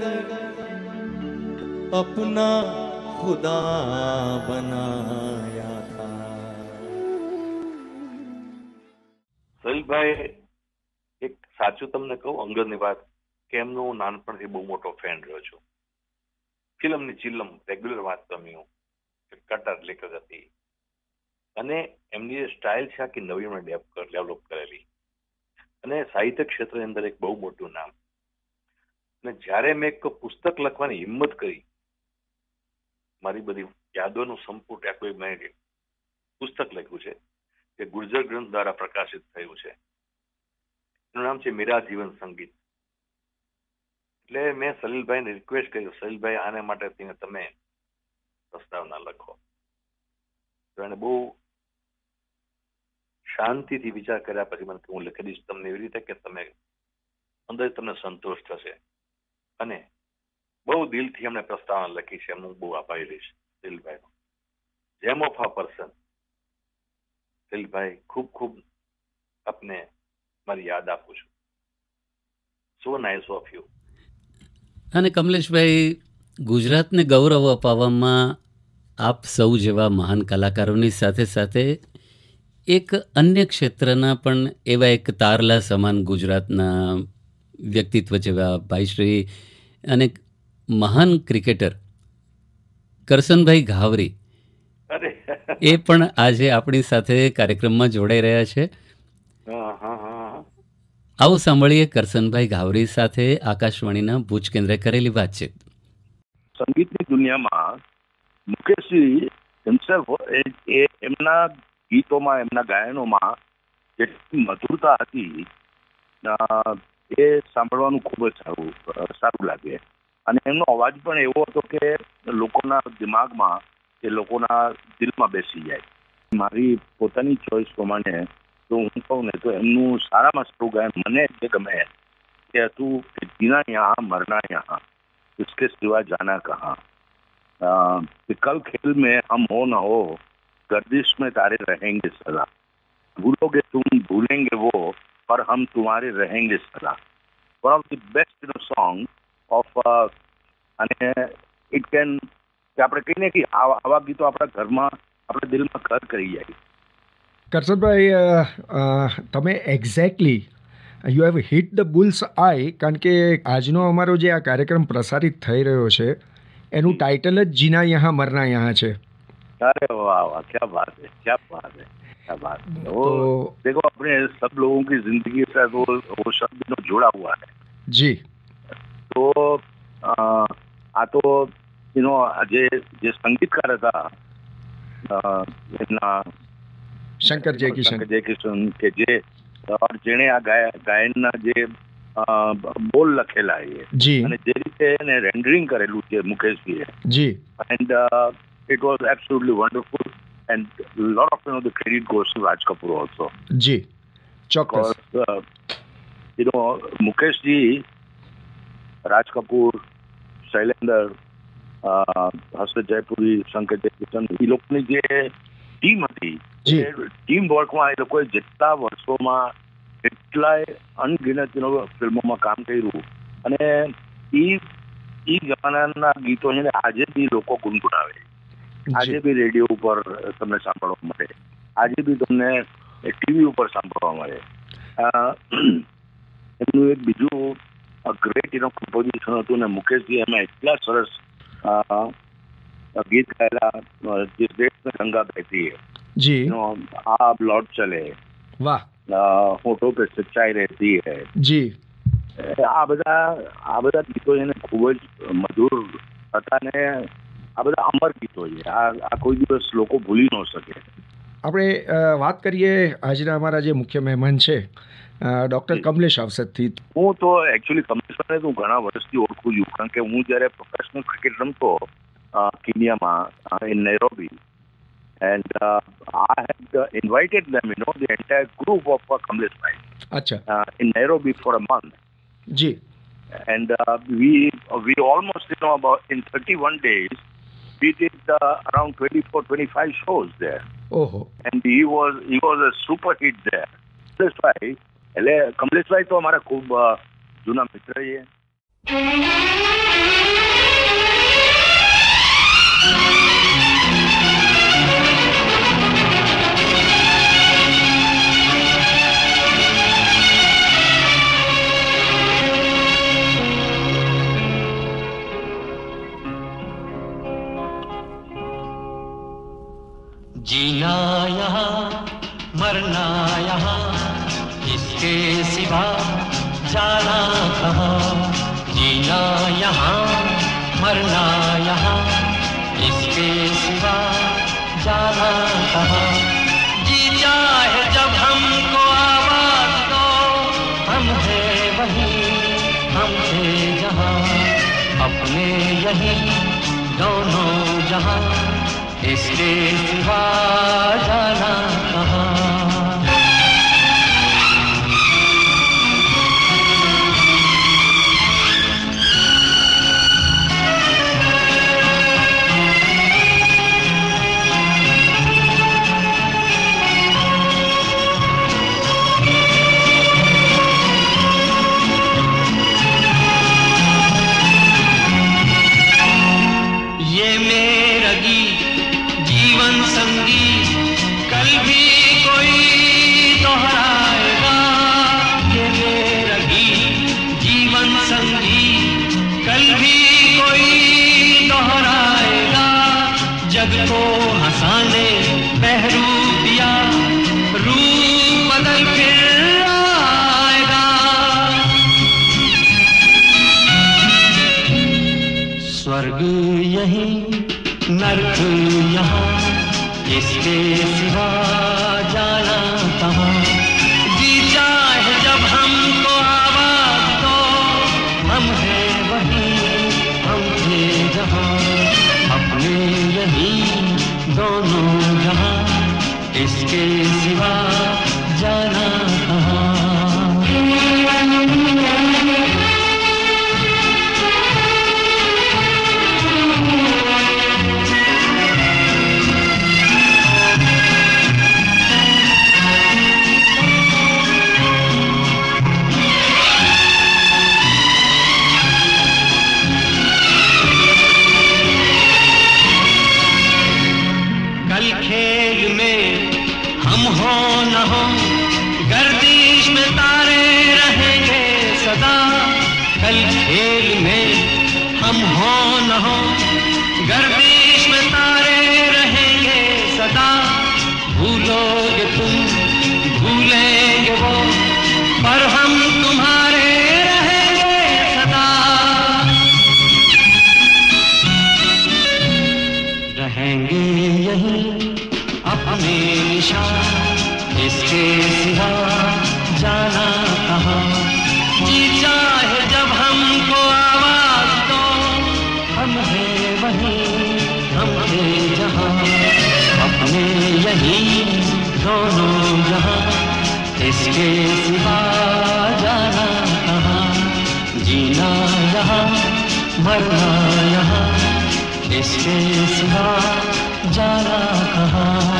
H: अपना खुदा बनाया था।
G: સલીલભાઈ, એક સાચું તમને કહું અંગદની વાત, કે એમનો હું નાનપણથી બહુ મોટો ફેન રહ્યો છું. ફિલ્મની ચિલ્લમ રેગ્યુલર વાંચતો હું, કટર લેખક હતી, અને એમની જે સ્ટાઇલ છે આખી નવી એમણે ડેવલપ કરેલી, અને સાહિત્ય ક્ષેત્રની અંદર એક બહુ મોટું નામ. અને જ્યારે મેં એક પુસ્તક લખવાની હિંમત કરી, મારી બધી યાદોનું સંપુટ આ કોઈ મેં પુસ્તક લખ્યું છે જે ગુર્જર ગ્રંથ દ્વારા પ્રકાશિત થયું છે. એનું નામ છે મીરા જીવન સંગીત. એટલે મેં સલીલભાઈને રિક્વેસ્ટ કરી, સલીલભાઈ આને માટે તમે પ્રસ્તાવના લખો. તો એને બહુ શાંતિથી વિચાર કર્યા પછી મને હું લખી દઈશ તમને એવી રીતે કે તમે અંદર તમને સંતોષ થશે. અને બહુ દિલથી એમને પ્રસ્તાવના લખી છે. હું બહુ આભારી રહીશ સલીલભાઈનો. જેમ ઓફ અ પર્સન. સલીલભાઈ, ખૂબ ખૂબ આપને મારી યાદ આપું છું. So nice of you.
F: અને કમલેશભાઈ, ગુજરાતને ગૌરવ અપાવવામાં આપ સૌ જેવા મહાન કલાકારોની સાથે સાથે એક અન્ય ક્ષેત્રના પણ એવા એક તારલા સમાન ગુજરાતના વ્યક્તિત્વ જેવા ભાઈશ્રી અને મહાન ક્રિકેટર કરસનભાઈ ઘાવરી એ પણ આજે આપણી સાથે કાર્યક્રમમાં જોડાઈ રહ્યા છે. આવો સાંભળીએ કરસનભાઈ ઘાવરી સાથે આકાશવાણીના ભુજ કેન્દ્રે કરેલી વાતચીત.
R: સંગીતની દુનિયામાં મુકેશજી હિમસેલ્ફ એ એમના ગીતોમાં, એમના ગાયનોમાં જેટલી મધુરતા હતી એ સાંભળવાનું ખૂબ જ સારું સારું લાગે. અને એમનો અવાજ પણ એવો હતો કે લોકોના દિમાગમાં, કે લોકોના દિલમાં બેસી જાય. મારી પોતાની ચોઈસ પ્રમાણે તો હું કહું ને તો એમનું સારામાં સારું ગાયન મને જે ગમે એ હતું કે જીના યહાં મરના યહાં, इसके सिवा जाना कहाँ, कल खेल में हम हो न हो, गर्दिश में तारे रहेंगे सदा, भूलोगे तुम भूलेंगे वो, पर हम तुम्हारे रहेंगे सदा. One of the best you know, song of uh, અને it can કે આપણે કહીને કે આવા ગીતો આપણા ઘરમાં, આપણા દિલમાં ઘર કરી જાય.
P: કરસનભાઈ, તમે exactly you have hit the bull's eye, કારણ કે આજનો અમારો જે આ કાર્યક્રમ પ્રસારિત થઈ રહ્યો છે એનું ટાઇટલ જ જીના યહાં મરના યહાં છે.
R: अरे वाह वाह, क्या बात है, क्या बात है, क्या बात है. वो देखो अपने सब लोगों की जिंदगी से वो वो शब्द जो जुड़ा हुआ है
P: जी.
R: તો આ તો યુ નો જે જે સંગીતકાર હતા એમના
P: શંકર જયકિશન
R: શંકર જયકિશન કે જે જેણે આ ગાયનના જે બોલ લખેલા છે અને જે રીતે એને રેન્ડરિંગ કરેલું છે મુકેશજીએ
P: જી
R: and it was absolutely wonderful and lot of you know the credit goes to Raj Kapoor also.
P: જી ચોક્કસ.
R: યુ નો મુકેશજી, રાજ કપૂર, શૈલેન્દર, હર્ષદ જયપુરી, શંકર જયકિશન, એ લોકોની જે ટીમ હતી ટીમ વર્કમાં એ લોકોએ જેટલા વર્ષોમાં એટલાય અનગિનત ફિલ્મોમાં કામ કર્યું અને એ એ જમાનાના ગીતો છે ને આજે બી લોકો ગુનગુનાવે, આજે બી રેડિયો ઉપર તમને સાંભળવા મળે, આજે બી તમને ટીવી ઉપર સાંભળવા મળે. એમનું એક બીજું ગ્રેટ એનો કમ્પોઝિશન હતું ને મુકેશજી એમાં એટલા સરસ ગીત ગાયેલા જે દેશ में गंगा बहती है,
P: जी,
R: आप लौट चले,
P: वाह,
R: होठों पे सच्चाई रहती है,
P: જી,
R: આ બધા આ બધા ગીતો છે ને ખૂબ જ મધુર હતા ને આ બધા અમર ગીતો છે. આ આ કોઈ દિવસ લોકો ભૂલી ન શકે.
P: આપણે વાત કરીએ આજના અમારા જે મુખ્ય મહેમાન છે ડૉક્ટર કમલેશ આવસદથી.
R: હું તો એકચ્યુઅલી કમલેશભાઈને તો હું ઘણા વર્ષથી ઓળખું છું, કારણ કે હું જ્યારે પ્રોફેશનલ ક્રિકેટ રમતો કેન્યામાં in Nairobi, and uh, I had uh, invited them, you know, the entire group of uh, Kamlesh Bhai
P: Achha.
R: Uh, in Nairobi for a month.
P: Ji.
R: And uh, we uh, we almost, you know, about in thirty-one days, we did uh, around twenty-four, twenty-five shows there.
P: Oh.
R: And he was he was a super hit there. Kamlesh Bhai, એટલે કમલેશ ભાઈ તો અમારા ખૂબ જૂના મિત્ર છે.
M: जीना यहाँ मरना यहाँ इसके सिवा जाना कहाँ, जीना यहाँ मरना यहाँ इसके सिवा जाना कहाँ, जी चाहे जब हमको आवाज दो हम हैं वहीं हम थे जहाँ, अपने यहीं दोनों जहाँ इसके सिवा जाना कहाँ. ये मेरा गीत जीवन संगीत कल भी कोई दोहराएगा, ये मेरा गीत जीवन संगीत कल भी कोई दोहराएगा, जग को हंसाने बहरूप दिया रूप बदल फिर आएगा. स्वर्ग यहीं नर्क यहाँ इसके सिवा जाना कहाँ, जी चाहे जब हमको आवाज दो हम हैं वहीं हम थे जहाँ, अपने यहीं दोनों जहाँ इसके सिवा जाना कहाँ. कल खेल में हम हो न हो गर्दिश में तारे रहेंगे सदा, कल खेल में हम हो न हो गर्दिश में तारे रहेंगे सदा, भूलोगे तुम भूलेंगे वो पर हम तुम्हारे रहेंगे सदा. रहेंगे यहीं अपने निशान इसके सिवा जाना कहाँ, जीना यहाँ मरना यहाँ, इसके सिवा जाना कहाँ।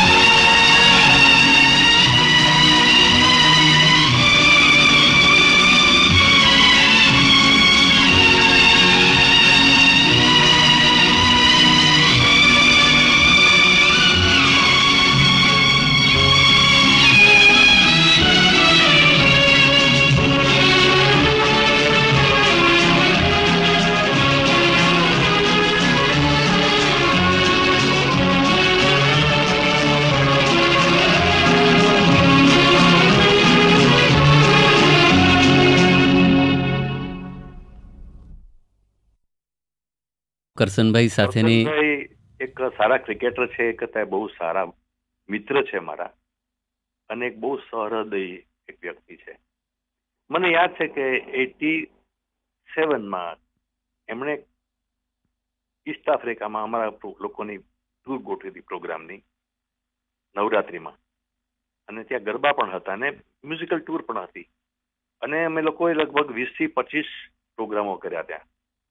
F: કરસનભાઈ સાથેની
G: કરસનભાઈ એક સારા ક્રિકેટર છે, એક હતા બહુ સારા મિત્ર છે મારા, અને એક બહુ સહૃદયી એક વ્યક્તિ છે. મને યાદ છે કે એટી સેવનમાં એમણે ઈસ્ટ આફ્રિકામાં અમારા લોકોની ટૂર ગોઠવી હતી પ્રોગ્રામની નવરાત્રીમાં, અને ત્યાં ગરબા પણ હતા અને મ્યુઝિકલ ટૂર પણ હતી, અને અમે લોકોએ લગભગ વીસ થી પચીસ પ્રોગ્રામો કર્યા ત્યાં.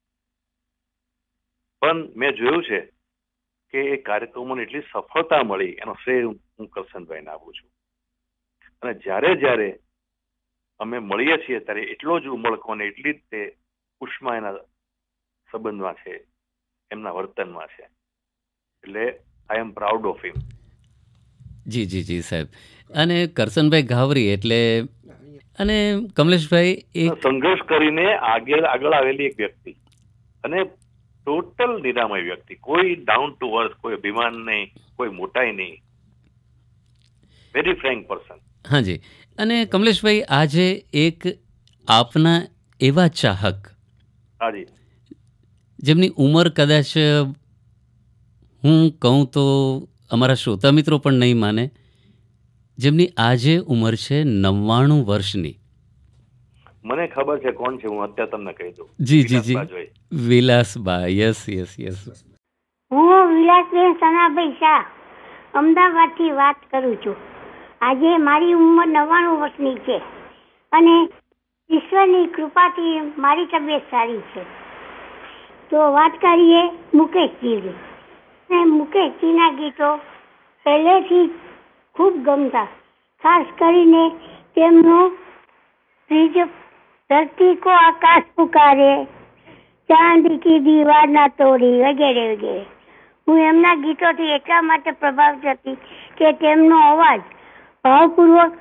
G: પણ મેં જોયું છે કે એ કાર્યક્રમોને એટલી સફળતા મળી, એનો શ્રેય હું કરસનભાઈને આપું છું. અને જ્યારે જ્યારે અમે મળીએ છીએ ત્યારે એટલો જ ઉમળકો અને એટલી જ તે ઉષ્મા એના સંબંધમાં છે, એમના વર્તનમાં છે. એટલે આઈ એમ પ્રાઉડ ઓફ હિમ.
F: જી જી જી સાહેબ. અને કરસનભાઈ ઘાવરી એટલે અને કમલેશભાઈ એક
G: સંઘર્ષ કરીને આગળ આગળ આવેલી એક વ્યક્તિ, અને ટોટલ નિરામય વ્યક્તિ, કોઈ ડાઉન ટુ અર્થ, કોઈ અભિમાન નહીં, કોઈ મોટાઈ નહીં, વેરી ફ્રેન્ક પર્સન.
F: હાજી. અને કમલેશભાઈ આજે એક આપના એવા ચાહક,
G: હાજી,
F: જેમની ઉંમર કદાચ હું કહું તો અમારા શ્રોતા મિત્રો પણ નહીં માને, જેમની આજે ઉંમર છે નવ્વાણું વર્ષની.
G: મને ખબર છે કોણ છે, હું અત્યારે તમને કહી દઉં.
F: જી જી જી વિલાસબા. Yes yes yes.
S: હું વિલાસબેન સનાભાઈ શાહ અમદાવાદથી વાત કરું છું. આજે મારી ઉંમર નવ્વાણું વર્ષની છે અને ઈશ્વરની કૃપાથી મારી તબિયત સારી છે. તો વાત કરીએ મુકેશજીની. અને મુકેશજીના ગીતો પહેલેથી ખૂબ ગમતા, ખાસ કરીને તેમનું ત્રીજો ધરતી કો આકાશ પુકારે, ચાંદ કી દીવાર ના તોડી વગેરે વગેરે. હું એમના ગીતોથી એટલા માટે પ્રભાવિત હતી કે તેમનો અવાજ ભાવપૂર્વક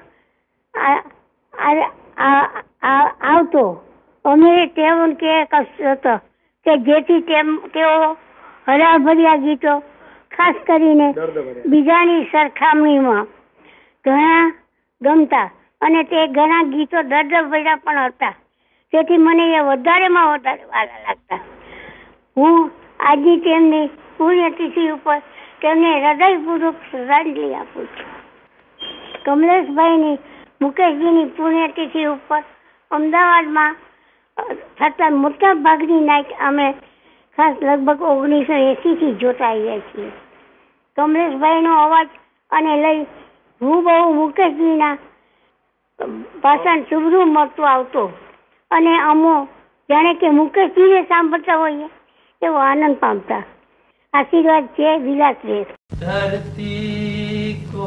S: આવતો. અમે તેવું કે હતો કે જેથી તેમ તેઓ હરાભર્યા ગીતો, ખાસ કરીને બીજાની સરખામણીમાં ઘણા ગમતા, અને તે ઘણા ગીતો દર્દભર્યા પણ હતા, તેથી મને એ વધારેમાં વધારે વાલા લાગતા. હું આજે તેમની પુણ્યતિથિ ઉપર તેમને હૃદયપૂર્વક શ્રદ્ધાંજલિ આપું છું. કમલેશભાઈની મુકેશજીની પુણ્યતિથિ ઉપર અમદાવાદમાં થતા મોટા ભાગની નાઇટ અમે ખાસ લગભગ ઓગણીસો એસી થી જોતા આવ્યા છીએ. કમલેશભાઈનો અવાજ અને લઈ હું બહુ મુકેશજીના ભાષણ સુબરૂ મળતું આવતો, અને અમો જાણે કે મુકેશજીને સાંભળતા હોઈએ એવો આનંદ પામતા. આશીર્વાદ છે વિલાસબેન.
H: धरती को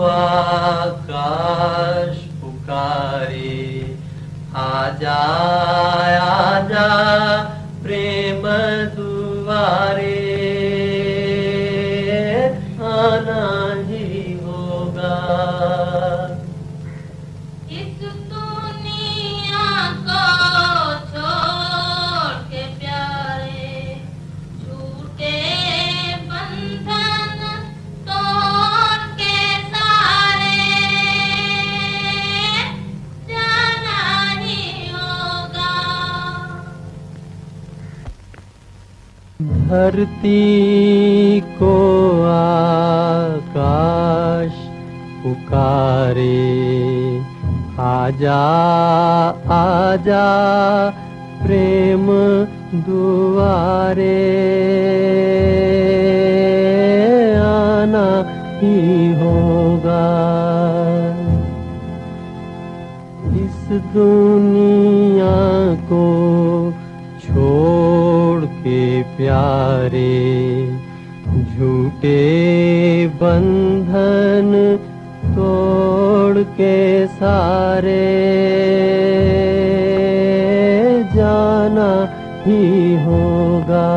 H: आकाश पुकारे, आजा आजा प्रेम दुआरे, आना ही होगा.
T: इस दुनिया को छोड़ के प्यारे, झूठे बंधन तोड़ के सारे, जाना ही होगा.
H: धरती को आकाश पुकारे, आजा आजा प्रेम दुआरे, आना ही होगा. दुनिया को छोड़ के प्यारे, झूठे बंधन तोड़ के सारे जाना ही होगा।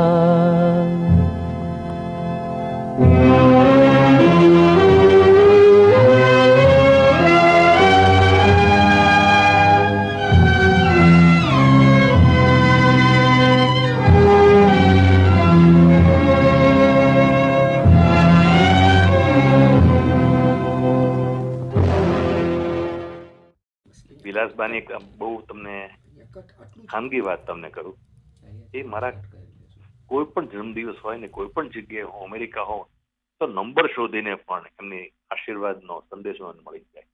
G: વિલાસબાની એક બહુ તમને ખાનગી વાત તમને કરું, એ મારા કોઈ પણ જન્મદિવસ હોય ને કોઈ પણ જગ્યાએ હું અમેરિકા હોઉં તો નંબર શોધીને પણ એમની આશીર્વાદનો સંદેશો મને મળી જાય.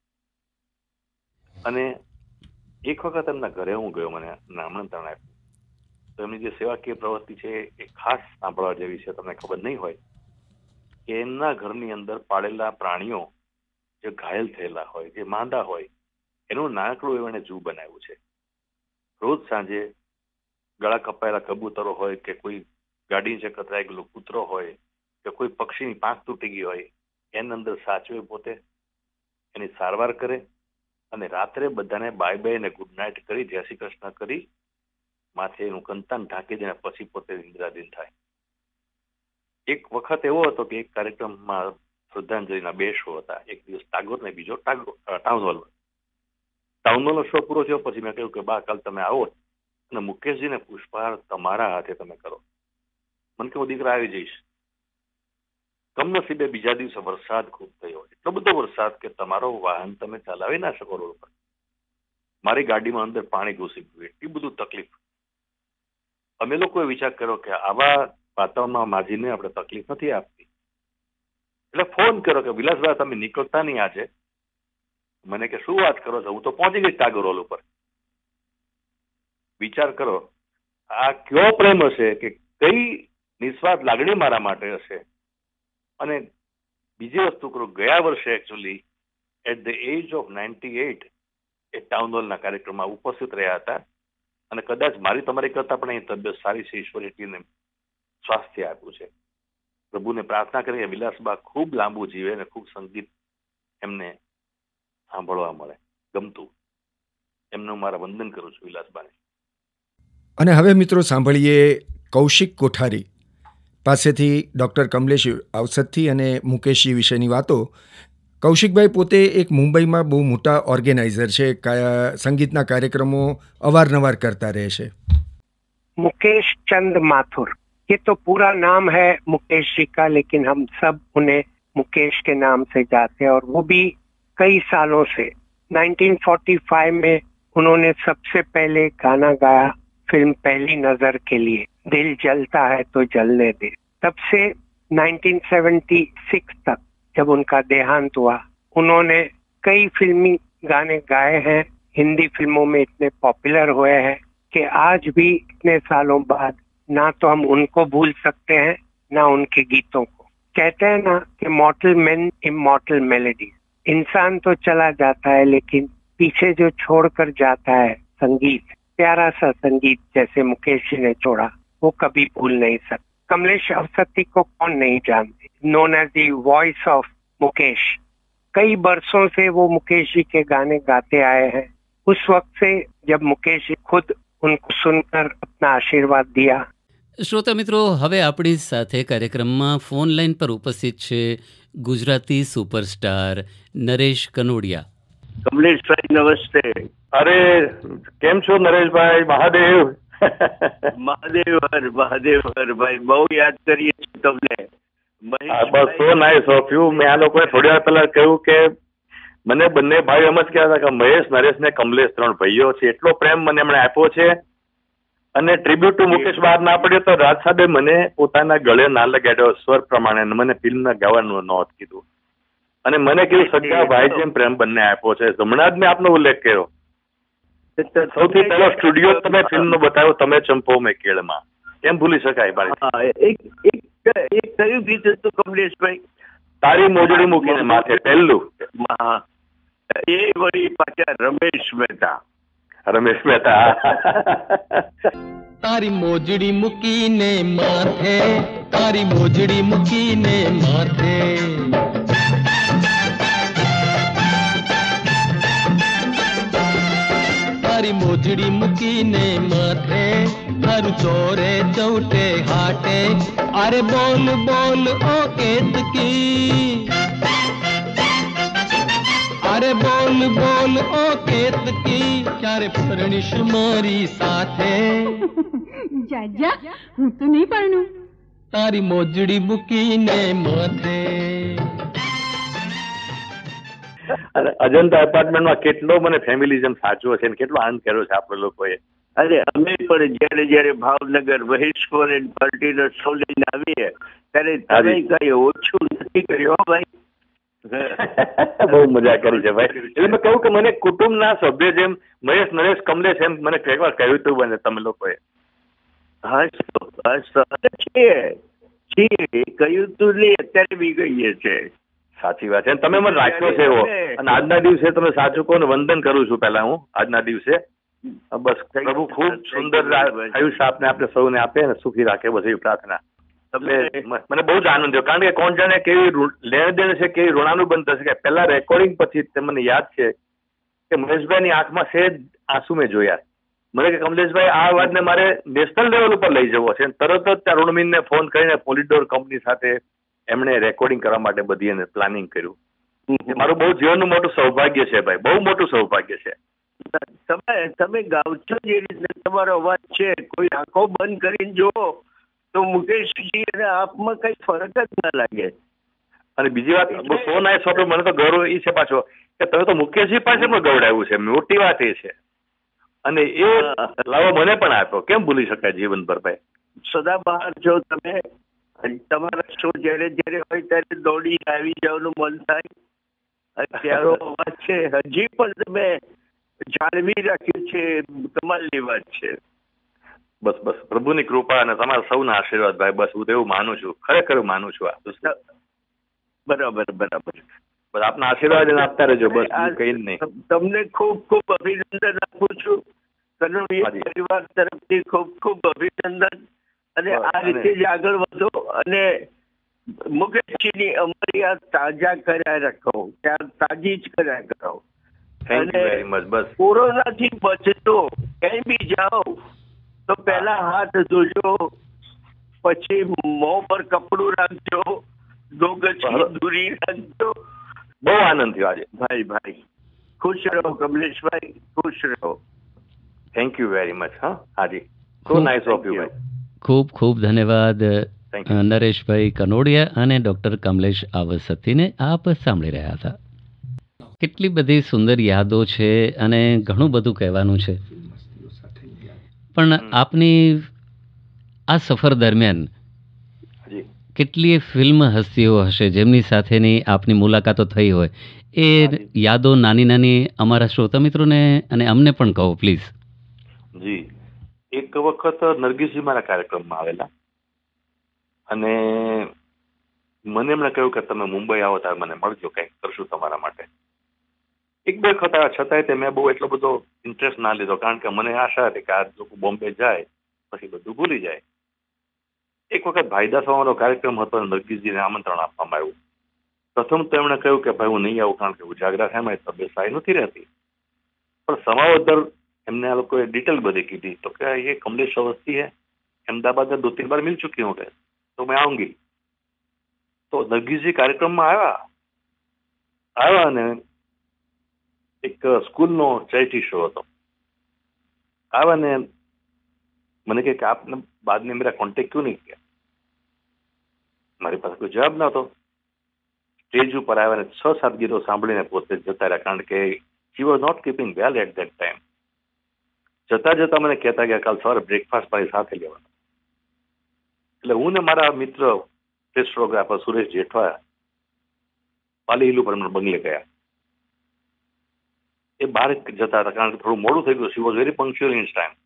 G: અને એક વખત એમના ઘરે હું ગયો, મને આમંત્રણ આપ્યું, તો એમની જે સેવાકીય પ્રવૃત્તિ છે એ ખાસ સાંભળવા જેવી છે. તમને ખબર નહીં હોય કે એમના ઘરની અંદર પાળેલા પ્રાણીઓ જે ઘાયલ થયેલા હોય, જે માંદા હોય, એનું નાનકડું એવું એને જૂ બનાવ્યું છે. રોજ સાંજે ગળા કપાયેલા કબૂતરો હોય કે કોઈ ગાડી છે કતરાઈ ગયેલો કૂતરો હોય કે કોઈ પક્ષીની પાંખ તૂટી ગઈ હોય, એની અંદર સાચવે પોતે, એની સારવાર કરે અને રાત્રે બધાને બાય બાય ને ગુડ નાઇટ કરી, જય શ્રી કૃષ્ણ કરી, માથે એનું કંતાન ઢાંકી દે પછી પોતે નિદ્રાધીન થાય. એક વખત એવો હતો કે એક કાર્યક્રમમાં શ્રદ્ધાંજલિના બે શો હતા, એક દિવસ ટાગોર ને બીજો ટાઉન હોલ. ટાઉન હોલનો શો પૂરો થયો પછી મેં કહ્યું કે બા કાલ તમે આવો અને મુકેશજીને પુષ્પહાર તમારા હાથે તમે કરો. મને કે હું દીકરા આવી જઈશ. કમનસીબે બીજા દિવસે વરસાદ ખૂબ થયો, એટલો બધો વરસાદ કે તમારો વાહન તમે ચલાવી ના શકો રોડ પર. મારી ગાડીમાં અંદર પાણી ઘૂસી ગયું, એટલી બધું તકલીફ. અમે લોકોએ વિચાર કર્યો કે આવા વાતાવરણમાં માજીને આપણે તકલીફ નથી આપતી, એટલે ફોન કર્યો કે વિલાસભાઈ તમે નીકળતા નહીં આજે. મને કે શું વાત કરો છો, હું તો પહોંચી ગઈ ટાગોર હોલ ઉપર. વિચાર કરો આ કયો પ્રેમ હશે, કે કઈ નિસ્વાર્થ લાગણી મારા માટે હશે. અને બીજી વસ્તુ કરું, ગયા વર્ષે actually at the age of ninety eight એ ટાઉન હોલના કાર્યક્રમમાં ઉપસ્થિત રહ્યા હતા. અને કદાચ મારી તમારી કરતા પણ એ તબિયત સારી છે, ઈશ્વરીને સ્વાસ્થ્ય આપ્યું છે. પ્રભુને પ્રાર્થના કરીએ વિલાસબા ખૂબ લાંબુ જીવે અને ખૂબ સંગીત એમને સાંભળવા મળે, ગમતું. એમનું મારા વંદન કરું છું વિલાસબાને.
P: અને હવે મિત્રો સાંભળીએ કૌશિક કોઠારી પાસેથી ડૉક્ટર કમલેશ અવસદથી અને મુકેશજી વિશેની વાતો. કૌશિકભાઈ પોતે એક મુંબઈમાં બહુ મોટા ઓર્ગેનાઇઝર છે, સંગીતના કાર્યક્રમો અવારનવાર કરતા રહે છે.
U: मुकेश चंद माथुर, ये तो पूरा नाम है मुकेश जी का, लेकिन हम सब उन्हें मुकेश के नाम से जाते हैं और वो भी कई सालों से. नाइनटीन फोर्टी फाइव में उन्होंने सबसे पहले गाना गाया फिल्म पहली नजर के लिए, दिल जलता है तो जलने दे. तब से नाइनटीन सेवेंटी सिक्स तक जब उनका देहांत हुआ, उन्होंने कई फिल्मी गाने गाए हैं, हिंदी फिल्मों में इतने पॉपुलर हुए हैं कि आज भी इतने सालों बाद ना तो हम उनको भूल सकते हैं ना उनके गीतों को. कहते हैं ना कि मॉर्टल मैन इमॉर्टल मेलोडी. इंसान तो चला जाता है लेकिन पीछे जो छोड़कर जाता है संगीत, प्यारा सा संगीत जैसे मुकेश जी ने छोड़ा, वो कभी भूल नहीं सकते. कमलेश अवसदी को कौन नहीं जानते, known as the voice of Mukesh. कई बरसों से वो मुकेश जी के गाने गाते आए हैं. उस वक्त से जब मुकेश जी खुद उनको सुनकर अपना आशीर्वाद दिया.
F: શ્રોતા મિત્રો, હવે આપણી સાથે કાર્યક્રમમાં ફોન લાઈન પર ઉપસ્થિત છે ગુજરાતી સુપરસ્ટાર નરેશ કનોડિયા.
R: કમલેશભાઈ નમસ્તે.
G: અરે કેમ છો નરેશભાઈ? મહાદેવ.
R: મહાદેવ હર મહાદેવ હર ભાઈ, બહુ યાદ કરીએ છીએ તમને.
G: બસ સો નાઇસ ઓફ યુ. મેં આ લોકોએ થોડી વાર પહેલા કહ્યું કે મને બંને ભાઈ એમ જ કહેતા હતા કે મહેશ નરેશ ને કમલેશ ત્રણ ભાઈઓ છે, એટલો પ્રેમ મને એમણે આપ્યો છે. અને ટ્રિબ્યુટ ટુ મુકેશ બહાર ના પડ્યો તો રાજ સાહેબે મને પોતાના ગળે ના લગાડ્યો સ્વર પ્રમાણે, મને ફિલ્મના ગાવાનું નહોત કીધું. અને મને કેવું સગા ભાઈ જેમ પ્રેમ બંને આપ્યો છે. હમણાં જ મેં આપનો ઉલ્લેખ કર્યો, સૌથી પહેલો સ્ટુડિયો તમે ફિલ્મનો બતાવ્યો તમે ચંપો મેં કેળમાં, એમ ભૂલી શકાય મારી?
R: એક એક કયું ગીત હતું કમલેશભાઈ?
G: તારી મોજડી મૂકીને માથે, પહેલું.
R: એ વળી પાછા રમેશ મહેતા
G: રમેશ મહેતા.
H: તારી મોજડી મૂકીને માથે, તારી મોજડી મૂકીને માથે, તારી મોજડી મૂકીને માથે, તારું ચોરે ચૌટે હાટે, અરે બોલ બોલ ઓ કેતકી, અરે બોલ બોલ ઓ કેતકી, ક્યારે પરણીશ મારી સાથે.
E: જા જા, હું તો નહીં પરણું.
H: તારી મોજડી મૂકીને માથે.
G: અને અજંતા એપાર્ટમેન્ટમાં કેટલો મને ફેમિલીઝમ સાચવો છે ને કેટલો આનંદ કર્યો છે આપણે લોકોએ.
A: અરે અમે પણ જયારે જયારે ભાવનગર વહિષ્કોરેન પાર્ટીનો શો લઈને આવીએ ત્યારે તમે કઈ ઓછું નથી કર્યો ભાઈ.
G: બહુ મજા કરી છે ભાઈ. એટલે મેં કહ્યું કે મને કુટુંબના સભ્ય જેમ મહેશ નરેશ કમલેશ એમ મને એક વાર કહ્યું હતું બને તમે લોકોએ.
A: હા છીએ છીએ કહ્યું તું નહીં, અત્યારે બી કહીએ છે.
G: સાચી વાત છે. તમે મને રાખ્યો છે એવો, અને આજના દિવસે તમે સાચું કહો ને વંદન કરું છું પહેલા હું આજના દિવસે. બસ પ્રભુ ખૂબ સુંદર આયુષ્ય આપને આપણે સૌને આપે ને સુખી રાખે, બસ એવી પ્રાર્થના. મને બહુ જ આનંદ થયો, કારણ કે કોણ જાણે કેવી લેણ દેણ છે, કેવી ઋણાનુબંધ થશે કે પહેલા રેકોર્ડિંગ પછી મને યાદ છે કે મહેશભાઈની આંખમાં સેજ આંસુ મેં જોયા. મને કે કમલેશભાઈ આ વાતને મારે નેશનલ લેવલ ઉપર લઈ જવો છે. તરત જ ત્યાં ઋણમીનને ફોન કરીને પોલિડોર કંપની સાથે એમણે રેકોર્ડિંગ કરવા માટે બધી એને પ્લાનિંગ કર્યું. મારું બહુ જીવનનું મોટું સૌભાગ્ય છે ભાઈ, બહુ મોટું સૌભાગ્ય છે.
A: તમે તમે ગાવ છો જે રીતે તમારો અવાજ છે, કોઈ આંખો બંધ કરીને જુઓ તો મુકેશજી અને આપમાં કઈ ફરક જ ના લાગે.
G: અને બીજી વાત ફોન આવ્યો સોપડો મને તો ગૌરવ એ છે પાછો કે તમે તો મુકેશજી પાસે પણ ગવડાવ્યું છે. મોટી વાત એ છે, અને એ લાવો મને પણ આપ્યો. કેમ ભૂલી શકાય જીવનભર ભાઈ.
A: સદા બહાર જો તમે તમારા શો જયારે જયારે હોય ત્યારે દોડી આવી જવાનું મન થાય. અત્યારો અવાજ છે હજી પણ તમે જાળવી રાખ્યું છે, કમાલની વાત છે.
G: બસ બસ પ્રભુની કૃપા અને તમારા સૌના આશીર્વાદ ભાઈ, બસ હું તો એવું માનું છું, ખરેખર માનું છું. આ
A: બરાબર બરાબર.
G: બસ આપના આશીર્વાદ આપતા રહેજો, બસ કઈ નહીં.
A: તમને ખૂબ ખૂબ અભિનંદન આપું છું. કનોડિયા પરિવાર તરફથી ખૂબ ખૂબ અભિનંદન. અને આ રીતે જ આગળ વધો અને મુકેશજીની અમારી આ તાજા કર્યા રાખો, ત્યાં તાજી જ કર્યા કરો. કોરોનાથી બચતો કઈ બી જાઓ તો પહેલા હાથ ધોજો, પછી મોં પર કપડું રાખજો, દો ગજની દૂરી રાખજો.
G: બહુ આનંદ થયો આજે
A: ભાઈ ભાઈ. ખુશ રહો કમલેશભાઈ, ખુશ રહો.
G: Thank you very much. હા હાજી, સો નાઇસ ઓફ યુ ભાઈ.
F: ખૂબ ખૂબ ધન્યવાદ નરેશભાઈ કનોડિયા અને ડૉક્ટર કમલેશ આવસતીને આપ સાંભળી રહ્યા હતા. કેટલી બધી સુંદર યાદો છે અને ઘણું બધું કહેવાનું છે, પણ આપની આ સફર દરમિયાન કેટલીય ફિલ્મ હસ્તીઓ હશે જેમની સાથેની આપની મુલાકાતો થઈ હોય, એ યાદો નાની નાની અમારા શ્રોતા મિત્રોને અને અમને પણ કહો પ્લીઝ.
G: જી, એક વખત નરગીસજી મારા કાર્યક્રમમાં આવેલા અને મને એમણે કહ્યું કે તમે મુંબઈ આવો ત્યારે મને મળજો, કંઈક કરશું તમારા માટે. એક બે વખત આવ્યા છતાંય તે મેં બહુ એટલો બધો ઇન્ટરેસ્ટ ના લીધો, કારણ કે મને આશા હતી કે આ લોકો બોમ્બે જાય પછી બધું ભૂલી જાય. એક વખત ભાઈદાસ અમારો કાર્યક્રમ હતો અને નરગીસજીને આમંત્રણ આપવામાં આવ્યું. પ્રથમ તો એમણે કહ્યું કે ભાઈ હું નહીં આવું, કારણ કે ઉજાગરા થાય મારી તબિયત સારી નથી રહેતી. પણ સમાવદર એમને આ લોકોએ ડિટેલ બધી કીધી તો કે ये कमलेश अवस्थी है, अहमदाबाद में दो तीन बार मिल चुकी हूँ, तो मैं आऊंगी. तो नरगीसजी कार्यक्रमમાં આવ્યા આવ્યા અને એક સ્કૂલનો ચેરિટી શો હતો. આવ્યા ને મને કહે કે આપને बाद में मेरा कॉन्टेक्ट क्यों नहीं किया. મારી પાસે કોઈ જવાબ નહોતો. સ્ટેજ ઉપર આવ્યા ને છ સાત ગીતો સાંભળીને પોતે જતા રહ્યા, કારણ કે she was not keeping well at that time. જતા જતા મને કહેતા ગયા કાલ સવારે બ્રેકફાસ્ટ મારી સાથે લેવાનો. એટલે હું ને મારા મિત્ર પ્રેસ ફોટોગ્રાફર સુરેશ જેઠવા પાલી હિલ ઉપર બંગલે ગયા. એ બહાર જતા હતા, કારણ કે થોડું મોડું થઈ ગયું. She was very punctual in time.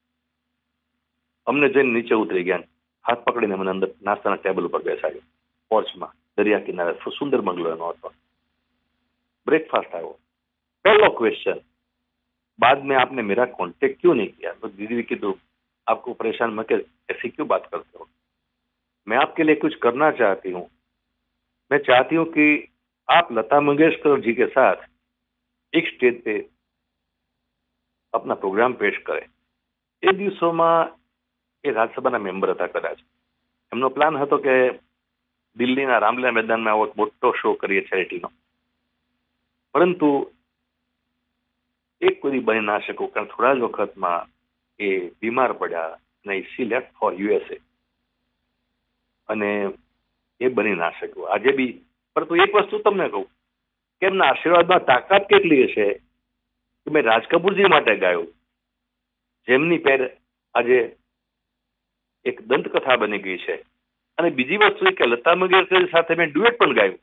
G: અમને જઈને નીચે ઉતરી ગયા, હાથ પકડીને મને અંદર નાસ્તાના ટેબલ ઉપર બેસાડ્યો, પોર્ચમાં, દરિયા કિનારે. સુંદર બંગલો એનો હતો. બ્રેકફાસ્ટ આવ્યો. પહેલો ક્વેશ્ચન, बाद में आपने मेरा कांटेक्ट क्यों नहीं किया? तो दीदी ने कीधु आपको परेशान मैं के ऐसी क्यों बात करते हो? मैं आपके लिए कुछ करना चाहती हूँ। मैं चाहती हूँ कि आप लता मंगेशकर जी के साथ एक स्टेज पे अपना प्रोग्राम पेश करें। એ દિવસોમાં એ રાજ્યસભાના મેમ્બર હતા કદાચ. એમનો પ્લાન હતો કે દિલ્હીના રામલીલા મેદાનમાં આવો મોટો શો કરીએ ચેરિટીનો, પરંતુ એક કોઈ બની ના શક્યું કારણ થોડા જ વખતમાં એ બીમાર પડ્યા અને સી લેફ્ટ ફોર યુએસએ અને એ બની ના શક્યું આજે બી. પરંતુ એક વસ્તુ તમને કહું કે એમના આશીર્વાદમાં તાકાત કેટલી હશે કે મેં રાજ કપૂરજી માટે ગાયું, જેમની પેર આજે એક દંતકથા બની ગઈ છે. અને બીજી વસ્તુ એ કે લતા મંગેશકર સાથે મેં ડ્યુએટ પણ ગાયું.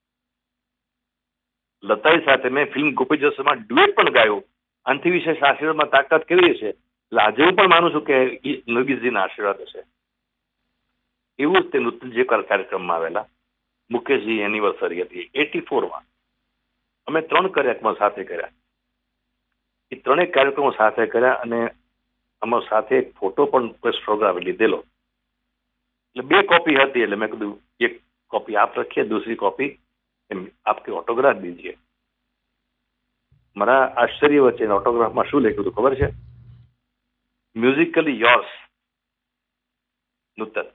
G: લતા સાથે મેં ફિલ્મ ગોપી જસમાં ડ્યુએટ પણ ગાયું. આનાથી વિશેષ આશીર્વાદમાં તાકાત કેવી છે એટલે આજે હું પણ માનું છું કે નરગીસજીના આશીર્વાદ હશે. એવું જ તે નૃત્ય કાર્યક્રમમાં આવેલા મુકેશજી એનિવર્સરી હતી એટી ફોરમાં અમે ત્રણ કાર્યક્રમો સાથે કર્યા. એ ત્રણેય કાર્યક્રમો સાથે કર્યા અને અમારો સાથે એક ફોટો પણ પ્રેસ પ્રોગ્રામ લીધેલો. એટલે બે કોપી હતી એટલે મેં કીધું એક કોપી આપ રખીએ, दूसरी कॉपी आपके ऑटोग्राफ दीजिए. મારા આશ્ચર્ય વચ્ચે ઓટોગ્રાફમાં શું લખ્યું હતું ખબર છે? Musically yours Nutan.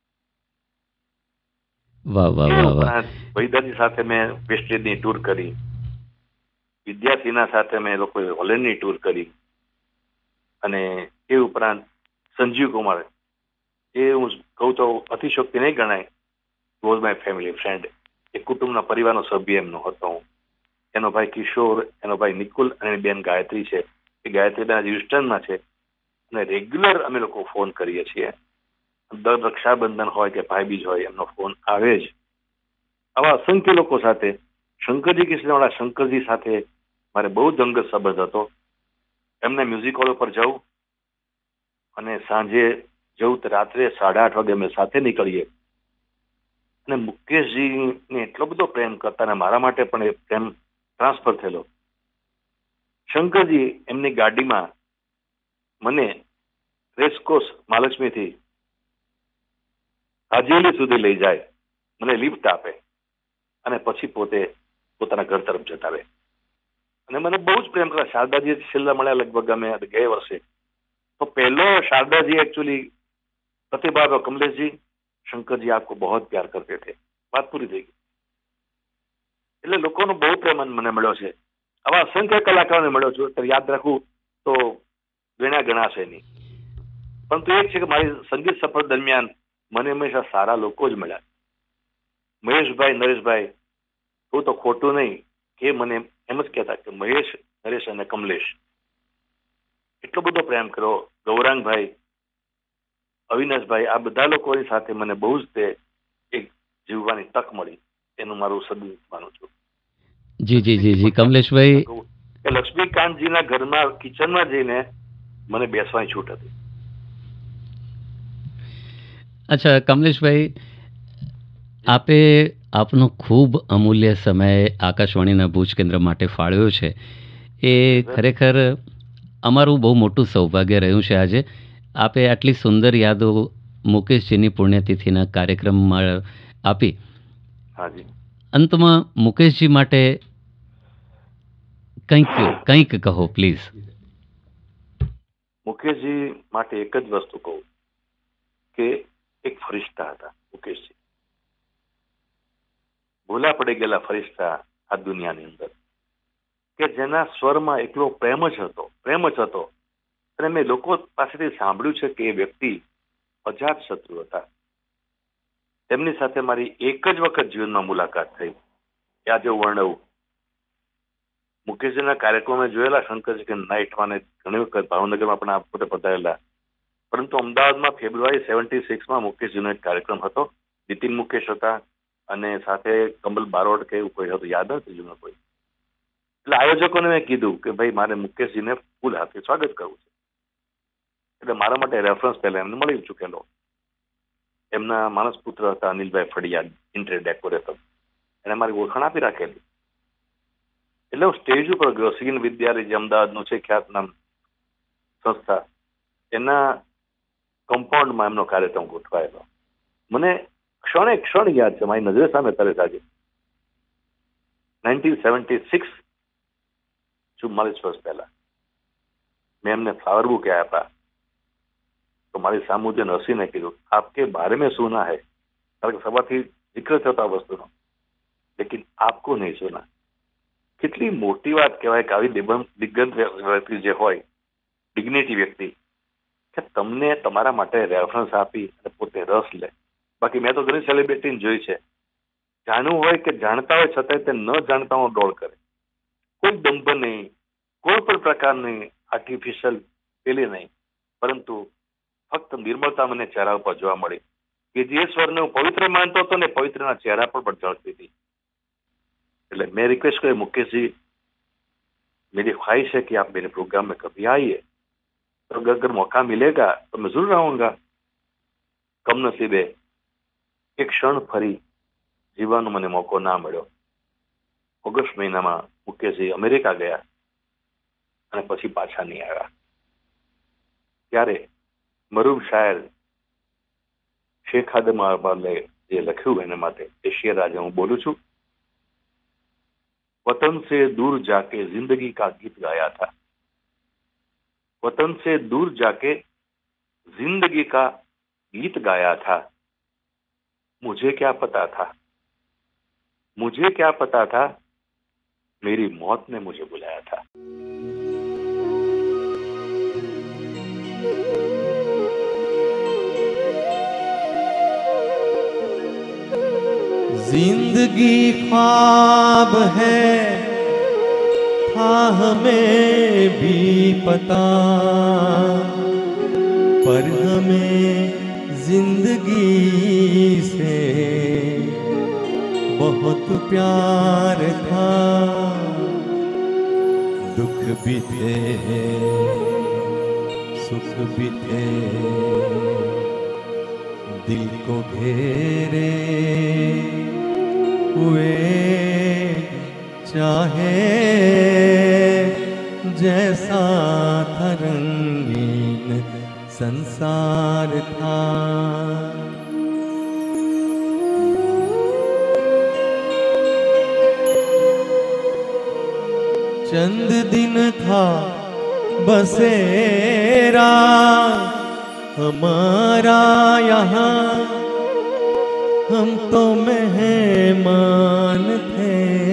F: વાહ વાહ વાહ વાહ.
G: વૈદાજી સાથે મેં વેસ્ટ ઇન્ડિઝની ટૂર કરી, વિદ્યાર્થીના સાથે મેં લોકોએ હોલેન્ડની ટૂર કરી અને એ ઉપરાંત સંજીવ કુમાર, એ હું કહું તો અતિશોક્તિ નહીં ગણાય, વોઝ માય ફેમિલી ફ્રેન્ડ. એ કુટુંબના પરિવારનો સભ્ય એમનો હતો હું. એનો ભાઈ કિશોર, એનો ભાઈ નિકુલ અને એની બેન ગાયત્રી છે. એ ગાયત્રી બેન આજે હ્યુસ્ટનમાં છે અને રેગ્યુલર અમે લોકો ફોન કરીએ છીએ. દર રક્ષાબંધન હોય કે ભાઈબીજ હોય એમનો ફોન આવે જ. આવા અસંખ્ય લોકો સાથે, શંકરજી કિશનવાળા શંકરજી સાથે મારે બહુ જ અંગત સંબંધ હતો. એમને મ્યુઝિક હોલ પર જવું અને સાંજે જવું તો રાત્રે સાડા આઠ વાગે અમે સાથે નીકળીએ. અને મુકેશજીને એટલો બધો પ્રેમ કરતા અને મારા માટે પણ એ પ્રેમ ટ્રાન્સફર થયેલો. શંકરજી એમની ગાડીમાં મને રેસકોર્સ મહાલક્ષ્મીથી હાજીલી સુધી લઈ જાય, મને લિફ્ટ આપે અને પછી પોતે પોતાના ઘર તરફ જતા રહે. અને મને બહુ જ પ્રેમ કર્યા. શારદાજી છેલ્લા મળ્યા લગભગ અમે ગયા વર્ષે. તો પહેલો शारदा एक्चुअली प्रतिभा कमलेश जी, शंकर जी आपको बहुत प्यार करते थे. बात पूरी થઈ ગઈ. એટલે લોકોનો બહુ પ્રેમ મને મળ્યો છે. આવા અસંખ્ય કલાકારોને મળ્યો છું તો યાદ રાખું તો ગણ્યા ગણાશે નહીં. પરંતુ એક છે કે મારી સંગીત સફર દરમિયાન મને હંમેશા સારા લોકો જ મળ્યા. મહેશભાઈ, નરેશભાઈ, હું તો ખોટું નહીં કે મને એમ જ કહેતા કે મહેશ, નરેશ અને કમલેશ એટલો બધો પ્રેમ કર્યો. ગૌરાંગભાઈ, અવિનાશભાઈ, આ બધા લોકોની સાથે મને બહુ જ તે એક જીવવાની તક મળી. એનું મારું સદુપયોગ માનું છું.
F: જી જી જી જી કમલેશભાઈ,
G: કે લક્ષ્મીકાંતજીના ઘરમાં કિચનમાં જઈને મને બેસવાની છૂટ હતી.
F: અચ્છા કમલેશભાઈ, આપે આપનો ખૂબ અમૂલ્ય સમય આકાશવાણીના ભુજ કેન્દ્ર માટે ફાળવ્યો છે. એ ખરેખર અમારું બહુ મોટું સૌભાગ્ય રહ્યું છે. આજે આપે આટલી સુંદર યાદો મુકેશજીની પુણ્યતિથિના કાર્યક્રમમાં આપી. અંતમાં મુકેશજી માટે કંઈક કંઈક કહો પ્લીઝ.
G: મુકેશજી માટે એક જ વસ્તુ કહું કે એક ફરિશ્તા હતા મુકેશજી. ભૂલા પડી ગયેલા ફરિશ્તા આ દુનિયાની અંદર, કે જેના સ્વરમાં એકલો પ્રેમ જ હતો, પ્રેમ જ હતો. અને મેં લોકો પાસેથી સાંભળ્યું છે કે એ વ્યક્તિ અજાત શત્રુ હતા. તેમની સાથે મારી એક જ વખત જીવનમાં મુલાકાત થઈ. એ આજે વર્ણવું. મુકેશજીના કાર્યક્રમો જોયેલા શંકરજી કે નાઇટમાં ને ઘણી વખત ભાવનગરમાં પણ આ પોતે પધારેલા. પરંતુ અમદાવાદમાં ફેબ્રુઆરી સેવન્ટી સિક્સમાં મુકેશજીનો એક કાર્યક્રમ હતો. નીતિન મુકેશ હતા અને સાથે કમલ બારોટ કે એવું કોઈ હતું, યાદ હતું જૂનો કોઈ. એટલે આયોજકોને મેં કીધું કે ભાઈ મારે મુકેશજીને ફૂલ હાથે સ્વાગત કરવું છે. એટલે મારા માટે રેફરન્સ પહેલા એમને મળી ચૂકેલો. એમના માનસ પુત્ર હતા અનિલભાઈ ફળિયા, ઇન્ટેરિયર ડેકોરેટર. એને મારી ઓળખાણ આપી રાખેલી. એટલે હું સ્ટેજ ઉપર ગયો. સીન વિદ્યાલય જે અમદાવાદનું છે ખ્યાતનામ સંસ્થા, એના કમ્પાઉન્ડમાં એમનો કાર્યક્રમ ગોઠવાયેલો. મને ક્ષણે ક્ષણ યાદ છે, મારી નજરે સામે તરત આજે નાઇન્ટીન સેવન્ટી સિક્સ ચુમ્માલીસ વર્ષ પહેલા મેં એમને ફ્લાવર બુકે આપ્યા. તો મારી સામુ જે હસીને કીધું, આપકે બારે में सुना है, કારણ કે સવારથી જિક્ર થતો આ વસ્તુનો, લેકિન આપકો નહીં સુના. કેટલી મોટી વાત કહેવાય કે આવી દિગ્ગજ વ્યક્તિ જે હોય, ડિગ્નિટી વ્યક્તિ, કે તમને તમારા માટે રેફરન્સ આપી અને પોતે રસ લે. બાકી મેં તો ઘણી સેલિબ્રિટીને જોઈ છે, જાણવું હોય કે જાણતા હોય છતાંય તે ન જાણતાનો ડોળ કરે. કોઈ દંભ નહીં, કોઈ પણ પ્રકારની આર્ટિફિશિયલ પેલી નહીં, પરંતુ ફક્ત નિર્મળતા મને ચહેરા ઉપર જોવા મળી કે જે સ્વરને હું પવિત્ર માનતો હતો ને પવિત્રના ચહેરા પર પણ ઝળકતી थी. એટલે मैं रिक्वेस्ट करी, मुकेश जी मेरी ख्वाहिश है कि आप मेरे प्रोग्राम में कभी आइए, तो अगर मौका मिलेगा तो मैं जरूर आऊंगा. कमनसीबे एक क्षण फरी जीवવાનો મને મોકો ના મળ્યો. ઓગસ્ટ મહિનામાં મુકેશજી અમેરિકા ગયા અને પછી પાછા નહીં આવ્યા. ત્યારે મરૂમ શાયર શેખ આદમ અકબરે જે લખ્યું એના માટે એ શેર આજે હું બોલું છું. वतन से दूर जाके जिंदगी का गीत गाया था, वतन से दूर जाके जिंदगी का गीत गाया था. मुझे क्या पता था, मुझे क्या पता था, मेरी मौत ने मुझे बुलाया था.
C: जिंदगी ख्वाब है था हमें भी पता, पर हमें जिंदगी से बहुत प्यार था. दुख भी थे सुख भी थे, दिल को घेरे हुए, चाहे जैसा था रंगीन संसार था. चंद दिन था बसेरा हमारा यहाँ, हम तो मेहमान थे,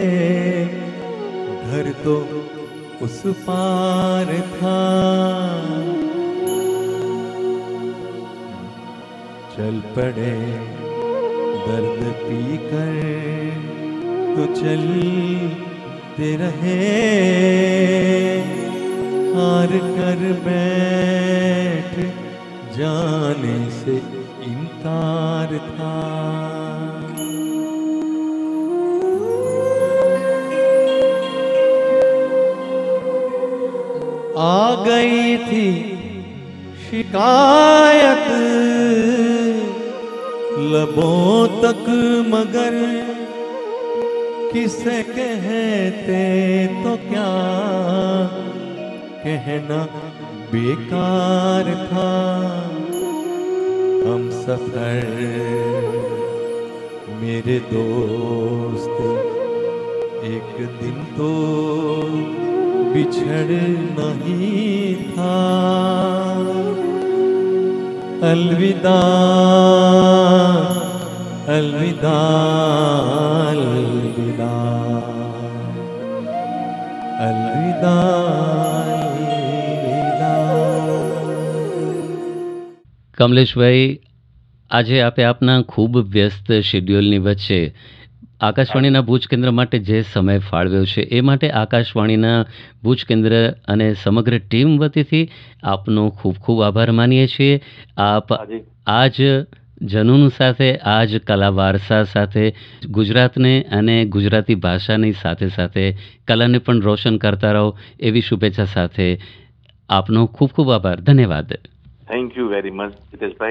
C: घर तो उस पार था. चल पड़े दर्द पीकर तो चलते रहे, हार कर बैठ जाने से इनकार था. आ गई थी शिकायत लबों तक, मगर किसे कहते तो क्या कहना बेकार था. हम सफर मेरे दोस्त एक दिन तो बिछड़ना ही था. अलविदा अलविदा अलविदा अलविदा.
F: કમલેશભાઈ, આજે આપે આપના ખૂબ વ્યસ્ત શેડ્યુલની વચ્ચે આકાશવાણીના ભુજ કેન્દ્ર માટે જે સમય ફાળવ્યો છે એ માટે આકાશવાણીના ભુજ કેન્દ્ર અને સમગ્ર ટીમ વતીથી આપનો ખૂબ ખૂબ આભાર માનીએ છીએ. આપ આજ જનૂન સાથે, આજ કલા વારસા સાથે ગુજરાતને અને ગુજરાતી ભાષાની સાથે સાથે કલાને પણ રોશન કરતા રહો એવી શુભેચ્છા સાથે આપનો ખૂબ ખૂબ આભાર. ધન્યવાદ.
G: Thank you very much Hiteshbhai.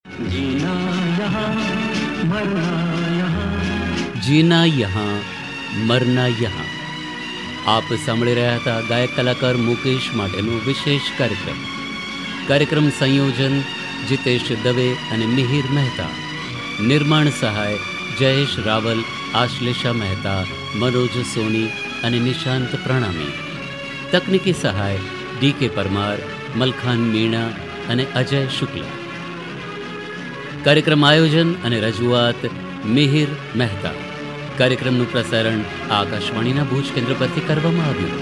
F: जीना यहाँ મરના યહાં. આપ સાંભળી રહ્યા હતા ગાયક કલાકાર મુકેશ માટેનો વિશેષ કાર્યક્રમ. કાર્યક્રમ સંયોજન જીતેશ દવે અને મિહિર મહેતા. નિર્માણ સહાય જયેશ રાવલ, આશ્લેષા મહેતા, મનોજ સોની અને નિશાંત પ્રણામી. તકનિકી સહાય ડી કે પરમાર, મલખાન મીણા અને અજય શુક્લા. કાર્યક્રમ આયોજન અને રજૂઆત મિહિર મહેતા. કાર્યક્રમનું પ્રસારણ આકાશવાણીના ભુજ કેન્દ્ર પરથી કરવામાં આવ્યું.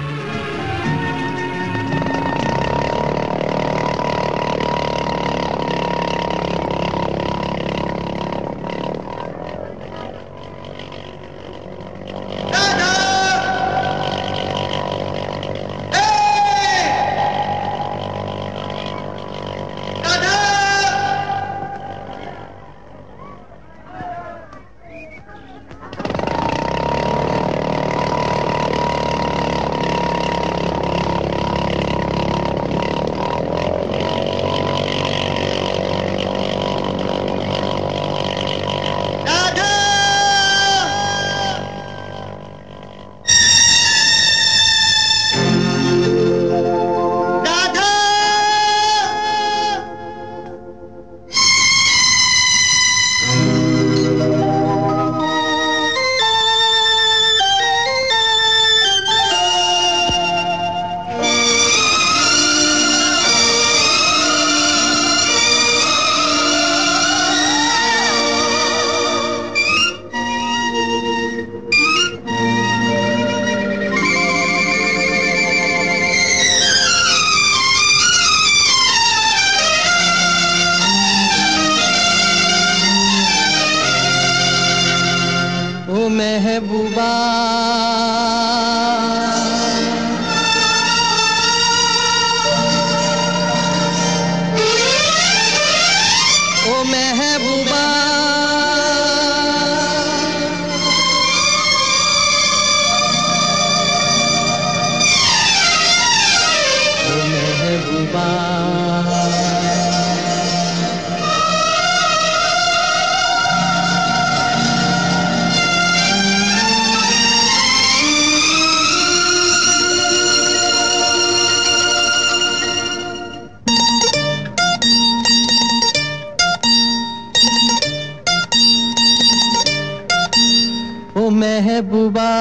D: महबूबा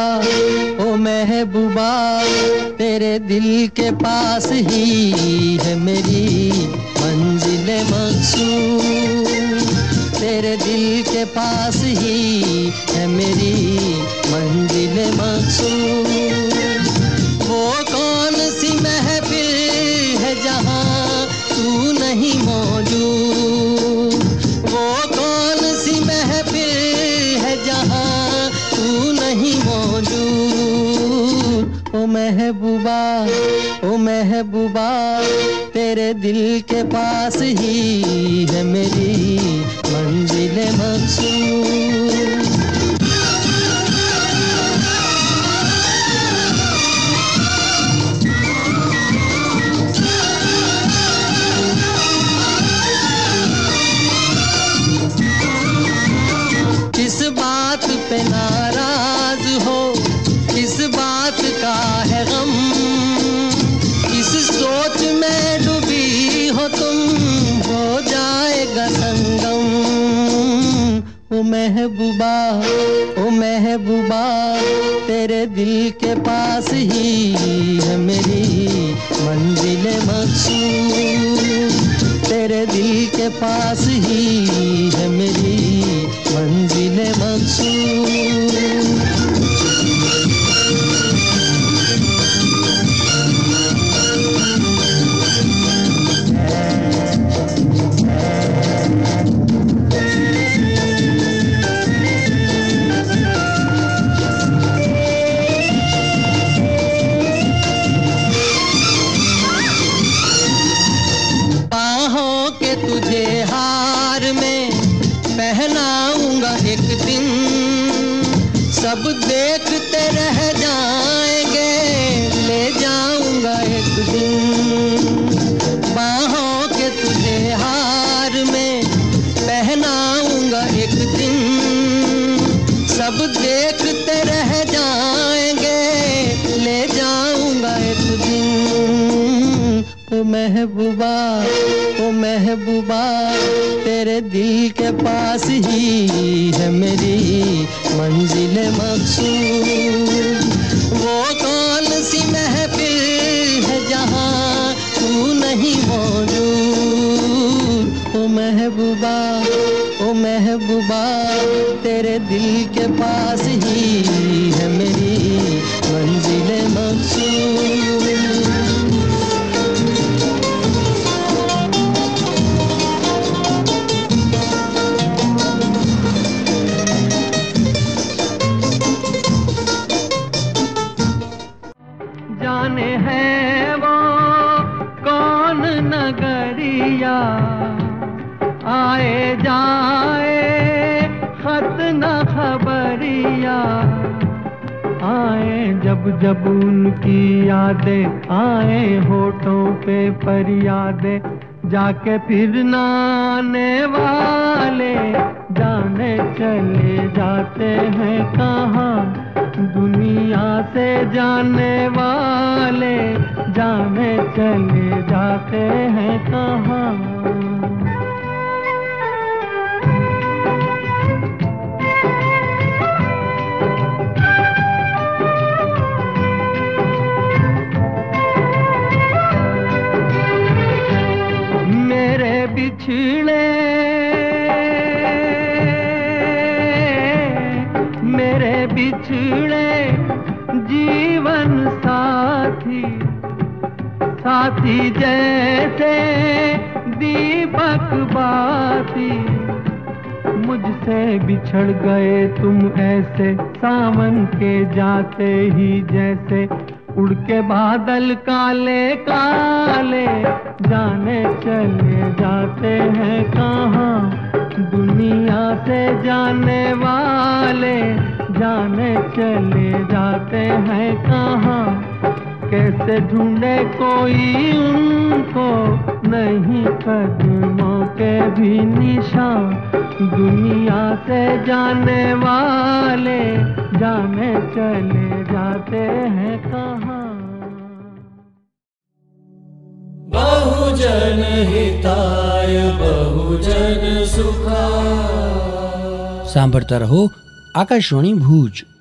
D: ओ महबूबा तेरे दिल के पास ही है मेरी मंजिल मकसूद, तेरे दिल के पास ही है मेरी मंजिल मकसूद। वो कौन सी महफिल है जहाँ तू नहीं मौजूद, वो कौन सी महफिल है जहाँ तू नहीं मौजूद। ओ महबूबा ओ महबूबा तेरे दिल के पास ही है मेरी मंजिल मकसूद। किस बात पे नाराज हो, किस बात का है गम, किस सोच में डूबी हो तुम, हो जाएगा संगम। ओ महबूबा ओ महबूबा तेरे दिल के पास ही है मेरी मंजिल मकसूद, तेरे दिल के पास ही है मेरी मंजिल मकसूद। बाहों के तुझे हार में पहनाऊंगा एक दिन, सब देखते रह जाएंगे ले जाऊंगा एक दिन। बाहों के तुझे हार में पहनाऊंगा एक दिन, सब देखते रह महबूबा ओ महबूबा तेरे दिल के पास ही है मेरी मंजिल मकसूद। वो कौन सी महफिल है जहाँ तू नहीं मौजूद। ओ महबूबा ओ महबूबा तेरे दिल के पास ही है मेरी मंजिल मकसूद।
O: जाने है वो कौन नगरिया आए जाए खत न खबरिया। आए जब जब उनकी यादें आए होठों पे फरियादें जाके फिर न आने वाले जाने चले जाते हैं कहाँ। दुनिया से जाने वाले जाने चले जाते हैं कहाँ। मेरे बिछड़े मेरे बिछड़े जीवन साथी साथी जैसे दीपक बाती। मुझसे बिछड़ गए तुम ऐसे सावन के जाते ही जैसे उड़ के बादल काले काले जाने चले जाते हैं कहाँ। दुनिया से जाने वाले जाने चले जाते हैं कहाँ। कैसे ढूंढे कोई उनको नहीं कदमों के भी निशान। दुनिया से जाने वाले जाने चले जाते हैं कहाँ।
C: बहुजन हिताय बहुजन सुखाय।
B: સાંભળતા રહો આકાશવાણી ભુજ।